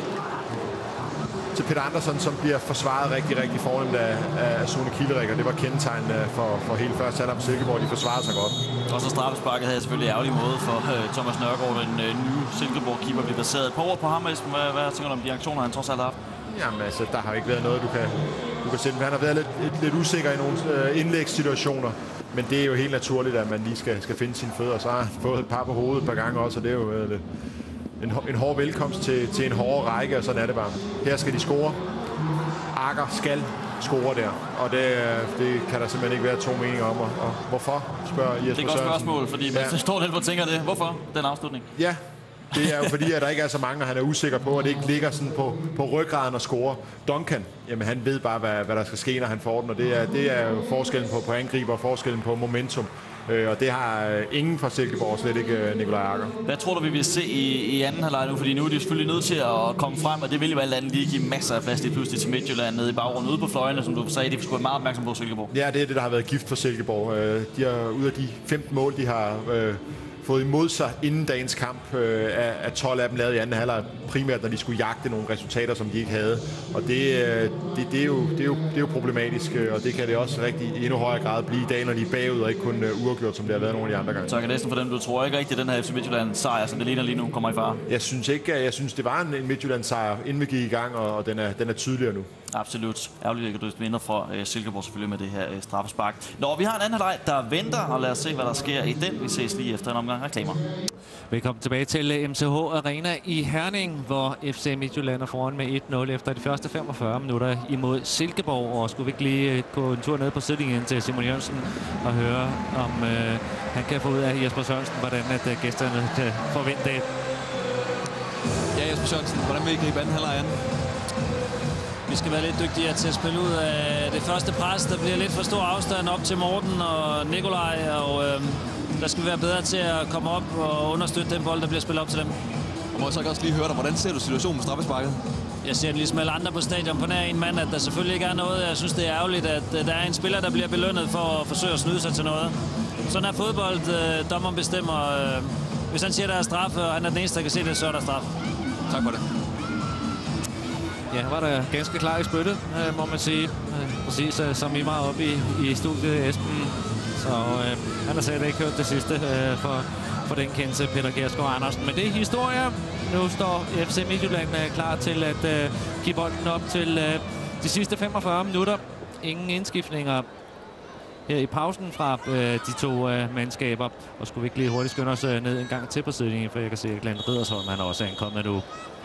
Peter Andersen, som bliver forsvaret rigtig, rigtig fornemt af Sune Kielerik, og det var kendetegnende for hele første halvleg på Silkeborg. De forsvarede sig godt. Og så straffesparket havde selvfølgelig ærgerlig måde for Thomas Nørgaard, den nye Silkeborg-keeper, bliver baseret. Et par ord på ham, hvad tænker du om de aktioner, han trods alt har haft? Jamen altså, der har ikke været noget, du kan sætte. Han har været lidt usikker i nogle indlægssituationer, men det er jo helt naturligt, at man lige skal finde sine fødder. Så har han fået et par på hovedet et par gange også, og det er jo en hård velkomst til en hård række, og sådan er det bare. Her skal de score. Akker skal score der, og det kan der simpelthen ikke være to meninger om. Og hvorfor, spørger Jesper Sørensen. Det er et godt spørgsmål, fordi man står lidt og tænker det. Hvorfor den afslutning? Ja, det er jo fordi, at der ikke er så mange, og han er usikker på, at det ikke ligger sådan på ryggraden og score. Duncan, jamen han ved bare, hvad der skal ske, når han får den, og det er jo forskellen på angriber og forskellen på momentum. Og det har ingen fra Silkeborg, slet ikke Nikolaj Akker. Hvad tror du, vi vil se i anden halvleg nu? Fordi nu er de selvfølgelig nødt til at komme frem, og det vil jo alt andet lige give masser af plads lige pludselig til Midtjylland nede i baggrunden ude på fløjene, som du sagde, de skulle være meget opmærksom på Silkeborg. Ja, det er det, der har været gift for Silkeborg. De har ud af de 15 mål, de har fået imod sig inden dagens kamp, af 12 af dem lavet i anden halvleg, primært når de skulle jagte nogle resultater, som de ikke havde. Og det er jo problematisk, og det kan det også rigtig i endnu højere grad blive i dag, når de er bagud og ikke kun uafgjort, som det har været nogle af de andre gange. Så jeg kan næsten for dem, du tror ikke rigtigt, at den her FC Midtjylland sejr, som det ligner lige nu, kommer i fare? Jeg synes, det var en Midtjylland sejr, inden vi gik i gang, og den er tydeligere nu. Absolut. Ærgerligt, at du vinder for Silkeborg selvfølgelig med det her straffespark. Når vi har en anden leg, der venter, og lad os se, hvad der sker i den. Vi ses lige efter en omgang reklamer. Velkommen tilbage til MCH Arena i Herning, hvor FC Midtjylland er foran med 1-0 efter de første 45 minutter imod Silkeborg. Og skulle vi ikke lige gå en tur ned på sidelinjen til Simon Jørgensen og høre, om han kan få ud af Jesper Sørensen, hvordan at gæsterne kan forvente det. Ja, Jesper Sørensen, hvordan vil I gribe anden halvleg an? Vi skal være lidt dygtigere til at spille ud af det første pres. Der bliver lidt for stor afstand op til Morten og Nikolaj, og der skal vi være bedre til at komme op og understøtte den bold, der bliver spillet op til dem. Og må jeg så også lige høre dig, hvordan ser du situationen med straffesparket? Jeg ser det ligesom alle andre på stadion på nær en mand, at der selvfølgelig ikke er noget. Jeg synes, det er ærgerligt, at der er en spiller, der bliver belønnet for at forsøge at snyde sig til noget. Sådan er fodbold. Dommeren bestemmer. Hvis han siger, der er straffe, og han er den eneste, der kan se det, så er der straf. Tak for det. Ja, var der ganske klar i spyttet, må man sige. Præcis som I var oppe i studiet, Esben. Så han har slet ikke hørt det sidste for den kendte Peter Kjærsgaard Andersen. Men det er historie. Nu står FC Midtjylland klar til at give bolden op til de sidste 45 minutter. Ingen indskiftninger her i pausen fra de to mandskaber. Og skulle vi ikke lige hurtigt skynde os ned en gang til på sidelinjen, for jeg kan se, at Glenn Riddersholm han også er ankommet nu.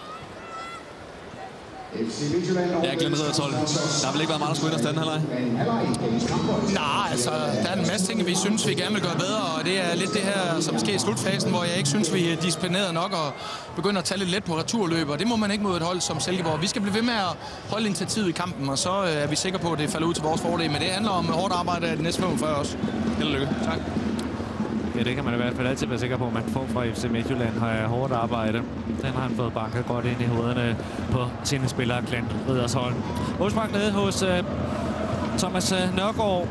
Ja, Glenn Riddersholm. Der har vel ikke været meget, der skulle ind og stande halvleg? Nej, altså, der er en masse ting, vi synes, vi gerne vil gøre bedre, og det er lidt det her, som sker i slutfasen, hvor jeg ikke synes, vi er disciplineret nok og begynder at tage lidt let på returløb, og det må man ikke mod et hold som Silkeborg. Vi skal blive ved med at holde initiativet i kampen, og så er vi sikre på, at det falder ud til vores fordel, men det handler om hårdt arbejde af de næste 45 også. Held og lykke. Tak. Ja, det kan man i hvert fald altid være sikker på, at man får fra FC Midtjylland har hårdt arbejde. Den har han fået banket godt ind i hovederne på sine spillere, Glenn Riddersholm. Målspark nede hos Thomas Nørgaard.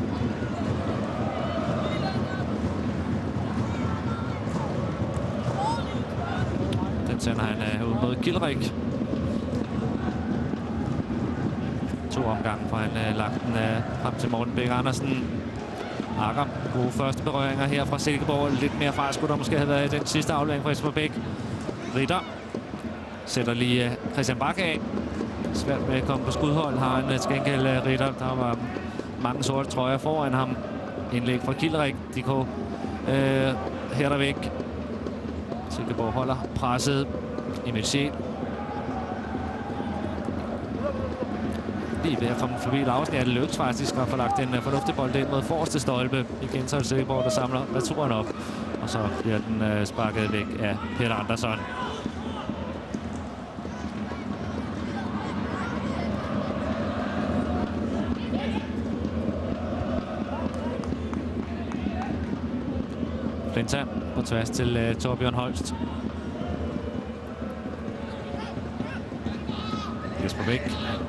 Den sender han ud mod Kielerik. 2 omgange, for han lagt den frem til Morten Bæk Andersen. Akker, gode første berøringer her fra Silkeborg. Lidt mere fart skulle der måske have været i den sidste aflevering fra Jesper Bæk. Ritter sætter lige Christian Bak af. Svært med at komme på skudhold har han til gengæld Ritter. Der var mange sorte trøjer foran ham. Indlæg fra Kilderik. Diko her der væk. Silkeborg holder presset. Emil Scheel. Lige ved at komme forbi Lausen. Ja, det lykkes faktisk at få lagt en fornuftig bold ind mod forreste stolpe. Igen så er det Silkeborg, der samler returen op. Og så bliver den sparket væk af Peter Andersson. Flinta på tværs til Torbjørn Holst. Jesper Bæk.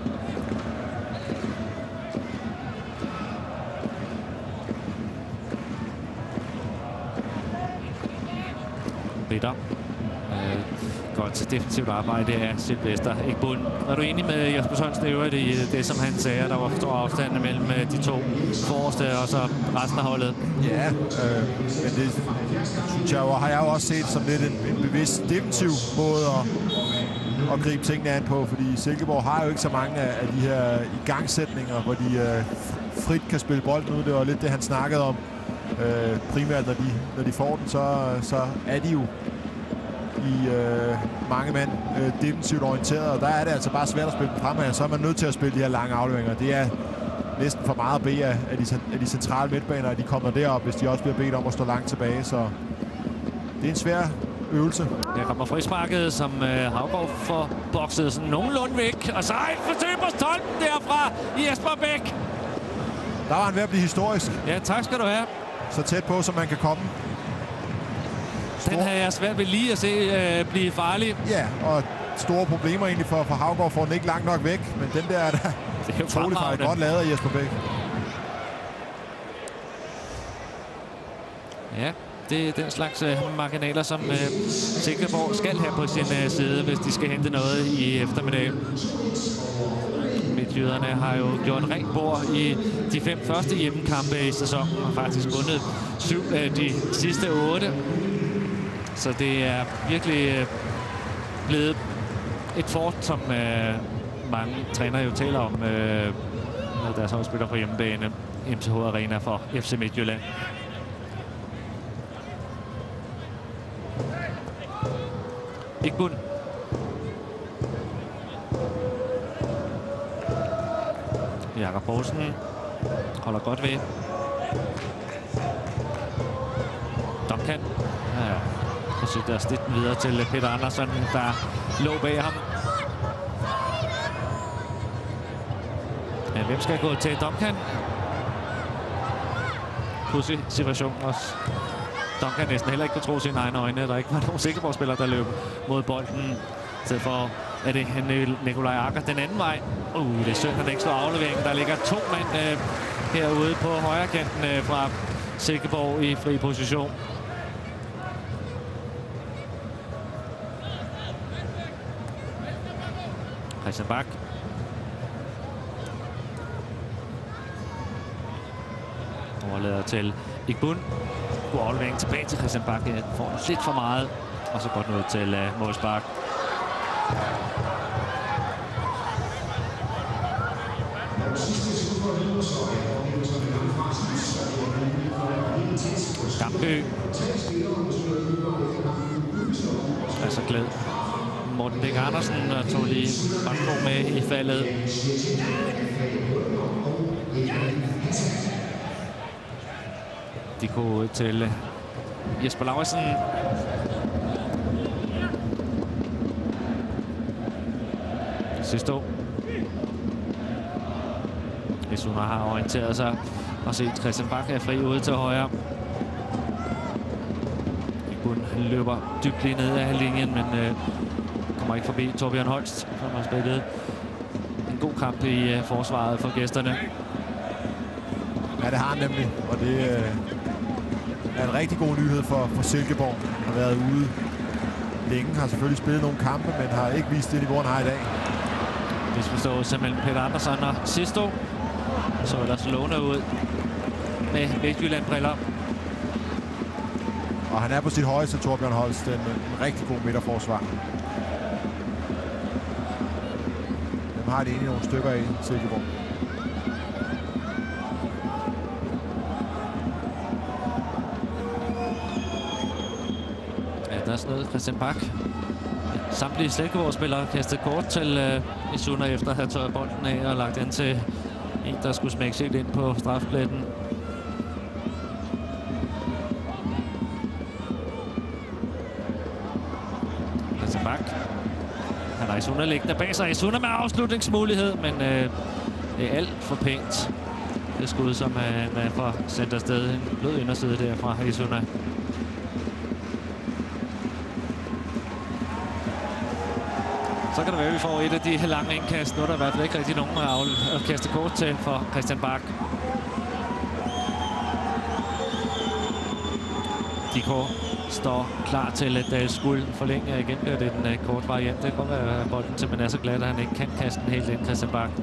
Bitter. Godt defensivt arbejde af Sylvester Ekbund. Er du enig med Jesper Sørensen i øvrigt i det, som han sagde, der var for stor afstand mellem de to forreste og så resten af holdet? Ja, men det synes jeg jo, har jeg jo også set som lidt en bevidst defensiv måde at gribe tingene an på, fordi Silkeborg har jo ikke så mange af de her igangsætninger, hvor de frit kan spille bolden ud. Det var lidt det, han snakkede om. Primært, når de får den, så er de jo i mange mand defensivt orienteret, og der er det altså bare svært at spille den fremad, så er man nødt til at spille de her lange afleveringer. Det er næsten for meget at bede af de centrale midtbaner, at de kommer derop, hvis de også bliver bedt om at stå langt tilbage, så det er en svær øvelse. Der kommer frisparket, som Haugaard får bokset sådan nogenlunde væk, og så et forsøg på stolpen derfra Jesper Bæk. Der var han ved at blive historisk. Ja, tak skal du have. Så tæt på, som man kan komme. Den havde jeg svært ved lige at se blive farlig. Ja, og store problemer egentlig for Haugaard, får den ikke langt nok væk, men den der er der utroligt faktisk godt lavet af Jesper Bæk. Ja, det er den slags marginaler, som Silkeborg skal have på sin side, hvis de skal hente noget i eftermiddag. Midtjyderne har jo gjort rent bord i de 5 første hjemmekampe i sæsonen, og faktisk vundet 7 af de sidste 8. Så det er virkelig blevet et fort, som mange trænere jo taler om, når deres hold spiller på hjemmebane. MTH Arena for FC Midtjylland. Ekbund. Jakob Poulsen holder godt ved. Duncan. Ja, forsøgte at stikke den videre til Peter Andersson, der lå bag ham. Ja, hvem skal gå til Duncan? Pudsig situation også. Duncan næsten heller ikke kunne tro sine egne øjne. Der ikke var nogen Silkeborg-spiller, der løb mod bolden. I stedet for er det Nikolaj Akker den anden vej. Det er synd, han ikke slår afleveringen. Der ligger 2 mand herude på højre kanten fra Silkeborg i fri position. Christian Bak. Overlader til Ekbund. God aflevering tilbage til Christian Bak. Får lidt for meget. Og så godt noget til målspark. Gamby. Altså glæd. Morten Bæk Andersen tog lige Banko med i faldet. De går til Jesper Lauritsen. Sidstå. Isuna har orienteret sig og set Christian Bak er fri ude til højre. Ekbund løber dybt lige ned af linjen, men kommer ikke forbi Torbjørn Holst. Han har spillet en god kamp i forsvaret for gæsterne. Ja, det har han nemlig, og det er en rigtig god nyhed for Silkeborg. Han har været ude længe, har selvfølgelig spillet nogle kampe, men har ikke vist det niveau, han har i dag. Misforståelse mellem Peter Andersson og Sisto. Så ellers lovende ud med Midtjylland-briller. Og han er på sit højeste, Torbjørn Holst. En rigtig god midterforsvar. Dem har de egentlig nogle stykker i Silkeborg. os ned. Christian Bak. Samtlige Silkeborg-spillere kastede kort til Isuna efter at have tørret bolden af og lagt den til en, der skulle smække sig ind på strafpletten. Christian Bak. Han har Isuna liggende bag sig. Isuna med afslutningsmulighed, men det er alt for pænt. Det skud, som han får sendt afsted. En blød inderside der fra Isuna. Så kan det være, at vi får et af de lange indkast. Nu er der i hvert fald ikke rigtig nogen at kaste kort til for Christian Bak. Diko står klar til at skulle forlænge. Igen bliver det en kort variant. Det kan godt være, at bolden simpelthen er så glat, at han ikke kan kaste den helt ind, Christian Bak.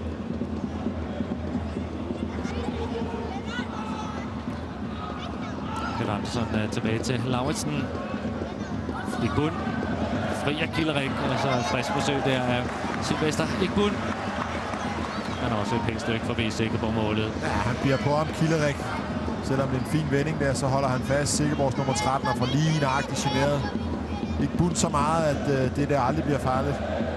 Peter Andersen tilbage til Lauritsen. Igbun. Fri af Killerik, og så frisk forsøg der af Sylvester Igbun. Han er også et pænt stykke forbi Silkeborg-målet. Ja, han bliver på ham, Killerik. Selvom det er en fin vending der, så holder han fast. Silkeborgs nummer 13 og får lige nøjagtigt generet. Igbun så meget, at det der aldrig bliver farligt.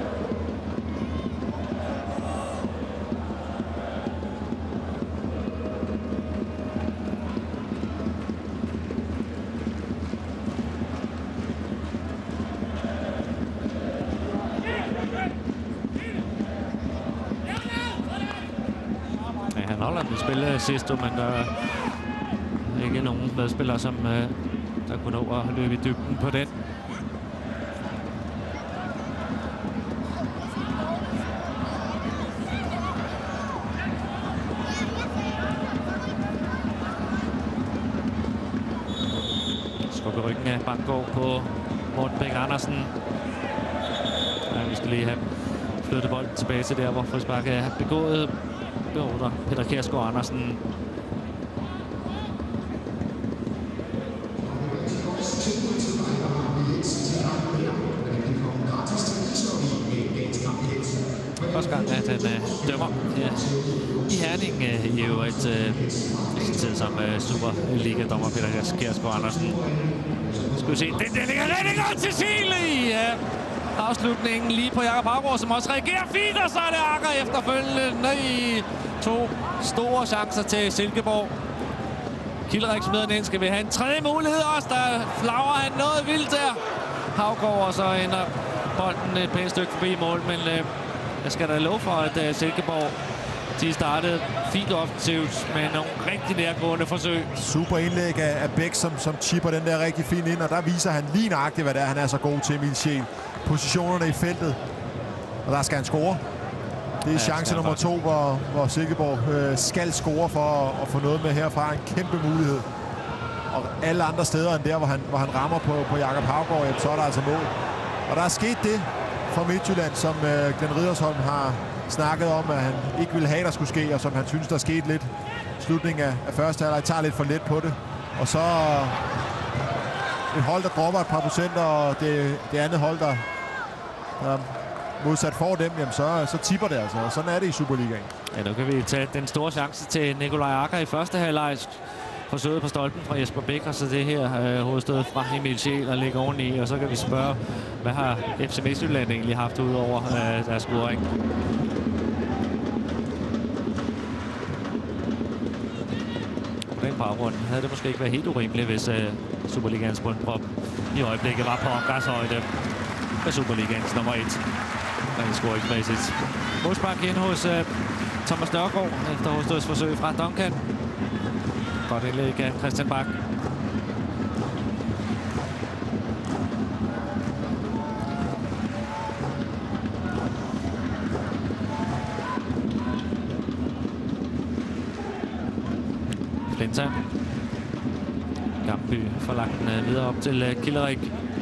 Spille sidst, men der er ikke nogen medspillere, som der kunne nå at løbe i dybden på den. Skubber ryggen af Banggaard på Morten Bæk Andersen. Ja, vi skal lige have flyttet bolden tilbage til der, hvor frisparket er begået. Beordrer Peter Kjærsgaard Andersen. Første gang, at han dømmer her i Herning i øvrigt tid som Superliga-dommer Peter Kjærsgaard Andersen. Skal vi se, den der ligger rigtig godt til Sile! Ja. Afslutningen lige på Jakob Havgaard, som også reagerer fint, og så er det Akker efterfølgende i 2 store chancer til Silkeborg. Killerik smider den ind. Skal vi have en tredje mulighed også? Der flagrer han noget vildt der. Havgaard, og så ender bolden et pænt stykke forbi mål, men jeg skal da love for, at Silkeborg de startede fint offensivt med nogle rigtig nærgående forsøg. Super indlæg af Bæk, som chipper den der rigtig fint ind, og der viser han lige nøjagtigt, hvad det er, han er så god til, Emil Scheel. Positionerne i feltet, og der skal han score. Det er chance nummer 2, hvor Silkeborg skal score for at få noget med herfra. En kæmpe mulighed. Og alle andre steder end der, hvor han rammer på Jakob Havgaard, så er der altså mål. Og der er sket det for Midtjylland, som Glenn Riddersholm har snakket om, at han ikke ville have, der skulle ske, og som han synes, der skete lidt. Slutningen af første halvleg tager lidt for let på det. Og så et hold, der dropper et par procenter, og det andet hold, der modsat for dem, jamen så tipper det altså. Og sådan er det i Superligaen. Ja, nu kan vi tage den store chance til Nikolaj Akker i første halvleg. Forsøget på stolpen fra Jesper Bæk, og så det her hovedstød fra Emil Scheel, der ligger oveni. Og så kan vi spørge, hvad har FC Midtjylland egentlig haft ud over deres scoring? På den baggrund havde det måske ikke været helt urimeligt, hvis Superligaens bundprop i øjeblikket var på omgangshøjde med Superligaens nummer 1. Rent scoringsmæssigt. Målspark ind hos Thomas Nørgaard efter hovedstødsforsøg fra Duncan. Godt indlæg af Christian Bak. Flinta. Gamby får lagt den videre op til Killerik.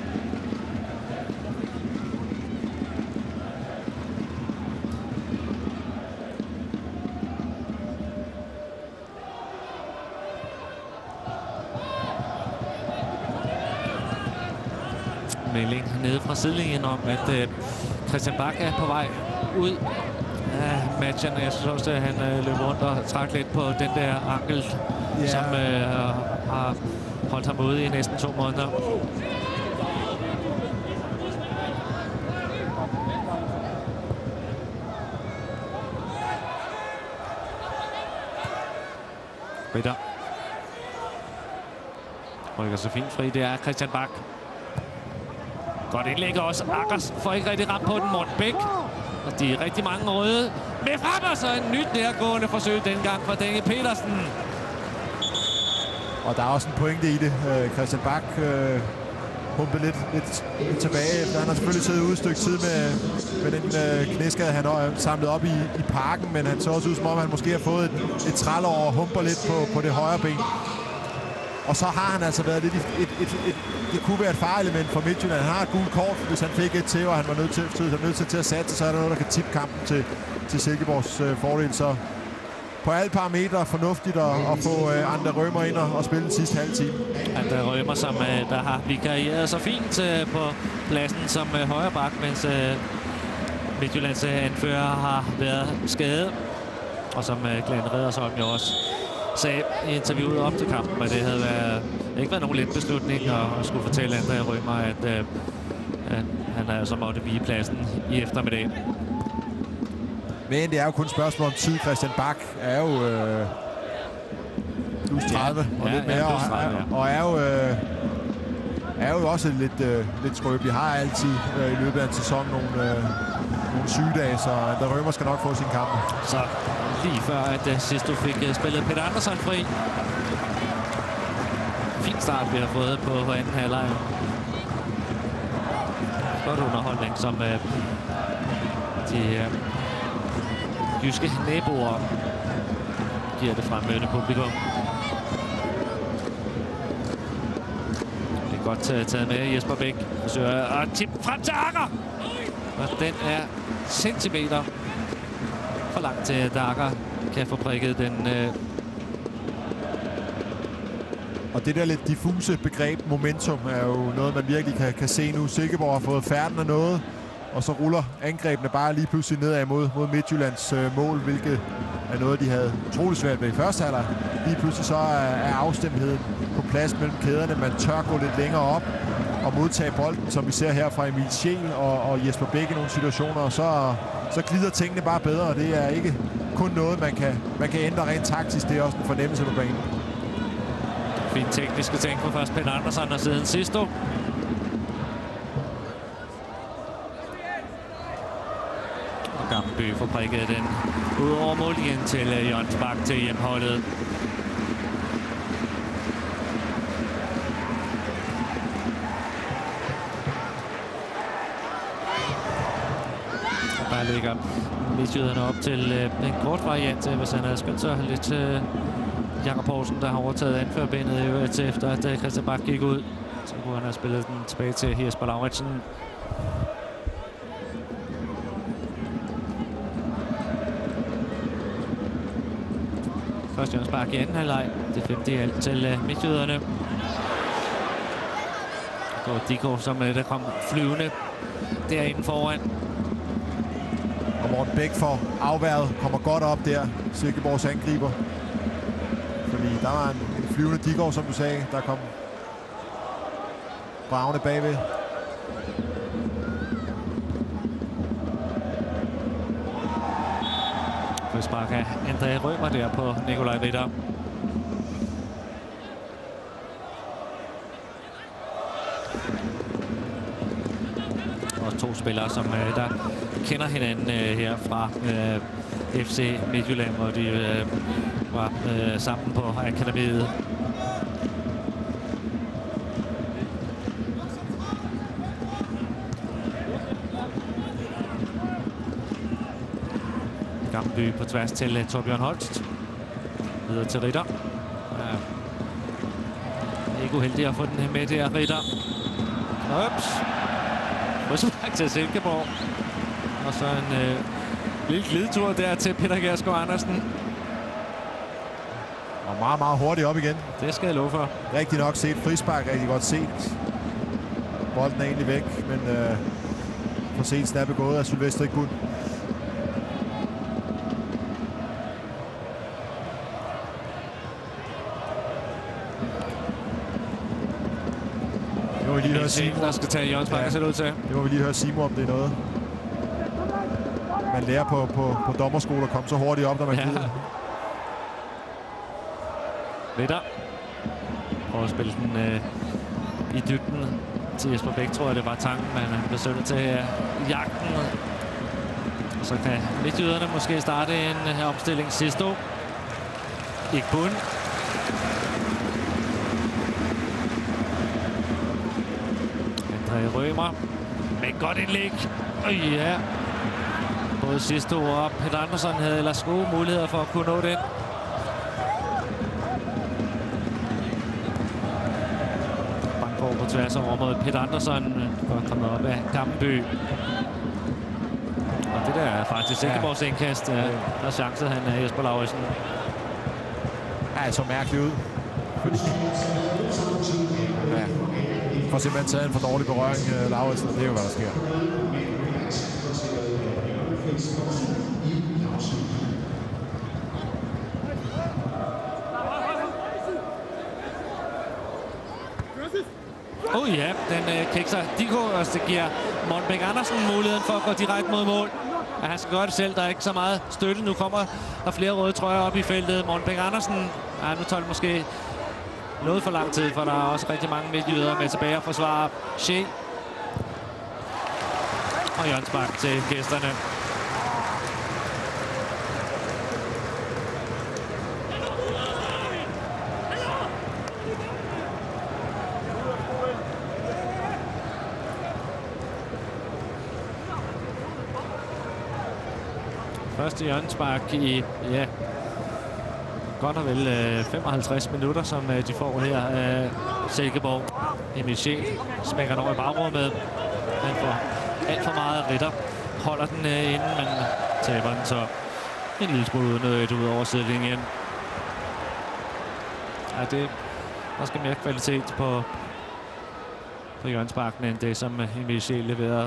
Melding nede fra sidelinjen om, at Christian Bak er på vej ud af matchen. Jeg synes også, at han løb rundt og trak lidt på den der ankel, som har holdt ham ude i næsten 2 måneder. Ritter. Rykker så fint fri, det er Christian Bak. Godt indlæg også. Akkers får ikke rigtig ramt på den. Morten Bæk. Og de er rigtig mange røde. Med frem og så en nyt nærgående forsøg dengang fra Denge Petersen. Og der er også en pointe i det. Christian Bak humpede lidt tilbage. Han har selvfølgelig siddet ude et stykke tid med den knæskade, han har samlet op i parken, men han så også ud som om, han måske har fået et trælår og humper lidt på det højre ben. Og så har han altså været lidt det kunne være et fareelement for Midtjylland. Han har et gult kort, hvis han fik et til, og han var nødt til at satse, så er der noget, der kan tippe kampen til Silkeborgs fordel. Så på alle parametre fornuftigt at få Ander Rømer ind og spille den sidste halve time. Ander Rømer, som der har vikarieret så fint på pladsen som højre bak, mens Midtjyllands anfører har været skadet. Og som Glenn Riddersholm jo også sagde i interviewet op til kampen, at det havde ikke været nogen let beslutning at skulle fortælle Ander Rømer, at han altså måtte vige pladsen i eftermiddag. Men det er jo kun et spørgsmål om tid. Christian Bak er jo plus 30 og lidt mere, og er jo også lidt skrøbelig. Har altid i løbet af en sæson nogle sygedage, så der Rømer skal nok få sin kamp. Så lige før, at sidst du fik spillet Peter Andersen fri. Fin start, vi har fået på anden halvleg. Godt underholdning, som de jyske naboer giver det fremmødende publikum. Det er godt taget med. Jesper Bæk forsøger at tippe frem til Akker. Og den er centimeter for langt til, at Akker kan få prikket den. Og det der lidt diffuse begreb momentum er jo noget, man virkelig kan se nu. Silkeborg har fået færden af noget, og så ruller angrebene bare lige pludselig nedad mod Midtjyllands mål, hvilket er noget, de havde utroligt svært med i første halvleg. Lige pludselig så er afstemtheden på plads mellem kæderne. Man tør gå lidt længere op og modtage bolden, som vi ser her fra Emil Scheel og Jesper Bæk i nogle situationer, og så glider tingene bare bedre, og det er ikke kun noget, man kan ændre rent taktisk. Det er også en fornemmelse på banen. Fint tekniske ting på først Peter Andersen og siden sidst. Og Gammelby får prikket den ud over mållinjen til Jørgens Bak til hjemholdet. Og der ligger Midtjyderne op til en kort variant, hvis han havde skyndt sig lidt Jakob Poulsen, der har overtaget anførbindet i øvrigt efter, at Christian Bak gik ud. Så kunne han have spillet den tilbage til Jesper Lauritsen. Først Jørgens Bak i anden halvleg. Det 5. i alt til Midtjyderne. Det var Diko, som der kom flyvende derinde foran. Og Morten Bæk får afværet, kommer godt op der. Silkeborgs angriber. Fordi der var en flyvende Diko, som du sagde, der kom bravende bagved. Frispark af André Rømer der på Nikolaj Ritter. Og to spillere, som der kender hinanden her fra FC Midtjylland, hvor de var sammen på akademiet. Gammelby på tværs til Torbjørn Holst. Videre til Ritter. Ja. Ikke uheldig at få den med der, Ritter. Ups. Frispark til Silkeborg. Og så en lille glidetur der til Peter Gersgaard Andersen. Og meget, meget hurtigt op igen. Det skal jeg love for. Rigtig nok set frispark, rigtig godt set. Bolden er egentlig væk, men forseelsen er begået af Sylvester Guld. Det må vi lige høre Simon. Der skal tage Jørgens Bak, ser det ud til. Det må vi lige høre Simon, om det er noget. Man lærer på dommerskole at komme så hurtigt op, når man gider. Ritter prøver at spille den i dybden til Jesper Bæk, tror jeg det var tanken, men han blev søndet til jagten. Og så kan midtjyderne måske starte en omstilling sidste år. Ikke bund. André Rømer med godt indlæg. Ja. Både sidste år og Peter Andersen havde ellers gode muligheder for at kunne nå den. Banggaard på tværs over mod Peter Andersen. Godt kommet op af Gammelby. Og det der er faktisk Silkeborgs indkast. Der chancede han Jesper Lauritsen. Ja, det så mærkeligt ud. Fordi... Ja. For simpelthen taget en for dårlig berøring, Lauritsen, og det er jo, hvad der sker. Ja, den kikser Diko, og det giver Morten Bæk Andersen muligheden for at gå direkte mod mål. Ja, han skal gøre det selv, der er ikke så meget støtte. Nu kommer der flere røde trøjer op i feltet. Morten Bæk Andersen, nu tager det måske noget for lang tid, for der er også rigtig mange midtjyder med tilbage og forsvarer Shea. Og Jørgensbak til gæsterne. Første hjørnespark i, ja, godt og vel 55 minutter, som de får her af Silkeborg. Emil Scheel smækker den over i bagrummet. Han får alt for meget. Ritter holder den inden, men taber den så en lille smule unødigt ud over sidelinjen. Ja, der skal mere kvalitet på hjørnesparken end det, som Emil Scheel leverede.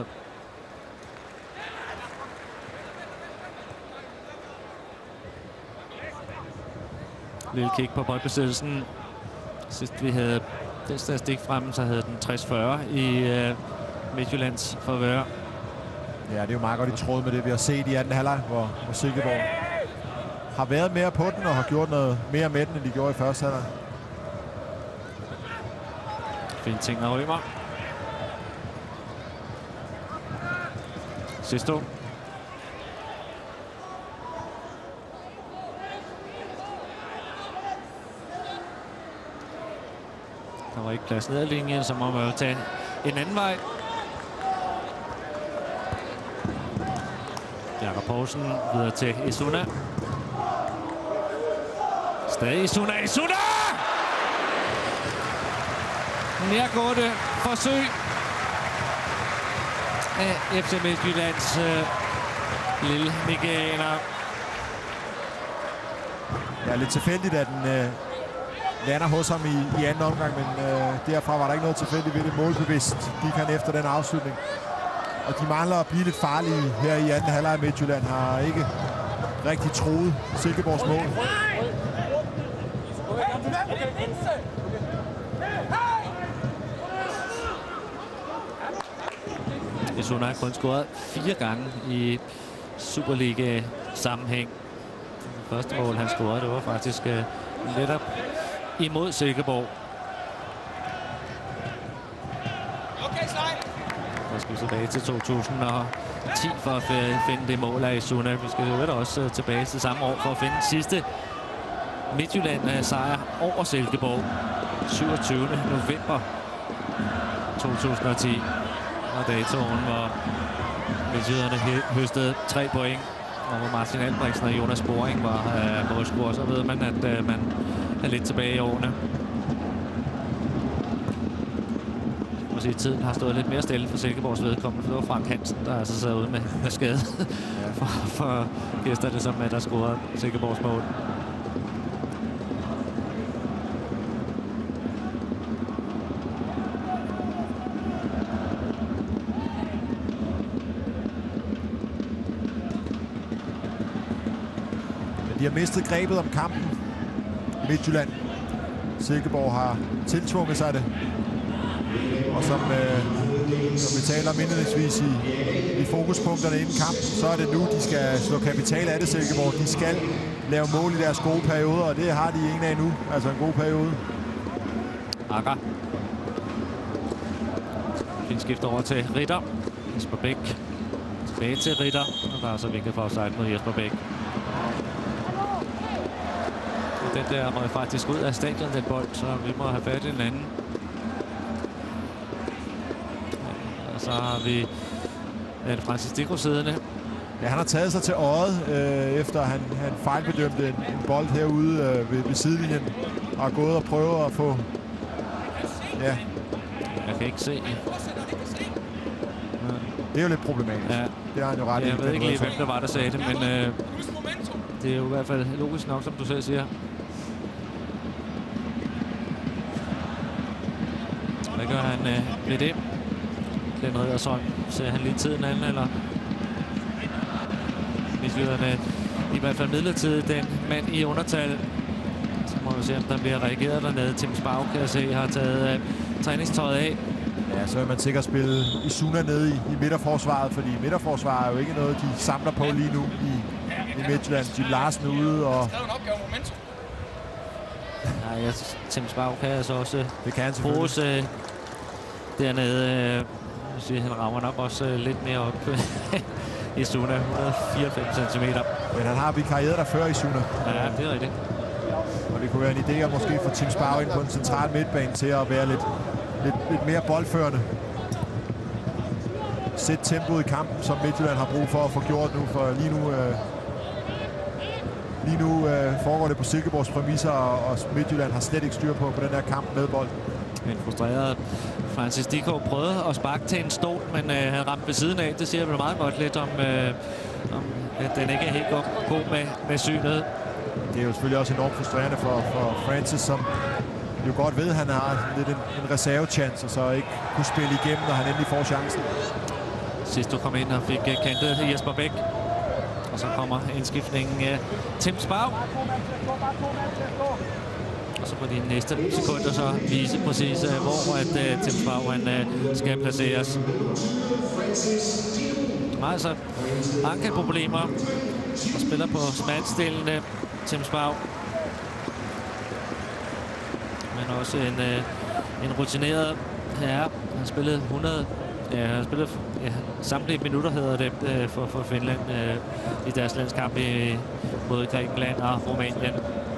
Lille kig på boldbesættelsen. Sidst vi havde den statistik fremme, så havde den 60-40 i Midtjyllands favør. Ja, det er jo meget godt i tråd med det, vi har set i anden halvleg, hvor Silkeborg har været mere på den og har gjort noget mere med den, end de gjorde i første halvleg. Fint ting af Rømer. Sisto. Der var ikke plads ned ad linjen, så må man jo tage en anden vej. Jakob Poulsen videre til Isuna. Stadig Isuna. Nærgående forsøg af FC Midtjyllands lille Mikaner. Ja, lidt tilfældigt, at den lander hos ham i anden omgang, men derfra var der ikke noget tilfældigt ved det. Målbevidst gik han efter den afslutning. Og de mangler at blive lidt farlige her i anden halvleg. Midtjylland har ikke rigtig troet Silkeborgs mål. Isuna har kun scoret 4 gange i Superliga-sammenhæng. Det første mål, han scorede, det var faktisk netop imod Silkeborg. Så skal vi tilbage til 2010 for at finde det mål af Isuna. Vi skal jo også tilbage til samme år for at finde sidste Midtjylland-sejr over Silkeborg. 27. november 2010. Og datoen, hvor midtjyderne høstede 3 point. Og hvor Martin Albrechtsen og Jonas Boring var målscorer, så ved man, at man er lidt tilbage i årene. Måske tiden har stået lidt mere stille for Silkeborgs vedkommende, for det var Frank Hansen, der altså sad ude med skade for gæsterne, som der scorede Silkeborgs mål. De har mistet grebet om kampen. Midtjylland. Silkeborg har tiltvunget sig det. Og som vi taler om indledningsvis i fokuspunkterne inden kampen, så er det nu, de skal slå kapital af det, Silkeborg. De skal lave mål i deres gode perioder, og det har de en af nu. Altså en god periode. Akker. Fint skift over til Ritter. Jesper Bæk. Tilbage til Ritter. Og der er så vinket for offside mod Jesper Bæk. Den der røg faktisk ud af stadion, den bold, så vi må have fat i en anden. Og så har vi Francis Dicko siddende. Ja, han har taget sig til øjet, efter han fejlbedømte en bold herude ved sidelinjen. Og har gået og prøvet at få... Ja. Jeg kan ikke se. Det er jo lidt problematisk. Ja. Det har han jo ret i. Jeg ved ikke lige, hvem der var, der sagde det, men det er jo i hvert fald logisk nok, som du selv siger. Hvad gør han ved det? Den Riddersholm, ser han lige tiden an, eller? Midtjyderne i hvert fald midlertidigt den mand i undertal. Så må vi se, om der bliver reageret dernede. Tim Spau, kan jeg se, har taget træningstøjet af. Ja, så vil man sikkert spille Isuna nede i midterforsvaret, fordi midterforsvaret er jo ikke noget, de samler på lige nu i Midtjylland. Jim Larsen ude og... Nej, Tim Spau kan altså også det kan bruges dernede. Han rammer nok også lidt mere op i Isuna, 194 cm. Men han har vikarieret der før i Isuna. Ja, det er rigtigt. Og det kunne være en idé at måske få Tim Spau ind på en central midtbane til at være lidt mere boldførende. Sæt tempoet i kampen, som Midtjylland har brug for at få gjort nu, for lige nu foregår det på Silkeborgs præmisser, og Midtjylland har slet ikke styr på den her kamp med bold. En frustreret Francis Dicko prøvede at sparke til en stol, men han ramte ved siden af. Det siger vel meget godt lidt om at den ikke er helt god med synet. Det er jo selvfølgelig også enormt frustrerende for Francis, som jo godt ved, at han har lidt en reservechance, og så ikke kunne spille igennem, når han endelig får chancen. Sidst du kom ind og fik kantet Jesper Bæk. Og så kommer indskiftningen af Tim Spau. Og så på de næste sekunder så vise præcis, hvor at Tim Spau skal placeres. Altså, ankelproblemer og spiller på smalstillende Tim Spau. Men også en rutineret herre. Han spillede 100. Ja, han spillede samtlige minutter, hedder det, for Finland i deres landskamp mod Grækenland og Rumænien.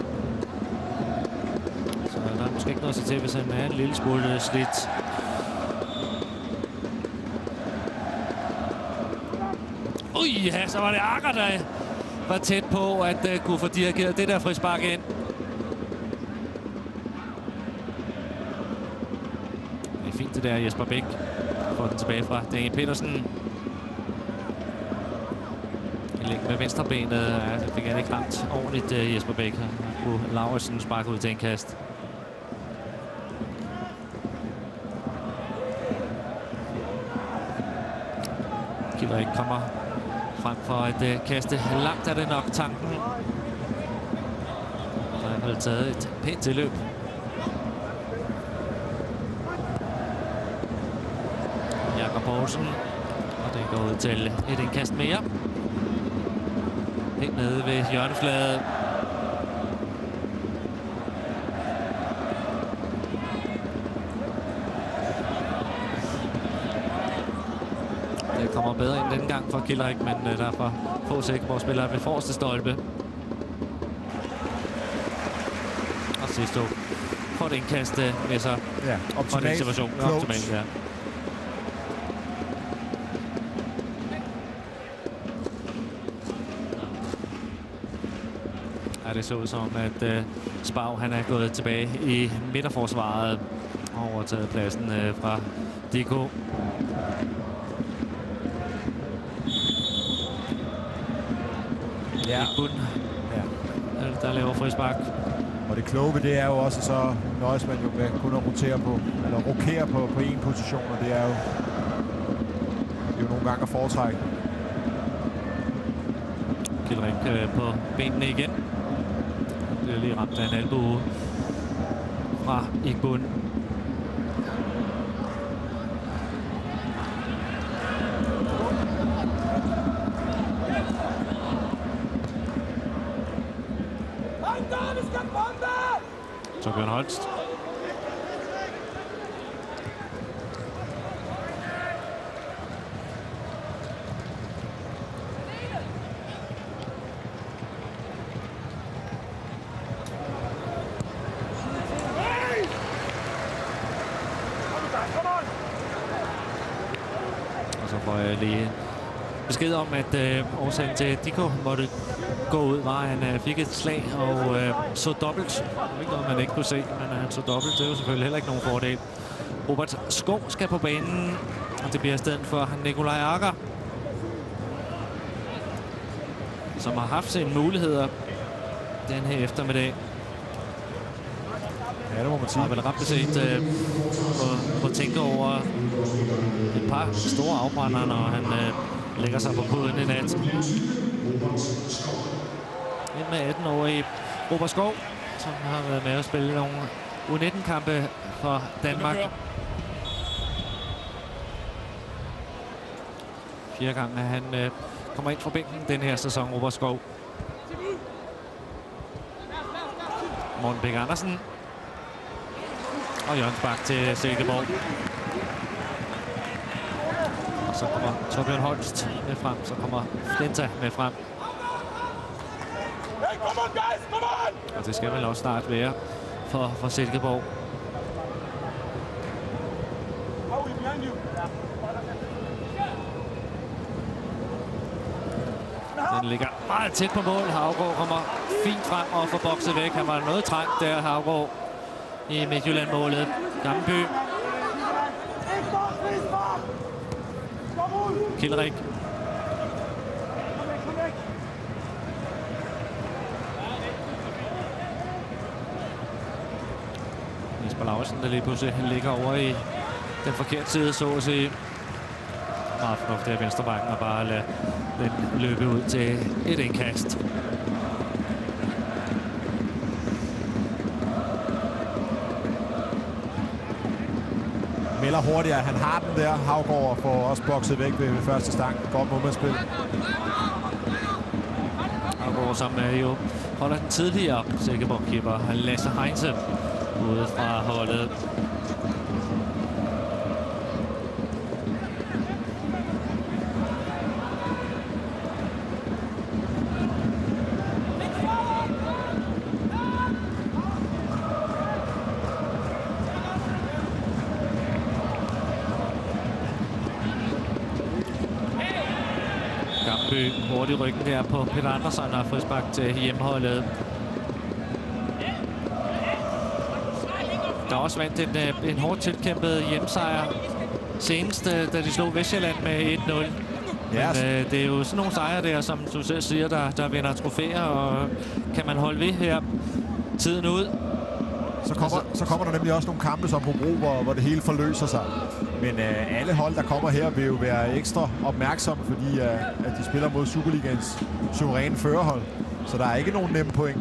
Så der er måske ikke noget at se til, hvis han er en lille smule slidt. Ja, så var det Akker, der var tæt på at kunne få dirigeret det der frispark ind. Det er fint, det der Jesper Bæk. Får den tilbage fra Daniel Petersen. Læg med venstrebenet. Ja, det fik han ikke ramt ordentligt, Jesper Bæk. Kunne Lauritsen sparke ud til en kast. Kildrik kommer frem for at kaste langt, er det nok tanken. Så han har taget et pænt tilløb. Jakob Poulsen, og det går ud til et indkast mere. Helt nede ved hjørnefladet. Det kommer bedre ind denne gang for Kildrik, men derfor få Silkeborg-spillere ved forreste stolpe. Og Sisto får et indkast med sig. Ja, optimalt. Optimalt, ja. Ja, det så ud som, at Spau han er gået tilbage i midterforsvaret og overtaget pladsen fra Dicko. Ja. Der laver frispark. Og det kloge ved det er jo også, så nøjes man jo med kun at rotere på, eller rokere på en position, og det er jo nogle gange at foretrække. Kildrik på benene igen. Det bliver lige ramt af en albue fra Igbun. Torbjørn Holst. Og så får jeg lige besked om, at årsagen til, at Dicko måtte gå ud, var, at han fik et slag og så dobbelt. Det er ikke noget, man ikke kunne se, men han så dobbelt. Det er jo selvfølgelig heller ikke nogen fordel. Robert Skov skal på banen, og det bliver i stedet for Nikolaj Akker, som har haft sine muligheder den her eftermiddag. Ja, det må man sige. Har vel ret beset på tænke over et par store afbrændere, når han lægger sig på puden i nat. Ind med 18-årige Robert Skov, som har været med at spille nogle U19-kampe for Danmark. 4 gange han kommer ind fra bænken den her sæson, Robert Skov. Morten Bæk Andersen. Og Jørgens Bak til Silkeborg. Og så kommer Torbjørn Holst med frem. Så kommer Flinta med frem. Og det skal vel også snart være for Silkeborg. Den ligger meget tæt på mål. Haugaard kommer fint frem og får bokset væk. Han var noget trængt der, Haugaard, i Midtjylland-målet. Gammelby. Kilderik. Jesper Lausen, der lige pludselig ligger over i den forkerte side, så at sige. Meget fornuftigt af venstrebakken og bare lade den løbe ud til et indkast. Melder hurtigere. Han har den der. Haugaard får også bokset væk ved første stang. Godt målmandsspil. Haugaard, som jo holder den tidligere Silkeborg-keeper Lasse Heinze ude fra holdet. Hurtig ryggen der på Peter Andersen og frispark til hjemmeholdet. Der er også vandt en hårdt tilkæmpet hjemmesejr senest, da de slog Vestjylland med 1-0. Men det er jo sådan nogle sejre der, som du selv siger, der vinder trofæer, og kan man holde ved her tiden ud. Så kommer der nemlig også nogle kampe som Hobro, hvor det hele forløser sig. Men alle hold, der kommer her, vil jo være ekstra opmærksomme, fordi at de spiller mod Superligans suveræne førerhold. Så der er ikke nogen nemme point.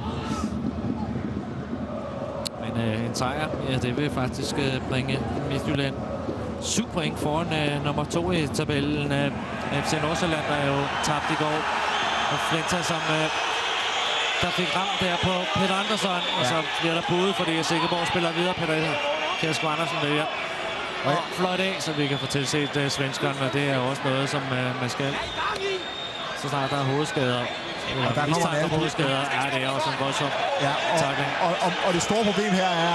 Men en sejr, ja, det vil faktisk bringe Midtjylland 7 point foran nummer 2 i tabellen. FC Nordsjælland er jo tabt i går. Og Flinta, som der fik ramt der på Peter Andersen, og så bliver der budet, fordi Silkeborg spiller videre. Peter Kjærsgaard Andersen vælger og fløjt af, så vi kan få tilset svenskerne, og det er også noget, som man skal. Så snart der er hovedskader. Og der kommer alle hovedskader. Ja, det er også en voldsom takling. Og det store problem her er,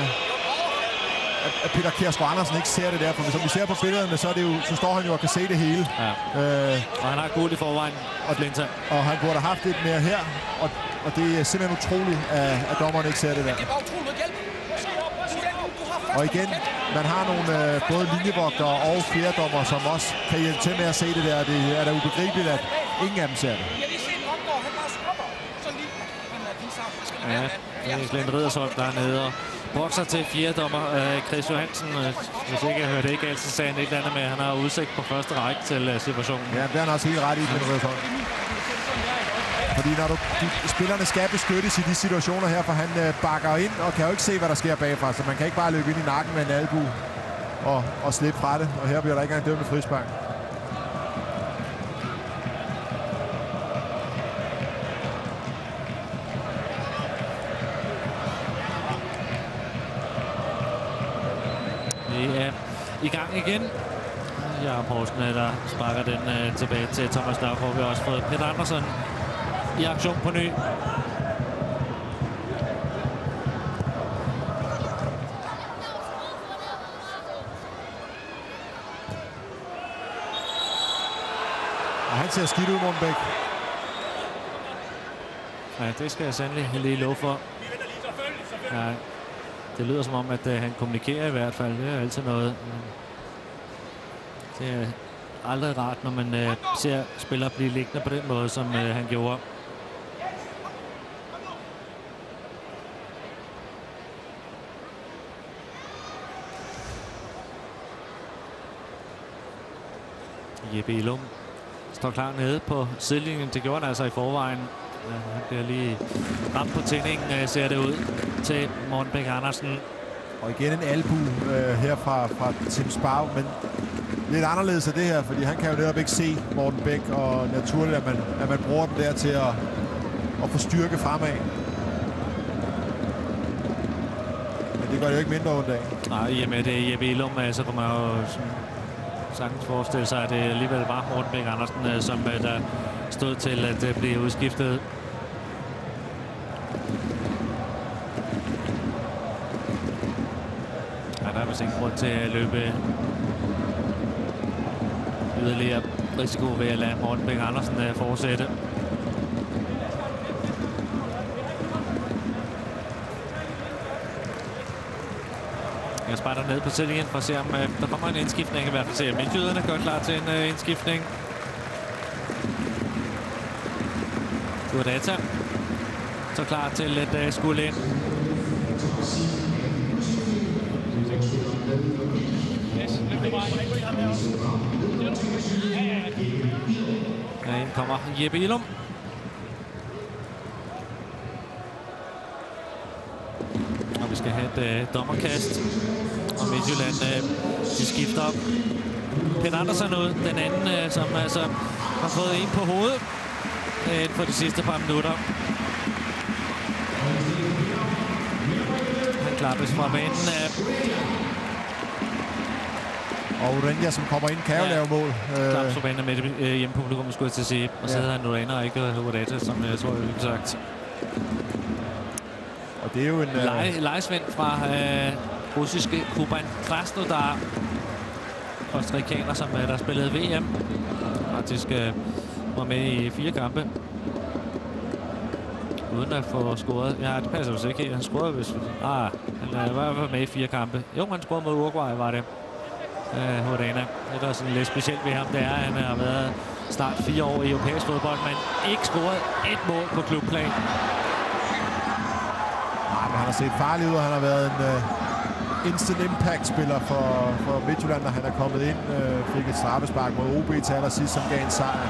at Peter Kjærsgaard Andersen ikke ser det der, for som vi ser på billederne, så står han jo og kan se det hele. Ja. Og han har gult i forvejen, og Flinta. Og han burde have haft lidt mere her, og det er simpelthen utroligt, at dommeren ikke ser det der. Og igen, man har nogle både linjevogtere og fjerdommer, som også kan hjælpe til med at se det der. Det er da ubegribeligt, at ingen af dem ser det. Ja, det er Glenn Riddersholm, der er nede og bokser til fjerdommer Chris Johansen. Hvis ikke jeg hørte ikke altid sagde han et eller andet med, han har udsigt på første række til situationen. Ja, det er han også helt ret i, Glenn Riddersholm. Fordi når spillerne skal beskyttes i de situationer her, for han bakker ind og kan jo ikke se, hvad der sker bagfra. Så man kan ikke bare løbe ind i nakken med en albu og slippe fra det. Og her bliver der ikke engang dømt med frispark. i gang igen. Jakob Poulsen, der sparker den tilbage til Thomas Nørgaard. Vi har også fået Peter Andersen i aktion på ny. Og han ser skidt ud, Morten Bæk. Ja, det skal jeg sandelig lige love for. Ja, det lyder som om, at han kommunikerer i hvert fald. Det er altid noget. Det er aldrig rart, når man ser spillere blive liggende på den måde, som han gjorde. Jeppe Ilum står klar nede på sidelinjen. Det gjorde han altså i forvejen. Ja, han bliver lige ramt på tændingen, ser det ud til Morten Bæk Andersen. Og igen en albu her fra Tim Sparv, men lidt anderledes af det her, fordi han kan jo netop ikke se Morten Bæk, og naturligt, at man bruger den der til at få styrke fremad. Men det gør det jo ikke mindre ondt af. Nej, i og med det er Jeppe Ilum, så kan man jo sagtens forestille sig, at det alligevel var Morten Bæk Andersen, som der stod til at blive udskiftet. Ja, der er vist ingen grund til at løbe yderligere risiko ved at lade Morten Bæk Andersen fortsætte. Jeg spejder ned på sætningen for at se, om der kommer en indskiftning. I hvert fald se, at midtjyderne gør klar til en indskiftning. Guardata så klar til at skulle ind. Ja, ind kommer Jeppe Ilum. Og vi skal have et dommerkast. Og Midtjylland, de skifter op. Peter Andersen ud, den anden, som altså har fået en på hovedet inden for de sidste par minutter. Han klappes fra banen af. Og Urenja, som kommer ind, kan jo lave mål. Klappes fra banen med hjemmepublikum, skulle jeg til at sige. Og så hedder han Urenja og ikke Guardata, som jeg tror, jeg ville sagt. Og det er jo en... Lejesvend fra russiske Kuban Krasnodar. Kostarikaner, som der spillede VM. Faktisk var med i 4 kampe. Uden at få scoret. Ja, det passer jo ikke helt. Han scorede hvis... han var med i 4 kampe. Jo, han scorede mod Uruguay, var det. Hodana. Det er sådan lidt specielt ved ham, det er, at han har været snart 4 år i europæisk fodbold, men ikke scoret et mål på klubplan. Nej, men han har set farlig ud, og han har været en instant impact-spiller for Midtjylland, når han er kommet ind. Fik et straffespark mod OB til allersidst, som gav en sejr.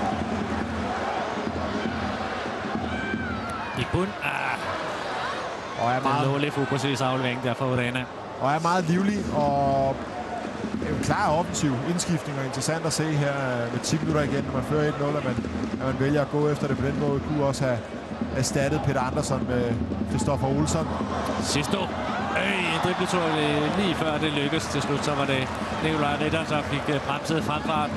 I bund. Og er meget... Den lå lidt fokus aflevering der for Hodana. Og er meget livlig, og en klar offensiv indskiftning, og interessant at se her med 10 minutter igen, når man fører 1-0, at man vælger at gå efter det på den måde. Kunne også have erstattet Peter Andersen med Christoffer Olsson. Sidste år. En dribletur lige før det lykkedes til slut, så var det Nikolaj Ritter, der fik bremset fremfarten.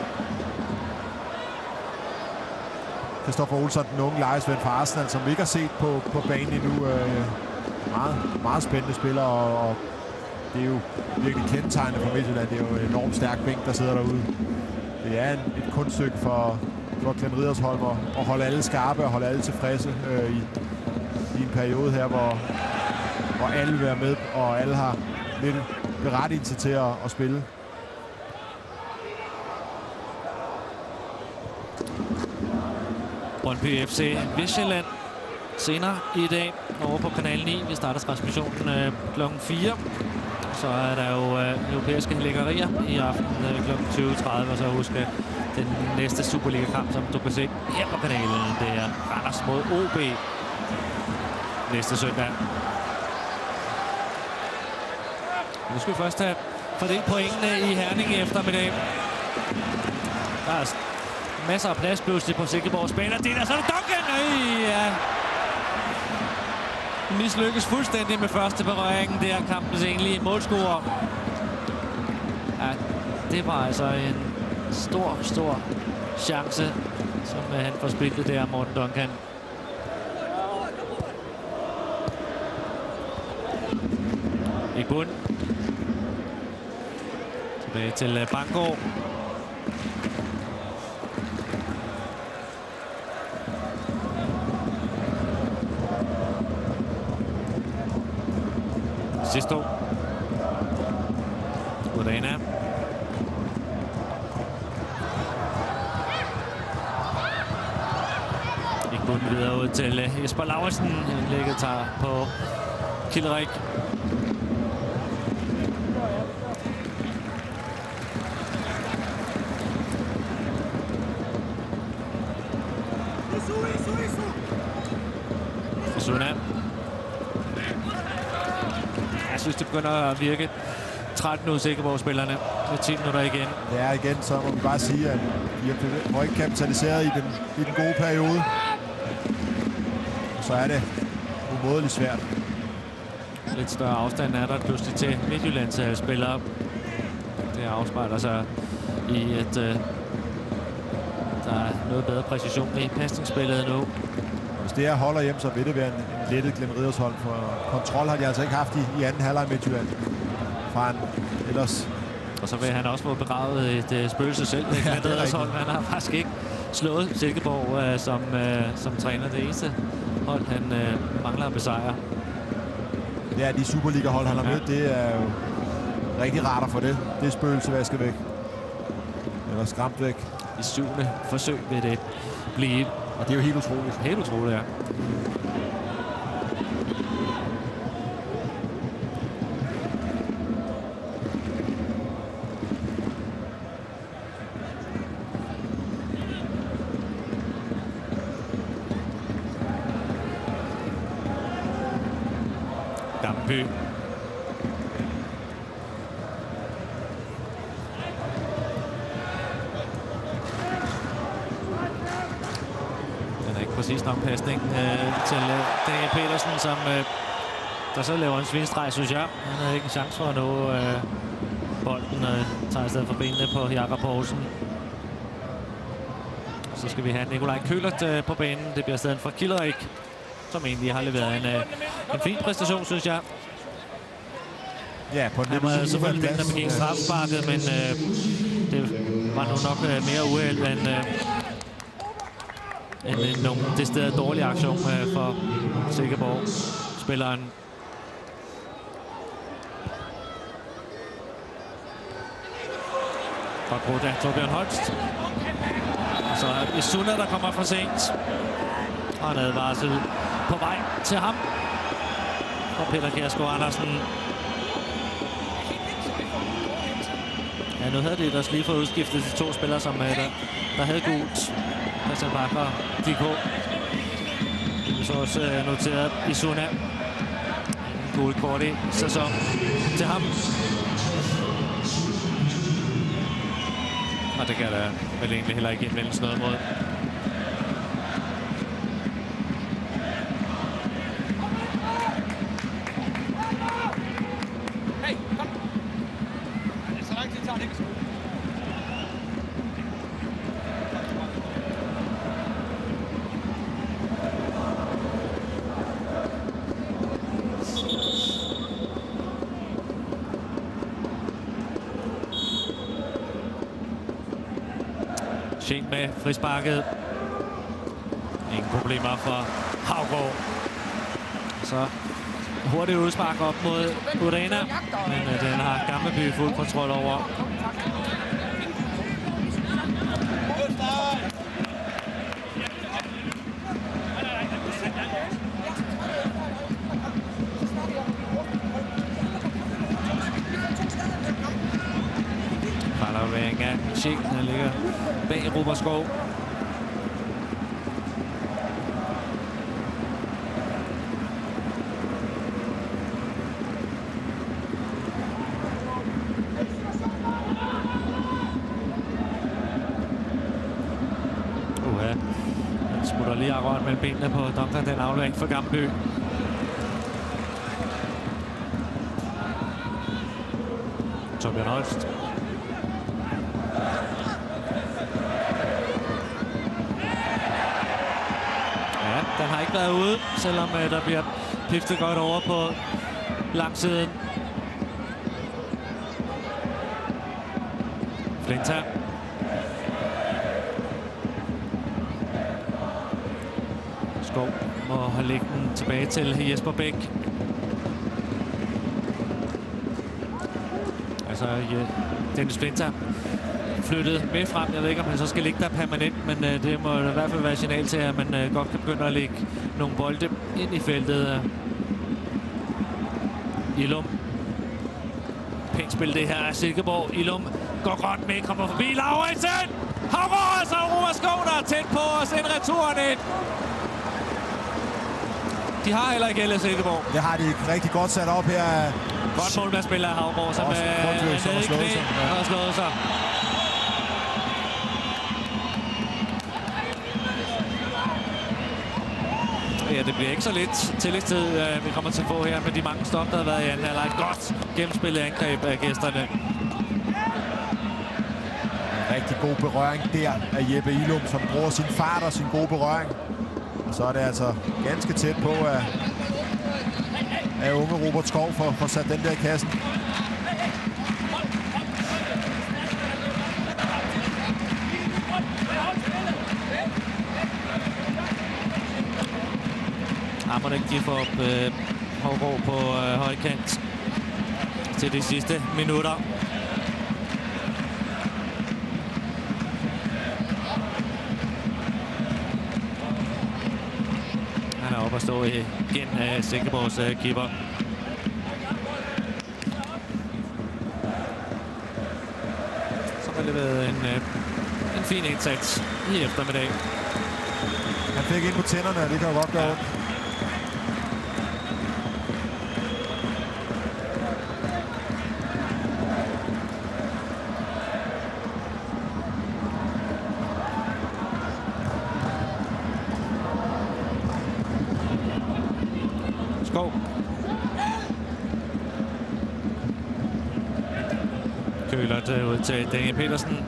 Christoffer Olsson, den unge lejesvend fra Arsenal, som vi ikke har set på banen endnu. Meget spændende spiller, og det er jo virkelig kendetegnende for Midtjylland. Det er jo en enormt stærk bænk, der sidder derude. Det er et kunststykke for Glenn Riddersholm at holde alle skarpe og holde alle tilfredse i en periode her, hvor alle vil være med, og alle har lidt berettigelse til at spille. Brøndby FC Vestsjælland senere i dag over på Kanal 9. Vi starter transmissionen klokken 4. Så er der jo europæiske lækkerier i aften klokken 20.30. Og så husk den næste Superliga-kamp, som du kan se her på kanalen. Det er Randers mod OB næste søndag. Nu skal vi først have fordelt pointene i Herning i eftermiddag. Der er masser af plads pludselig på Silkeborgs bane. Det er så Duncan! Ja. Mislykkes fuldstændig med første berøringen. Det er kampens egentlige målscorer. det var altså en stor chance, som han får spillet der, Morten Duncan. I bund. Tilbage til Bangor. Sisto. Udana. Ikke bunden videre ud til Jesper Lauritsen. Indlægget tager på Kilderik. Suna. Jeg synes, det begynder at virke træt nu, Silkeborg-spillerne. Med 10 minutter igen. Ja, igen, så må vi bare sige, at de har ikke kapitaliseret i den gode periode. Så er det umådeligt svært. Lidt større afstand er der pludselig til Midtjyllands spillere. Det afspejler sig i, at der er noget bedre præcision i pasningsspillet nu. Hvis det her holder hjem, så vil det være en lettet Glenn Ridders hold. For kontrol har de altså ikke haft i anden halvleg i Midtjylland. Fra ellers. Og så vil han også få begravet et spøgelse selv. Ja, Glenn Ridders hold. Han har faktisk ikke slået Silkeborg som træner. Det eneste hold, han mangler at besejre. Ja, de Superliga-hold, han har mødt, det er jo rigtig rart at få det. Det er spøgelse vasket væk. Eller skræmt væk. I 7. forsøg vil det blive. Og det er jo helt utroligt. Helt utroligt, ja. Damby. Præcis nok pasning til Daniel Petersen, som der så laver en svinstreg, synes jeg. Han havde ikke en chance for at nå bolden og tager i stedet for benene på Jakob Poulsen. Så skal vi have Nikolaj Kølert på banen. Det bliver stedet for Kilderik, som egentlig har leveret en fin præstation, synes jeg. Ja, på den han var selvfølgelig den, der begik straffesparket, men det var nu nok mere uheld end nogle decideret dårlige aktion for Silkeborg-spilleren. Godt brugt af Torbjørn Holst. Og så er det Suna, der kommer for sent. Og en advarsel på vej til ham. Og Peter Kjærsgaard Andersen. Ja, nu havde det ellers lige fået udskiftet de 2 spillere, som der havde gult. Christian Bakker og DK. Så også noteret i Suna. En gul kort i sæson til ham. Og det kan der vel egentlig heller ikke indvendes noget mod. Hey, kom! Det er så lang tid, tager det ikke. Med frisparket. Ingen problemer for Havgård. Så hurtigt udspark op mod Udana, men den har Gammelby fuld kontrol over. Farlavering af Schick, der ligger bag Robertskov. Han smutter lige akkurat mellem benene på Duncan, den aflevering for Gammelby. Torbjørn Holst. Den har ikke været ude, selvom der bliver piftet godt over på langsiden. Flinta. Skov må lægge den tilbage til Jesper Bæk. Altså Dennis Flinta flyttet med frem. Jeg ved ikke, om han så skal ligge der permanent, men det må i hvert fald være signal til, at man godt kan begynde at lægge nogle bolde ind i feltet. Ilum. Pænt spil det her af Silkeborg. Ilum går godt med, kommer forbi Lauritsen! Havre, så Roar Skov, der er tæt på at sende returen ind. De har heller ikke ellers Silkeborg. Det har de rigtig godt sat op her. Godt målmandsspiller af Havre, som er nede i knæ og har slået sig. Ja, det bliver ikke så lidt tillægstid, vi kommer til at få her med de mange stop, der har været i anden halvleg. Godt gennemspillet angreb af gæsterne. En rigtig god berøring der af Jeppe Ilum, som bruger sin fart og sin gode berøring. Og så er det altså ganske tæt på af unge Robert Skov for at sætte den der i kassen. Ammernik, de får Hovgaard på højkant til de sidste minutter. Han er oppe at stå igen af Silkeborgs keeper. Så har det været en fin indsats i eftermiddag. Han fik ind på tænderne, og det kan jo godt gøre ondt. Skov. Kølert ud til Daniel Petersen.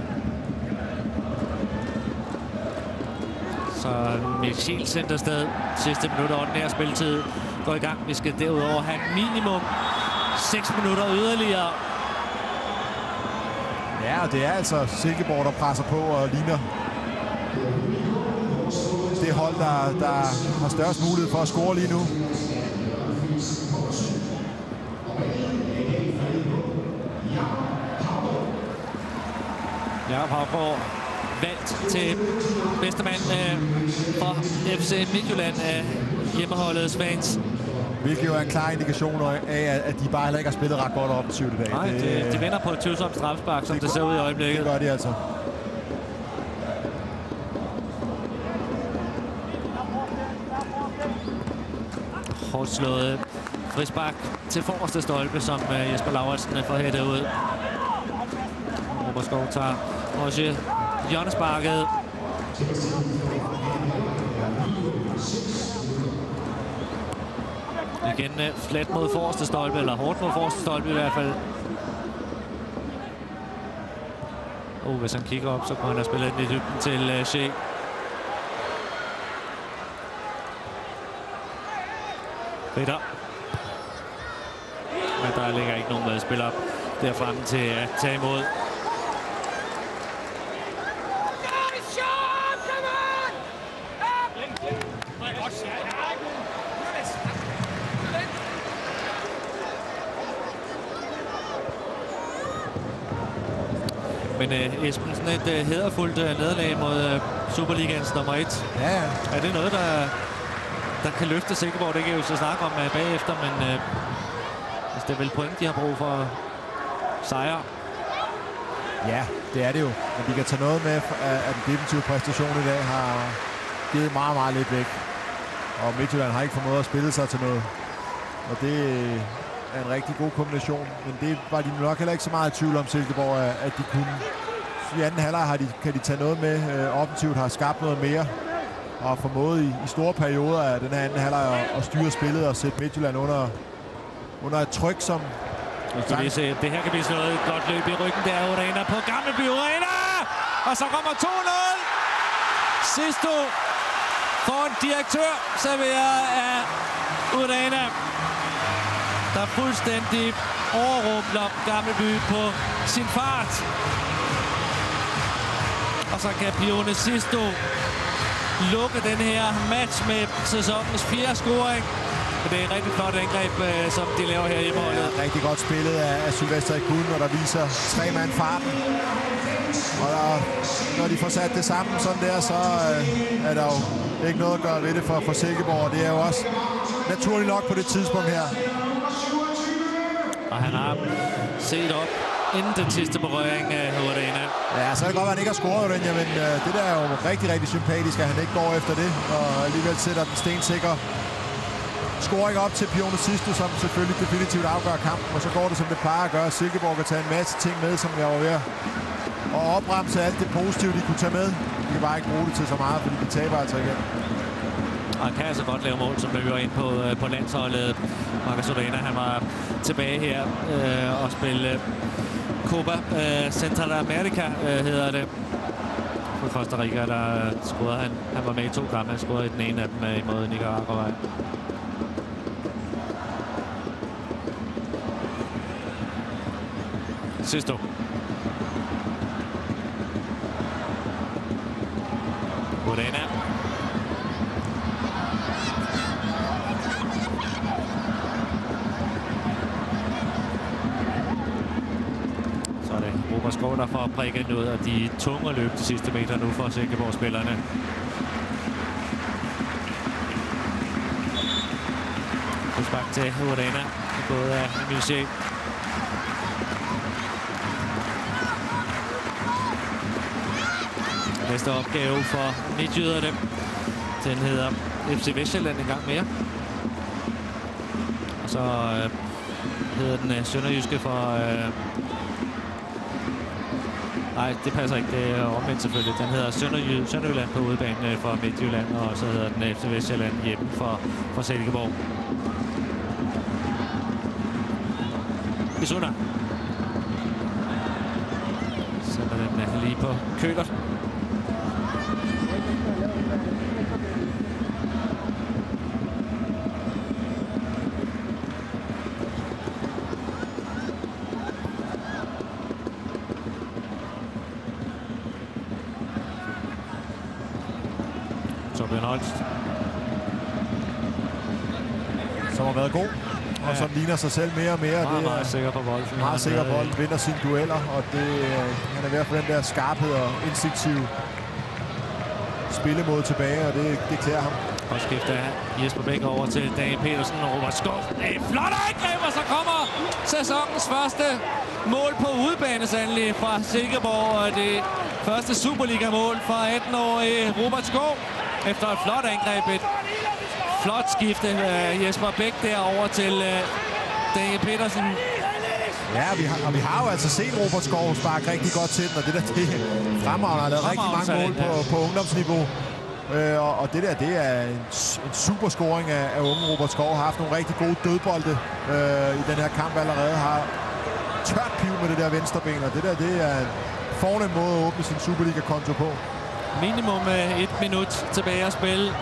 Så Michel sendt afsted. Sidste minutter ordinær spilletid går i gang. Vi skal derudover have minimum 6 minutter yderligere. Ja, og det er altså Silkeborg, der presser på og ligner det hold, der har størst mulighed for at score lige nu. Jakob Havgaard valgt til bedste mand for FC Midtjylland af hjemmeholdets fans. Hvilket jo er en klar indikation af, at de bare heller ikke har spillet ret godt offensivt i dag. Nej, de vinder på et tvivlsomt strafspark, som det ser ud i øjeblikket. Det gør de altså. Hårdt slået frispark til forreste stolpe, som Jesper Lauritsen får hættet ud. Robert Skov tager også hjørnesparket. Igen flat mod forreste stolpe, eller hårdt mod forreste stolpe i hvert fald. Hvis han kigger op, så kunne han have spillet den i dybden til Shea. Ritter. Men der ligger ikke nogen medspiller derfremme til at tage imod. Men Esben, sådan et hæderfuldt nederlag mod Superligaens nummer 1. Ja. Er det noget, der kan løfte Silkeborg? Det kan jo så snakke om bagefter, men det er vel point, de har brug for sejre. Ja, det er det jo. Men de kan tage noget med, at den defensive præstation i dag har givet meget, meget lidt væk. Og Midtjylland har ikke formået at spille sig til noget. Og det er en rigtig god kombination. Men det var de nok heller ikke så meget i tvivl om Silkeborg, at de kunne. I anden halvleg kan de tage noget med. Offensivt har skabt noget mere. Og formået i store perioder af den her anden halvleg at styre spillet og sætte Midtjylland under et tryk, som... Nu skal vi se, det her kan blive sådan noget godt løb i ryggen. Det er Urena på Gammelby Arena! Og så kommer 2-0! Sisto får en direktør serveret af Udana, der fuldstændig overrumpler Gammelby på sin fart. Og så kan Pione Sisto lukke den her match med sæsonens 4. scoring. Det er et rigtig flot angreb, som de laver her i målet. Ja, rigtig godt spillet af Sylvester Ikun, og der viser 3 mand farten. Og når de får sat det sammen sådan der, så er der jo ikke noget at gøre ved det for Silkeborg. Det er jo også naturligt nok på det tidspunkt her. Og han har set op inden den sidste berøring af Udana. Ja, så er det godt, at han ikke har scoret den, men det der er jo rigtig, rigtig sympatisk, at han ikke går efter det, og alligevel sætter den stensikker scoring op til Pione Sisto, som selvfølgelig definitivt afgør kampen, og så går det, som det plejer at gøre. Silkeborg kan tage en masse ting med, som jeg var ved at opremse alt det positive, de kunne tage med. De kan bare ikke bruge det til så meget, fordi de taber altså igen. Og han kan altså godt lave mål, som løber ind på landsholdet. Marcus Udana, han var tilbage her og spille Copa Centroamérica, hedder det. For Costa Rica, der scorede han. Han var med i 2 kampe, han scorede i den ene af dem imod Nicaragua. Sisto. Udana. Så er det Robert Skov, der får prikket ud af de tunge løb de sidste meter nu for Silkeborg-spillerne. Spark til Udana, både af Michel. Næste opgave for midtjyderne. Den hedder FC Vestjylland en gang mere. Og så hedder den Sønderjyske for... Nej, det passer ikke. Det er omvendt selvfølgelig. Den hedder Sønderjylland på udebane for Midtjylland, og så hedder den FC Vestjylland hjemme for Silkeborg. Isuna. Sætter den lige på Køler. Torbjørn Holst. Som har været god, og som ligner sig selv mere og mere. Meget sikker på bolden. Meget sikker på bolden, vinder sine dueller, og han er ved at få den der skarphed og instinktiv spillemåde tilbage, og det klæder ham. Og skifter Jesper Bæk over til Daniel Petersen og Robert Skov. Et flot angreb, og så kommer sæsonens første mål på udebane sandelig fra Silkeborg, og det første Superliga-mål fra 18-årige Robert Skov. Efter et flot angreb, et flot skifte Jesper Bæk derover til Daniel Petersen. Ja, vi har jo altså set Robert Skov sparke rigtig godt til den, og det fremragende. Han har lavet rigtig mange mål på ungdomsniveau. Og det er en super scoring af unge Robert Skov. Har haft nogle rigtig gode dødbolde i den her kamp allerede. Har tørt piv med det der venstreben, og det er en fornem måde at åbne sin Superliga-konto på. Minimum 1 minut tilbage at spille.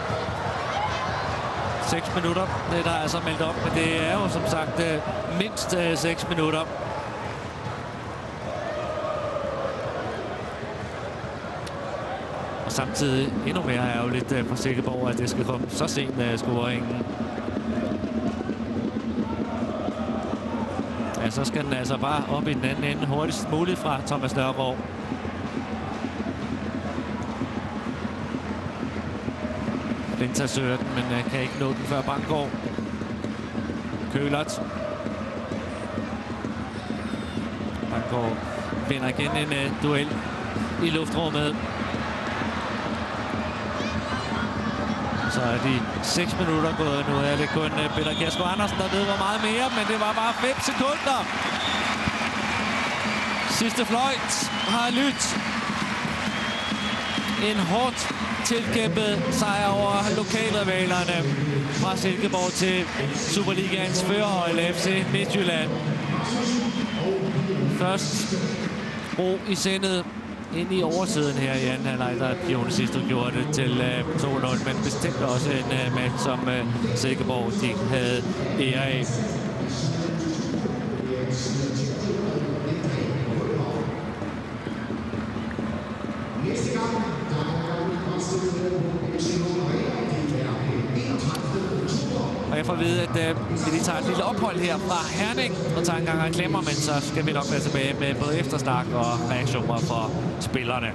6 minutter, det er der altså meldt op, men det er jo som sagt mindst 6 minutter. Og samtidig endnu mere ærgerligt for Silkeborg, at det skal komme så sent scoringen. Ja, så skal den altså bare op i den anden ende hurtigst muligt fra Thomas Nørgaard. Linta søger den, men kan ikke nå den før Banggaard. Kølert. Banggaard vinder igen en duel i luftrummet. Så er de 6 minutter gået nu. Er det kun Peter Kjærsgaard Andersen, der ved hvor meget mere, men det var bare 5 sekunder. Sidste fløjt har lyttet. En hårdt tilkæmpet sejr over lokalrivalerne fra Silkeborg til Superligaens førerhold FC Midtjylland. Først ro i sindet ind i oversiden her i anden halvleg, der Jonas Sisto gjorde det til 2-0, men bestemt også en mand, som Silkeborg de havde ære af. Og jeg får at vide, at vi lige tager et lille ophold her fra Herning og tager en gang reklamer, men så skal vi nok være tilbage med både eftersnak og reaktioner fra spillerne.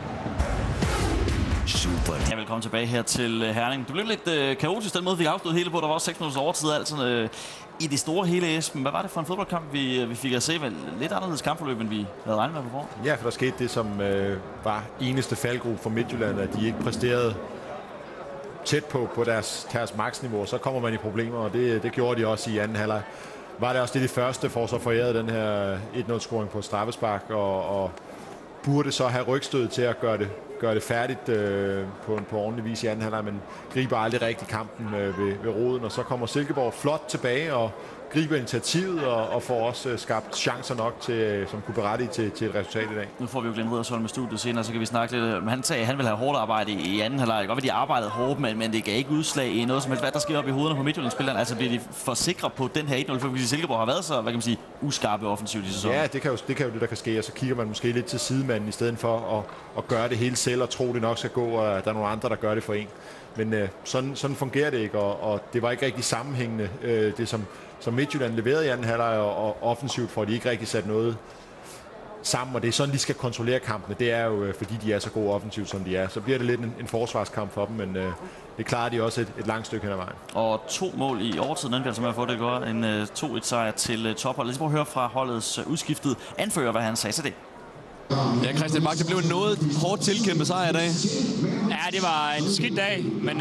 Super. Ja, velkommen tilbage her til Herning. Det blev lidt kaotisk den måde, vi afsluttet hele på. Der var også 6 minutters overtid. Altså, i det store hele, Esben, hvad var det for en fodboldkamp, vi fik at se? Lidt anderledes kampforløb, end vi havde regnet med på forhånd. Ja, for der skete det, som var eneste faldgruppe for Midtjylland, at de ikke præsterede tæt på deres maksniveau. Så kommer man i problemer, og det gjorde de også i anden halvleg. Var det også det første for så forærede den her 1-0-scoring på straffespark, og burde så have rygstød til at gøre det færdigt på ordentlig vis i anden halvleg, men griber aldrig rigtig kampen ved roden, og så kommer Silkeborg flot tilbage og griber initiativet og får også skabt chancer nok til, som kunne berettige til et resultat i dag. Nu får vi jo Glenn Riddersholm med studiet senere, så kan vi snakke lidt. Han sagde, at han ville have hårdt arbejde i anden halvleg. Godt, at de arbejdede hårdt, men det gav ikke udslag i noget som helst. Hvad der sker op i hovederne på Midtjylland-spillerne? Altså bliver de for sikre på den her 1-0, for Silkeborg har været så, hvad kan man sige, uskarpe offensivt i sæsonen? Ja, det kan jo det, der kan ske, og så kigger man måske lidt til sidemanden i stedet for at gøre det hele selv og tro, det nok skal gå, og der er nogle andre, der gør det for en. Men sådan fungerer det ikke, og det var ikke rigtig sammenhængende, det som Midtjylland leverede i anden halvleg, og offensivt får de ikke rigtig sat noget sammen, og det er sådan, de skal kontrollere kampene. Det er jo, fordi de er så gode offensivt, som de er. Så bliver det lidt en forsvarskamp for dem, men det klarer de også et langt stykke hen ad vejen. Og 2 mål i overtiden, anden som jeg har fået det godt. En 2-1 sejr til topholdet. Lad os prøve at høre fra holdets udskiftede anfører, hvad han sagde til det. Ja, Christian Bak, det blev en noget hårdt tilkæmpet sejr i dag. Ja, det var en skidt dag, men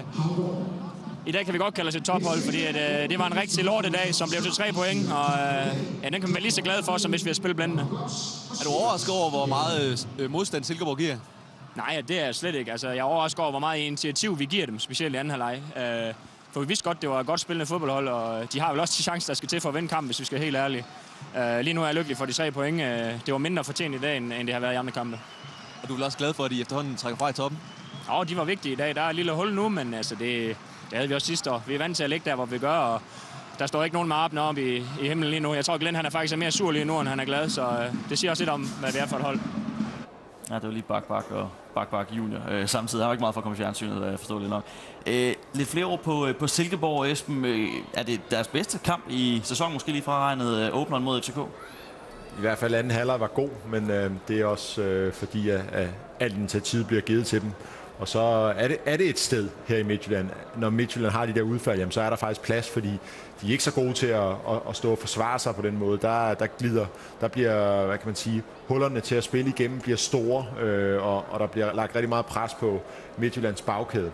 i dag kan vi godt kalde os et tophold, fordi det var en rigtig lortedag, som blev til 3 point, og ja, den kan man være lige så glad for, som hvis vi har spillet blændende. Er du overrasket over, hvor meget modstand Silkeborg giver? Nej, det er jeg slet ikke. Altså, jeg er overrasket over, hvor meget initiativ vi giver dem, specielt i anden halvleg. For vi vidste godt, det var et godt spillende fodboldhold, og de har vel også de chancer, der skal til for at vinde kampen, hvis vi skal være helt ærlige. Lige nu er jeg lykkelig for de 3 point. Det var mindre fortjent i dag, end det har været i andre kampe. Og du er vel også glad for, at de efterhånden trækker fra i toppen? Ja, de var vigtige i dag. Der er et lille hul nu, men altså, det havde vi også sidste år. Vi er vant til at ligge der, hvor vi gør, og der står ikke nogen med armen op i himlen lige nu. Jeg tror, Glenn han er faktisk mere sur lige nu, end han er glad, så det siger også lidt om, hvad det er for et hold. Ja, det var lige Bak junior. Samtidig har jeg ikke meget for at komme i fjernsynet, forståeligt nok. Lidt flere ord på Silkeborg, Esben. Er det deres bedste kamp i sæsonen, måske lige fraregnet åbneren mod FCK? I hvert fald anden halvleg var god, men det er også fordi, at alt initiativet bliver givet til dem. Og så er det et sted her i Midtjylland. Når Midtjylland har de der udfald, jamen, så er der faktisk plads, fordi de er ikke så gode til at stå og forsvare sig på den måde. Der bliver, hvad kan man sige, hullerne til at spille igennem bliver store, og der bliver lagt rigtig meget pres på Midtjyllands bagkæde.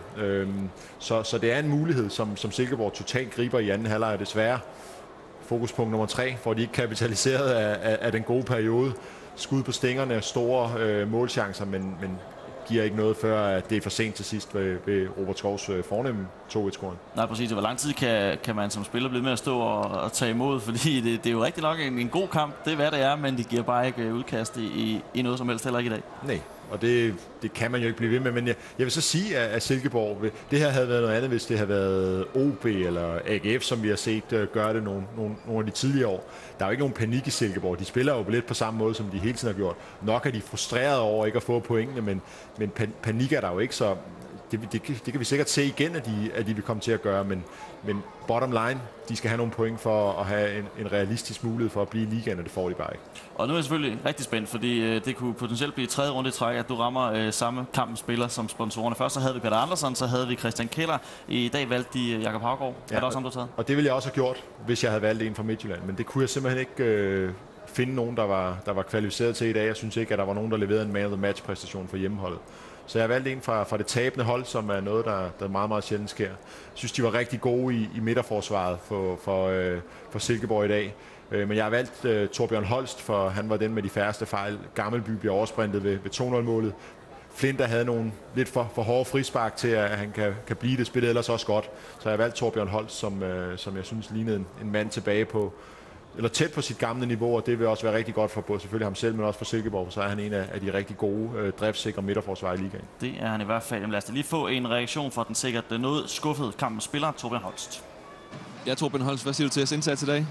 Så det er en mulighed, som Silkeborg totalt griber i anden halvleg, desværre. Fokuspunkt nummer 3, for de ikke kapitaliseret af den gode periode. Skud på stængerne, store målchancer, men giver ikke noget, før det er for sent til sidst ved Robert Skovs fornemme 2-1-scoring. Nej, præcis. Hvor lang tid kan man som spiller blive med at stå og tage imod? Fordi det er jo rigtig nok en god kamp, det er hvad det er, men det giver bare ikke udkast i noget som helst, heller ikke i dag. Nej, og det kan man jo ikke blive ved med, men jeg vil så sige, at Silkeborg, det her havde været noget andet, hvis det havde været OB eller AGF, som vi har set gøre det nogle af de tidligere år. Der er jo ikke nogen panik i Silkeborg. De spiller jo lidt på samme måde, som de hele tiden har gjort. Nok er de frustrerede over ikke at få pointene, men panik er der jo ikke, så det kan vi sikkert se igen, at de vil komme til at gøre, men bottom line, de skal have nogle point for at have en realistisk mulighed for at blive i ligaen, og det får de bare ikke. Og nu er jeg selvfølgelig rigtig spændt, fordi det kunne potentielt blive 3. runde i træk, at du rammer samme kampens spiller som sponsorerne. Først så havde vi Peter Andersen, så havde vi Christian Keller. I dag valgte de Jakob Havgaard. Ja, er det også ham, du taget? Og det ville jeg også have gjort, hvis jeg havde valgt en fra Midtjylland, men det kunne jeg simpelthen ikke finde nogen, der var kvalificeret til i dag. Jeg synes ikke, at der var nogen, der leverede en man of the match præstation for hjemmeholdet. Så jeg har valgt en fra det tabende hold, som er noget, der meget, meget sjældent sker. Jeg synes, de var rigtig gode i midterforsvaret for Silkeborg i dag. Men jeg har valgt Torbjørn Holst, for han var den med de færreste fejl. Gammelby bliver oversprintet ved 2-0-målet. Flint, der havde nogle lidt for hårde frispark til, at han kan blive det. Spillet ellers også godt. Så jeg har valgt Torbjørn Holst, som jeg synes lignede en mand tilbage på eller tæt på sit gamle niveau, og det vil også være rigtig godt for både selvfølgelig ham selv, men også for Silkeborg, så er han en af de rigtig gode driftssikre midterforsvar i ligaen. Det er han i hvert fald. Lad os lige få en reaktion fra den sikkert noget skuffede kampens spiller, Torbjørn Holst. Ja, Torbjørn Holst, hvad siger du til jeres indsats i dag?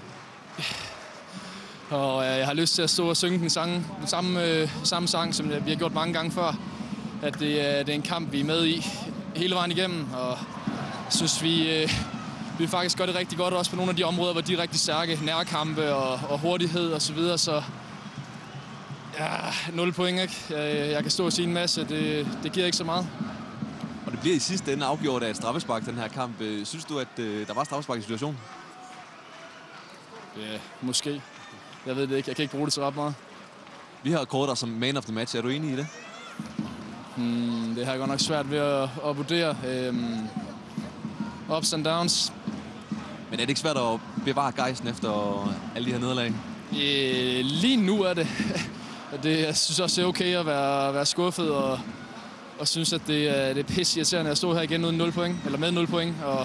Og jeg har lyst til at stå og synge den samme sang, som vi har gjort mange gange før. At det er en kamp, vi er med i hele vejen igennem, og jeg synes, vi faktisk gør det rigtig godt, også på nogle af de områder, hvor de er rigtig stærke. Nærkampe og hurtighed og så videre, så ja, 0 point, ikke? Jeg kan stå og sige en masse, det giver ikke så meget. Og det bliver i sidste ende afgjort af et straffespark, den her kamp. Synes du, at der var straffespark i situationen? Ja, måske. Jeg ved det ikke. Jeg kan ikke bruge det så ret meget. Vi har kåret dig som man of the match. Er du enig i det? Det har jeg godt nok svært ved at vurdere. Ups and downs. Men er det ikke svært at bevare gejsten efter alle de her nederlag? Lige nu er det. Jeg synes også, det er okay at være skuffet, og synes, at det er pisse irriterende at stå her igen uden 0 point, eller med 0 point. Og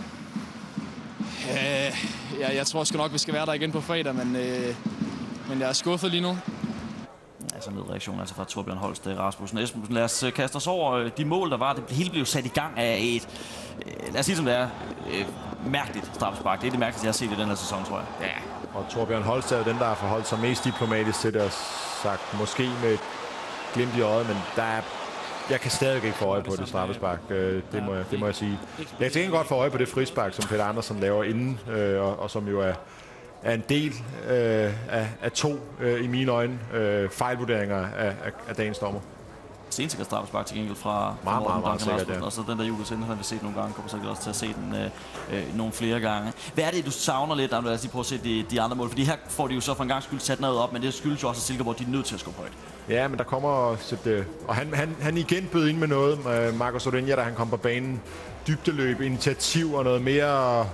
jeg tror sgu nok, vi skal være der igen på fredag, men jeg er skuffet lige nu. Altså en reaktion altså fra Torbjørn Holst, Rasmussen Esbensen. Lad os kaste os over de mål, der var. Det hele blev sat i gang af et, lad os sige som det er, mærkeligt straffespark. Det er det mærkeligste, jeg har set i den her sæson, tror jeg. Ja, og Torbjørn Holst er jo den, der har forholdt sig mest diplomatisk til det, og sagt måske med et glimt i øjet, men jeg kan stadig ikke få øje på det straffespark. Det må jeg sige. Jeg kan godt få øje på det frispark, som Peter Andersen laver inden, og som jo er en del af to, i mine øjne, fejlvurderinger af dagens dommer. Sensikker straffespark til gengæld fra meget sikkert, ja. Og så den der Julius Ender, har vi set nogle gange, kommer sikkert også til at se den nogle flere gange. Hvad er det, du savner lidt, når du lige prøver at se de andre mål? Fordi her får de jo så for en gang skyld sat noget op, men det skyldes jo også, at Silkeborg de er nødt til at skubbe højt. Ja, men der kommer og han igen bød ind med noget, Marcos Orenja, da han kom på banen. Dybdeløb, initiativ og noget mere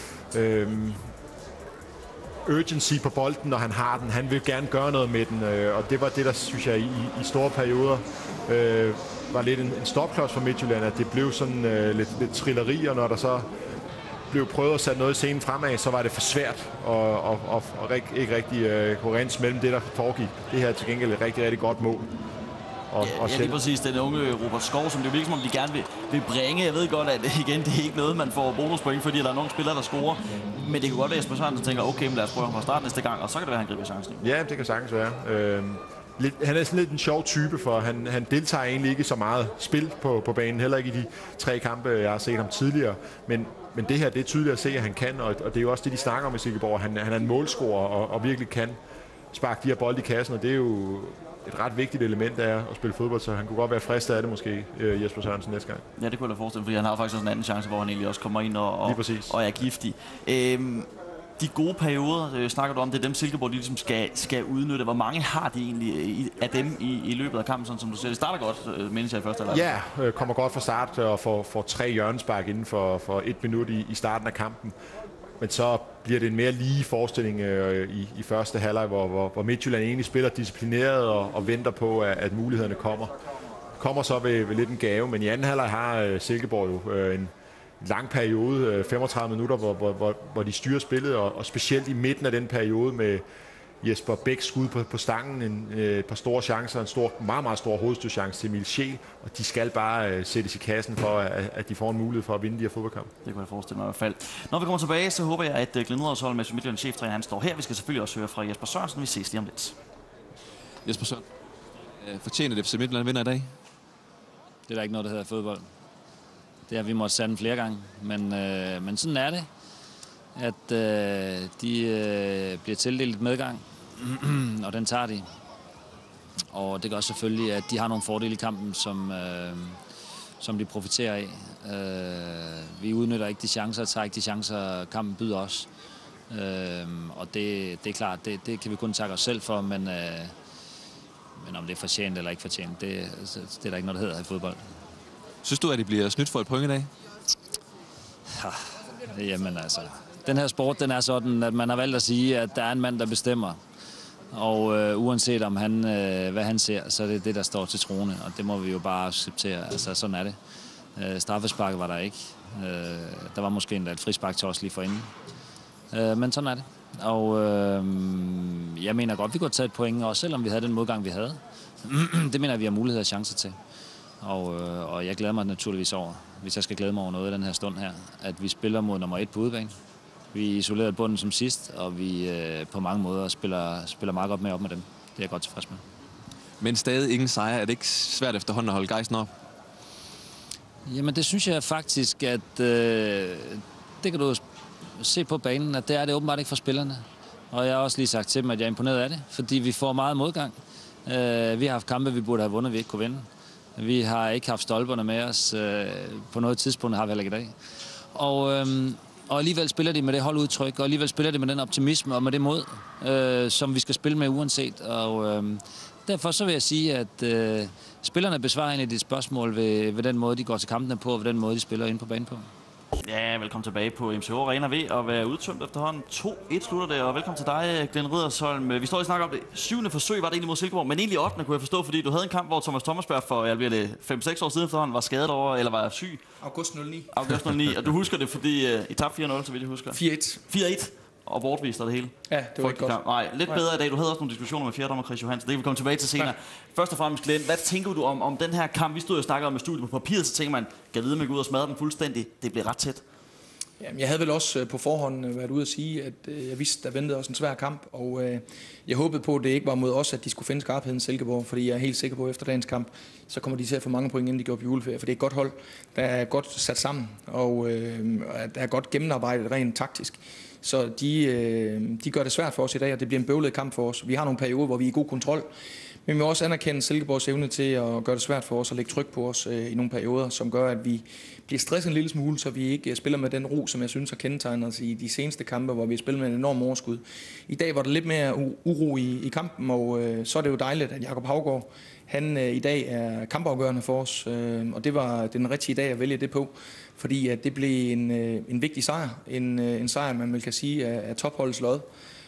urgency på bolden, når han har den. Han vil gerne gøre noget med den, og det var det, der synes jeg i store perioder var lidt en stopklods for Midtjylland, at det blev sådan lidt trilleri, og når der så blev prøvet at sætte noget i scenen fremad, så var det for svært og ikke rigtig koherens mellem det, der foregik. Det her til gengæld et rigtig, rigtig godt mål. Ja, lige præcis. Den unge Robert Skov, som det virker som om, de gerne vil bringe. Jeg ved godt, at igen, det er ikke noget, man får bonuspoint, fordi der er nogle spillere, der scorer. Men det kan godt være, at Jesper Sørensen tænker, okay, men lad os prøve fra start næste gang, og så kan det være, at han griber chancen. Ja, det kan sagtens være. Han er sådan lidt en sjov type, for han deltager egentlig ikke så meget spil på banen, heller ikke i de 3 kampe, jeg har set ham tidligere. Men det her, det er tydeligt at se, at han kan, og det er jo også det, de snakker om i Silkeborg. Han er en målscorer og virkelig kan sparke de her bolde i kassen, og det er jo et ret vigtigt element af at spille fodbold, så han kunne godt være fristet af det måske, Jesper Sørensen næste gang. Ja, det kunne jeg da forestille, fordi han har faktisk også en anden chance, hvor han egentlig også kommer ind og er giftig. De gode perioder, snakker du om, det er dem Silkeborg ligesom skal udnytte. Hvor mange har de egentlig af dem i løbet af kampen, sådan som du siger? Det starter godt, mindes jeg i første halvleg. Ja, kommer godt fra start og får 3 hjørnespark inden for 1 minut i starten af kampen. Men så bliver det en mere lige forestilling i første halvleg, hvor Midtjylland egentlig spiller disciplineret og venter på, at mulighederne kommer så ved lidt en gave. Men i anden halvleg har Silkeborg jo en lang periode, 35 minutter, hvor de styrer spillet, og specielt i midten af den periode med Jesper Bæks skud på stangen, et par store chancer, en meget, meget stor hovedstødchance til Emil Scheel, og de skal bare sættes i kassen for, at de får en mulighed for at vinde de her fodboldkampe. Det kunne jeg forestille mig i hvert fald. Når vi kommer tilbage, så håber jeg, at Glenn Riddersholm med Midtjyllands cheftræner, han står her. Vi skal selvfølgelig også høre fra Jesper Sørensen. Vi ses lige om lidt. Jesper Sørensen, fortjener det FC Midtjylland vinder i dag? Det er der ikke noget, der hedder fodbold. Det har vi måttet sande flere gange, men sådan er det, at de bliver tildelt et medgang, og den tager de. Og det gør selvfølgelig, at de har nogle fordele i kampen, som de profiterer af. Vi udnytter ikke de chancer, tager ikke de chancer, kampen byder os. Og det er klart, det kan vi kun takke os selv for, men om det er fortjent eller ikke fortjent, det er der ikke noget, der hedder i fodbold. Synes du, at de bliver snydt for et point i dag? Jamen altså, den her sport, den er sådan, at man har valgt at sige, at der er en mand, der bestemmer. Og uanset om hvad han ser, så er det det, der står til troende. Og det må vi jo bare acceptere. Altså, sådan er det. Straffespark var der ikke. Der var måske endda et frispark til os lige forinden. Men sådan er det. Og jeg mener godt, vi kunne tage et point, også selvom vi havde den modgang, vi havde. Det mener jeg, vi har mulighed og chancer til. Og jeg glæder mig naturligvis over, hvis jeg skal glæde mig over noget i den her stund her, at vi spiller mod nummer 1 på udebane. Vi isolerede bunden som sidst, og vi på mange måder spiller meget godt med op med dem. Det er jeg godt tilfreds med. Men stadig ingen sejr. Er det ikke svært efterhånden at holde gejsten op? Jamen det synes jeg faktisk, at det kan du se på banen, at det er det åbenbart ikke for spillerne. Og jeg har også lige sagt til dem, at jeg er imponeret af det, fordi vi får meget modgang. Vi har haft kampe, vi burde have vundet, vi ikke kunne vinde. Vi har ikke haft stolperne med os. På noget tidspunkt har vi heller ikke i dag. Og alligevel spiller de med det holdudtryk, og alligevel spiller de med den optimisme og med det mod, som vi skal spille med uanset. Og derfor så vil jeg sige, at spillerne besvarer egentlig dit spørgsmål ved den måde, de går til kampene på, og ved den måde, de spiller ind på banen på. Ja, velkommen tilbage på MCH Arena ved at være udtømt efterhånden. 2-1 slutter det, og velkommen til dig, Glenn Riddersholm. Vi står og snakker om det 7. forsøg, var det egentlig mod Silkeborg, men egentlig 8. kunne jeg forstå, fordi du havde en kamp, hvor Thomas Thomasberg for 5-6 år siden efterhånden var skadet over, eller var syg. August 09. August 09, og du husker det, fordi I tabte 4-0, så vidt jeg husker. 4-1. 4-1. Og bortvist det hele. Ja, det var ikke godt. Nej, lidt bedre i dag. Du havde også nogle diskussioner med fjerdommer Chris Johansen. Det kan vi komme tilbage til senere. Ja. Først og fremmest, Glenn, hvad tænker du om den her kamp? Vi stod og snakkede om i studiet på papiret, så tænker man, kan vide, at man går ud og smadre den fuldstændig. Det bliver ret tæt. Jamen, jeg havde vel også på forhånd været ude at sige, at jeg vidste, der ventede også en svær kamp, og jeg håbede på, at det ikke var mod os, at de skulle finde skarpheden Silkeborg, fordi jeg er helt sikker på, at efter dagens kamp, så kommer de til at få mange point, inden de går på juleferie, for det er et godt hold, der er godt sat sammen, og der er godt gennemarbejdet rent taktisk. Så de gør det svært for os i dag, og det bliver en bøvlet kamp for os. Vi har nogle perioder, hvor vi er i god kontrol, men vi må også anerkende Silkeborgs evne til at gøre det svært for os og lægge tryk på os i nogle perioder, som gør, at vi bliver stresset en lille smule, så vi ikke spiller med den ro, som jeg synes har kendetegnet os i de seneste kampe, hvor vi har spillet med en enorm overskud. I dag var der lidt mere uro i kampen, og så er det jo dejligt, at Jakob Haugaard, han i dag er kampafgørende for os, og det var den rigtige dag at vælge det på, fordi at det blev en vigtig sejr, en sejr, man vel kan sige, af topholdets lod.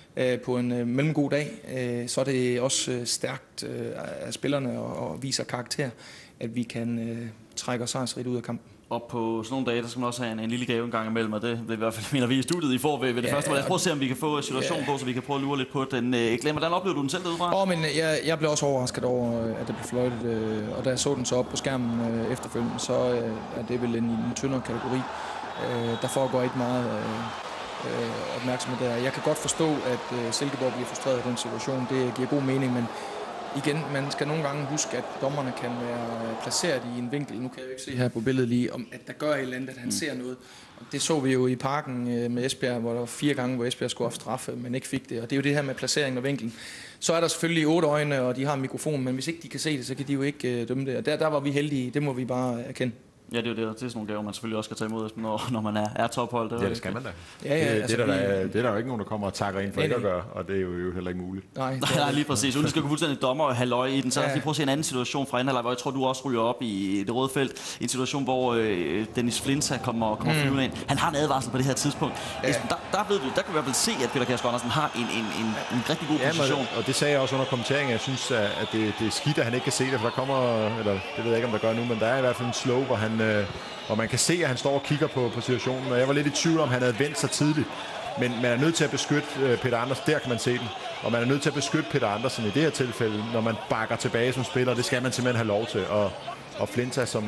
På en mellemgod dag, så er det også stærkt af spillerne og viser karakter, at vi kan trække os sejrsrigt ud af kampen. Og på sådan nogle dage, der skal man også have en lille gave en gang imellem, og det i hvert fald mener vi i studiet, I får ved det første. Lad os prøve at se, om vi kan få situationen på, så vi kan prøve at lure lidt på den. Glenn, hvordan oplevede du den selv derudefra? Men jeg blev også overrasket over, at det blev fløjtet, og da jeg så den så op på skærmen efterfølgende, så er det vel en tyndere kategori. Der foregår ikke meget opmærksomhed der. Jeg kan godt forstå, at Silkeborg bliver frustreret i den situation. Det giver god mening, men igen, man skal nogle gange huske, at dommerne kan være placeret i en vinkel. Nu kan jeg jo ikke se her på billedet lige, om at der gør et eller andet, at han ser noget. Og det så vi jo i parken med Esbjerg, hvor der var 4 gange, hvor Esbjerg skulle have straffe, men ikke fik det. Og det er jo det her med placeringen og vinklen. Så er der selvfølgelig 8 øjne, og de har en mikrofon, men hvis ikke de kan se det, så kan de jo ikke dømme det. Og der var vi heldige, det må vi bare erkende. Ja, det er jo det. Det er sådan nogle gaver, man selvfølgelig også skal tage imod, når man er tophold. Det skal man da. Ja, det er der jo ikke nogen, der kommer og takker ind for ikke at gøre, og det er jo heller ikke muligt. Nej, lige præcis. Uden at skal gå fuldstændig dommer og halvøj i den, så lad os lige prøve at se en anden situation fra anden halvleg, hvor jeg tror, du også ryger op i det røde felt. En situation, hvor Dennis Flinta kommer flyvende ind. Han har en advarsel på det her tidspunkt. Ja. Der kan vi i hvert fald se, at Peter Kjærsgaard Andersen har en rigtig god position. Og det sagde jeg også under kommenteringen. Jeg synes, at det er skidt, at han ikke kan se det, for der kommer, eller det ved jeg ikke, om der gør nu, men der er i hvert fald en slow, hvor man kan se, at han står og kigger på situationen. Og jeg var lidt i tvivl om, han havde vendt sig tidligt. Men man er nødt til at beskytte Peter Andersen. Der kan man se den. Og man er nødt til at beskytte Peter Andersen i det her tilfælde, når man bakker tilbage som spiller. Det skal man simpelthen have lov til. Og Flinta, som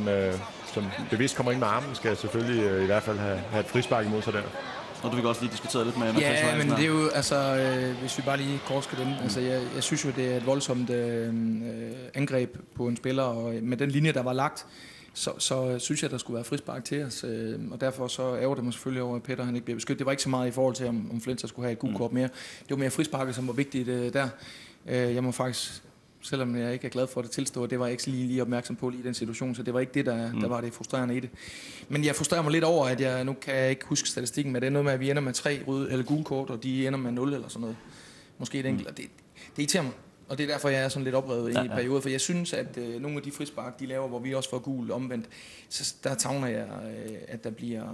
bevidst kommer ind med armen, skal selvfølgelig i hvert fald have et frispark imod sig der. Og du vil også lige diskutere lidt med ja, men det er jo, altså, hvis vi bare lige kort skal den. Altså, jeg synes jo, det er et voldsomt angreb på en spiller, og med den linje, der var lagt, så synes jeg, der skulle være frispark til os, og derfor så ærger det mig selvfølgelig over, at Peter han ikke bliver beskyttet. Det var ikke så meget i forhold til, om Flinta skulle have et gult kort mere. Det var mere frisparket, som var vigtigt der. Jeg må faktisk, selvom jeg ikke er glad for det tilstå, det var jeg ikke lige opmærksom på lige i den situation, så det var ikke det, der var det frustrerende i det. Men jeg frustrerer mig lidt over, at jeg nu kan jeg ikke huske statistikken, men det er noget med, at vi ender med 3 røde eller gule kort, og de ender med 0 eller sådan noget. Måske et enkelt, og det irriterer mig. Og det er derfor, jeg er sådan lidt oprevet i perioden, for jeg synes, at nogle af de frispark, de laver, hvor vi også får gul omvendt, så der tavner jeg, at der bliver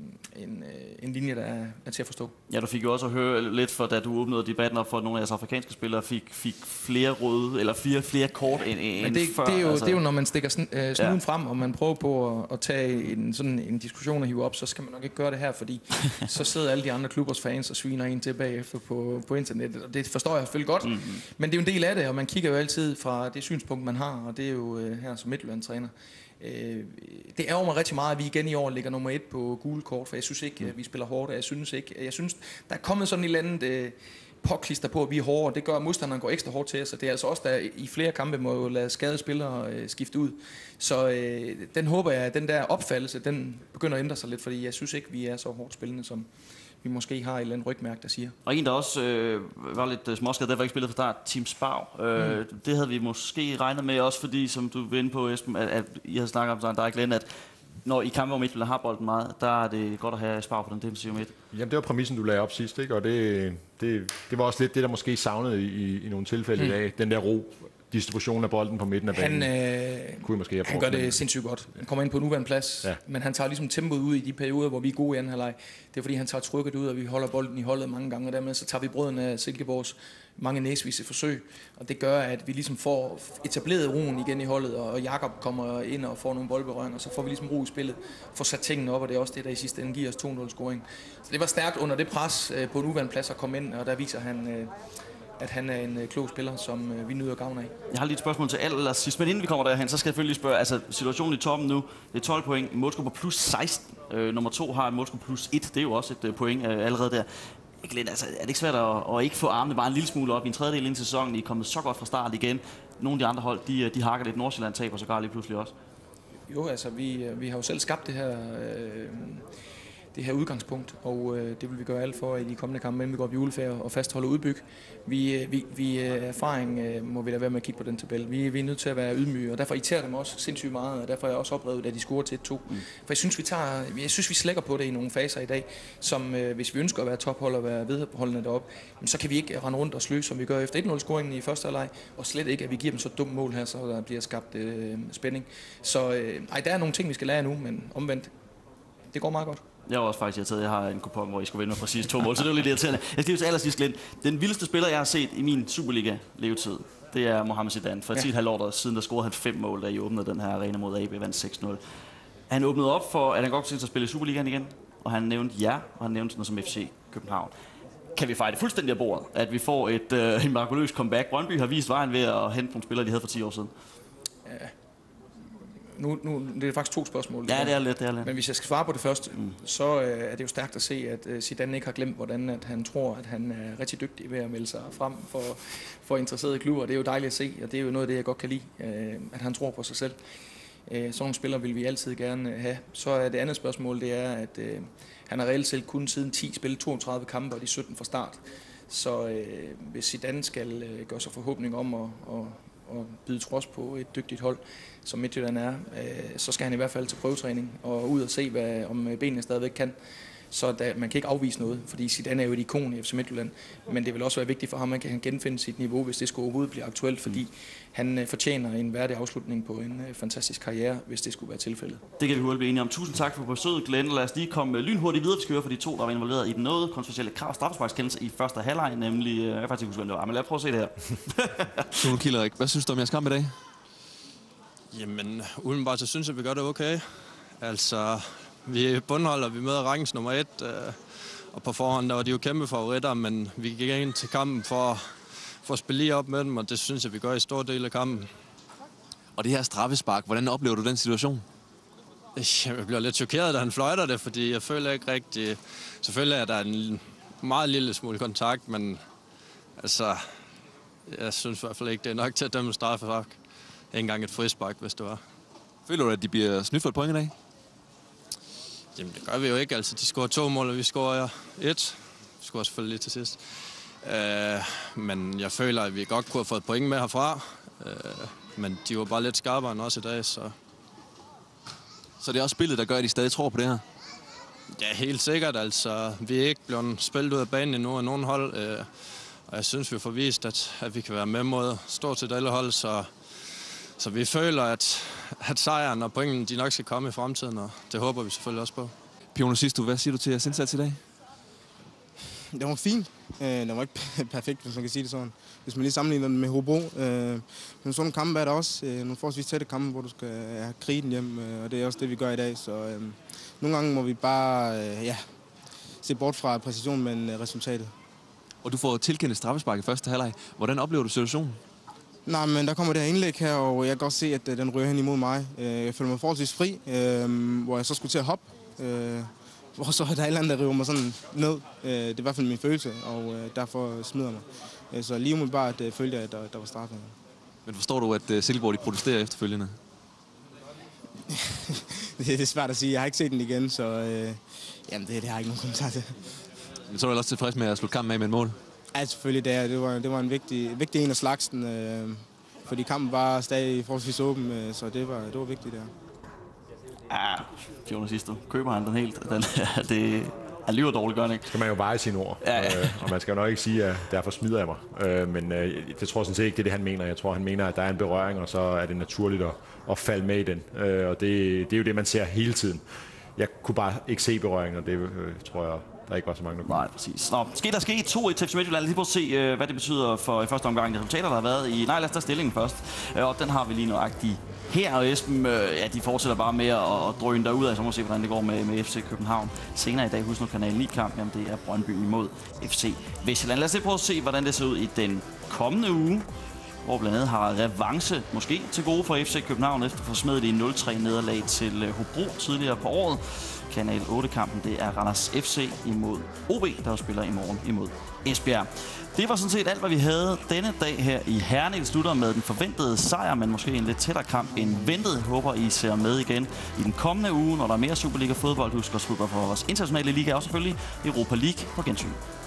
en linje, der er til at forstå. Ja, du fik jo også at høre lidt, for da du åbnede debatten op for, at nogle af jeres afrikanske spillere fik flere røde, eller flere kort end før. Det er jo, når man stikker snuden frem, og man prøver på at tage en diskussion og hive op, så skal man nok ikke gøre det her, fordi så sidder alle de andre klubbers fans og sviner en til bagefter på internettet, og det forstår jeg selvfølgelig godt. Men det er jo en del af det, og man kigger jo altid fra det synspunkt, man har, og det er jo her som Midtjylland-træner. Det ærger mig rigtig meget, at vi igen i år ligger nummer 1 på gule kort, for jeg synes ikke, at vi spiller hårdt, og jeg synes, der er kommet sådan et eller andet påklister på, at vi er hårde, og det gør, at modstanderen går ekstra hårdt til os, og det er altså også, der i flere kampe må lade skadede spillere skifte ud. Så den håber jeg, at den der opfattelse, den begynder at ændre sig lidt, fordi jeg synes ikke, vi er så hårdt spillende, som vi måske har et eller andet rygmærke, der siger. Og en, der også var lidt småskadet, der var ikke spillet fra start, Team Spav. Det havde vi måske regnet med også, fordi, som du var inde på, Esben, at I havde snakket om, der er Glenn, at når I kampe, hvor Midtjylland har bolden meget, der er det godt at have Spav på den defensive midt. Jamen, det var præmissen, du lagde op sidst, ikke? Og det var også lidt det, der måske savnede i nogle tilfælde i dag. Den der ro, distribution af bolden på midten af banen. Han gør det sindssygt godt. Han kommer ind på en uvant plads, men han tager ligesom tempoet ud i de perioder, hvor vi er gode i anden halvleg. Det er fordi, han tager trykket ud, og vi holder bolden i holdet mange gange, og dermed så tager vi brøden af Silkeborgs mange næsvise forsøg, og det gør, at vi ligesom får etableret roen igen i holdet, og Jakob kommer ind og får nogle boldberøringer, og så får vi ligesom ro i spillet, får sat tingene op, og det er også det, der i sidste ende giver os 2-0-scoring. Så det var stærkt under det pres på en uvant plads at komme ind, og der viser han, at han er en klog spiller, som vi nyder gavn af. Jeg har lige et spørgsmål til allersidst, men inden vi kommer derhen, så skal jeg selvfølgelig spørge, altså situationen i toppen nu, det er 12 point, målscore på plus 16, nummer 2 har en målscore plus 1, det er jo også et point allerede der. Glenn, altså, er det ikke svært at ikke få armene bare en lille smule op i en tredjedel ind til sæsonen? I er kommet så godt fra start igen. Nogle af de andre hold, de hakker lidt. Nordsjælland taber sågar lige pludselig også. Jo, altså vi har jo selv skabt det her udgangspunkt, og det vil vi gøre alt for i de kommende kampe, inden vi går på juleferie og fastholder udbyg. Erfaring må vi da være med at kigge på den tabel. Vi er nødt til at være ydmyge, og derfor irriterer det mig også sindssygt meget, og derfor er jeg også oprevet, at de scorer til 1-2. For jeg synes, vi slækker på det i nogle faser i dag, som hvis vi ønsker at være tophold og være vedholdende deroppe, så kan vi ikke rende rundt og sløse, som vi gør efter 1-0-scoringen i første halvleg, og slet ikke, at vi giver dem så dumt mål her, så der bliver skabt spænding. Så der er nogle ting, vi skal lære nu, men omvendt, det går meget godt. Jeg var også faktisk irriteret. Jeg har en kupon, hvor I skulle vinde med præcis 2 mål, så det var lidt irriterende. Jeg skal til allersidst, Glenn. Den vildeste spiller, jeg har set i min Superliga-levetid, det er Mohamed Zidane. For 10,5 år siden, der scorede han 5 mål, da I åbnede den her arena mod AB, vandt 6-0. Han åbnede op for, at han godt kunne tænke sig at spille i Superligaen igen, og han nævnte og han nævnte noget som FC København. Kan vi fejre det fuldstændig af bordet, at vi får en mirakuløs comeback? Brøndby har vist vejen ved at hente nogle spillere, de havde for 10 år siden. Nu det er faktisk 2 spørgsmål. Ja, det er lidt. Men hvis jeg skal svare på det første, så er det jo stærkt at se, at Zidane ikke har glemt, hvordan at han tror, at han er rigtig dygtig ved at melde sig frem for interesserede klubber. Det er jo dejligt at se, og det er jo noget af det, jeg godt kan lide, at han tror på sig selv. Sådan nogle spillere vil vi altid gerne have. Så er det andet spørgsmål, det er, at han har reelt set kun siden 10 spillet 32 kampe, og de 17 fra start. Så hvis Zidane skal gøre sig forhåbning om at byde trods på et dygtigt hold, som Midtjylland er, så skal han i hvert fald til prøvetræning og ud og se, om benene stadigvæk kan. Så man kan ikke afvise noget, fordi Zidane er jo et ikon i FC Midtjylland, men det vil også være vigtigt for ham, at han kan genfinde sit niveau, hvis det skulle overhovedet blive aktuelt, fordi han fortjener en værdig afslutning på en fantastisk karriere, hvis det skulle være tilfældet. Det kan vi hurtigt blive enige om. Tusind tak for besøget, Glenn. Lad os lige komme lynhurtigt videre. Vi skal høre for de 2, der var involveret i den noget kontroversielle straffesparkskendelse i første halvleg, nemlig, jeg kan faktisk ikke huske, hvem det var, men lad os prøve at se det her. Sune Kielerik, hvad synes du om jeres kamp i dag? Jamen, udenbart så synes jeg, at vi gør det okay. Altså, vi er bundhold, og vi møder rangens nummer 1, og på forhånd der var de jo kæmpe favoritter, men vi gik ind til kampen for at spille lige op med dem, og det synes jeg, vi gør i stor del af kampen. Og det her straffespark, hvordan oplever du den situation? Jeg bliver lidt chokeret, da han fløjter det, fordi jeg føler ikke rigtig... Selvfølgelig er der en meget lille smule kontakt, men altså, jeg synes i hvert fald ikke, det er nok til at dømme straffespark. Ikke engang et frispark, hvis det var. Føler du, at de bliver snydt for et point i dag? Jamen, det gør vi jo ikke. Altså, de scorer 2 mål, og vi scorer 1. Vi scorer selvfølgelig lige til sidst. Men jeg føler, at vi godt kunne have fået point med herfra. Men de var bare lidt skarpere end os i dag, så... Så det er også spillet, der gør, at de stadig tror på det her? Ja, helt sikkert. Altså, vi er ikke blevet spillet ud af banen endnu af nogen hold. Og jeg synes, vi får vist, at vi kan være med mod stort set alle hold, så vi føler, at sejren og pointen, de nok skal komme i fremtiden, og det håber vi selvfølgelig også på. Pione Sisto, hvad siger du til jeres indsats i dag? Det var fint. Det var ikke perfekt, hvis man kan sige det sådan. Hvis man lige sammenligner den med Hobro. Men sådan nogle kampe er der også. Nogle forholdsvis tætte kampe, hvor du skal have krigen hjem. Og det er også det, vi gør i dag. Så nogle gange må vi bare se bort fra præcision, men resultatet. Og du får tilkendt straffespark i første halvleg. Hvordan oplever du situationen? Nej, men der kommer det her indlæg her, og jeg kan godt se, at den ryger hen imod mig. Jeg føler mig forholdsvis fri, hvor jeg så skulle til at hoppe. Hvor så er der et eller andet, der river mig sådan ned. Det er i hvert fald min følelse, og derfor smider mig. Så lige umiddelbart følte jeg, at der var straffe. Men forstår du, at Silkeborg de protesterer efterfølgende? Det er svært at sige. Jeg har ikke set den igen, så jamen, det har jeg ikke nogen kommentar til. Men så er du også tilfreds med at slutte kampen af med et mål? Ja, selvfølgelig. Det var en vigtig en af slagsen, fordi kampen var stadig forholdsvis åben, så det var vigtigt der. Ja, Pione Sisto. Køber han den helt? Det er lige dårligt, gør det ikke? Skal man jo veje sine ord. Ja. Og man skal jo nok ikke sige, at derfor smider jeg mig. Men det tror jeg sådan set ikke, det er det, han mener. Jeg tror, han mener, at der er en berøring, og så er det naturligt at falde med i den. Og det er jo det, man ser hele tiden. Jeg kunne bare ikke se berøringen, og det tror jeg, der ikke var så mange, der kunne. Nej, præcis. Nå, skal der ske 2-1 til FC Midtjylland? Lige prøv at se, hvad det betyder for i første omgang. De resultater, der har været i... Nej, lad os tage stillingen først. Og den har vi lige nøjagtigt her. Og Esben, de fortsætter bare med at drøne derud af, så må vi se, hvordan det går med FC København. Senere i dag, husk nu Kanal 9-kamp, jamen det er Brøndby imod FC Vestsjælland. Lad os lige prøve at se, hvordan det ser ud i den kommende uge, hvor blandt andet har revanche måske til gode for FC København, efter at få smedet i 0-3 nederlag til Hobro tidligere på året. Kanal 8-kampen, det er Randers FC imod OB, der spiller i morgen imod Esbjerg. Det var sådan set alt, hvad vi havde denne dag her i Herning. Det slutter med den forventede sejr, men måske en lidt tættere kamp end ventet. Jeg håber, I ser med igen i den kommende uge, når der er mere Superliga-fodbold. Husk at slutte for vores internationale liga og selvfølgelig Europa League på gensyn.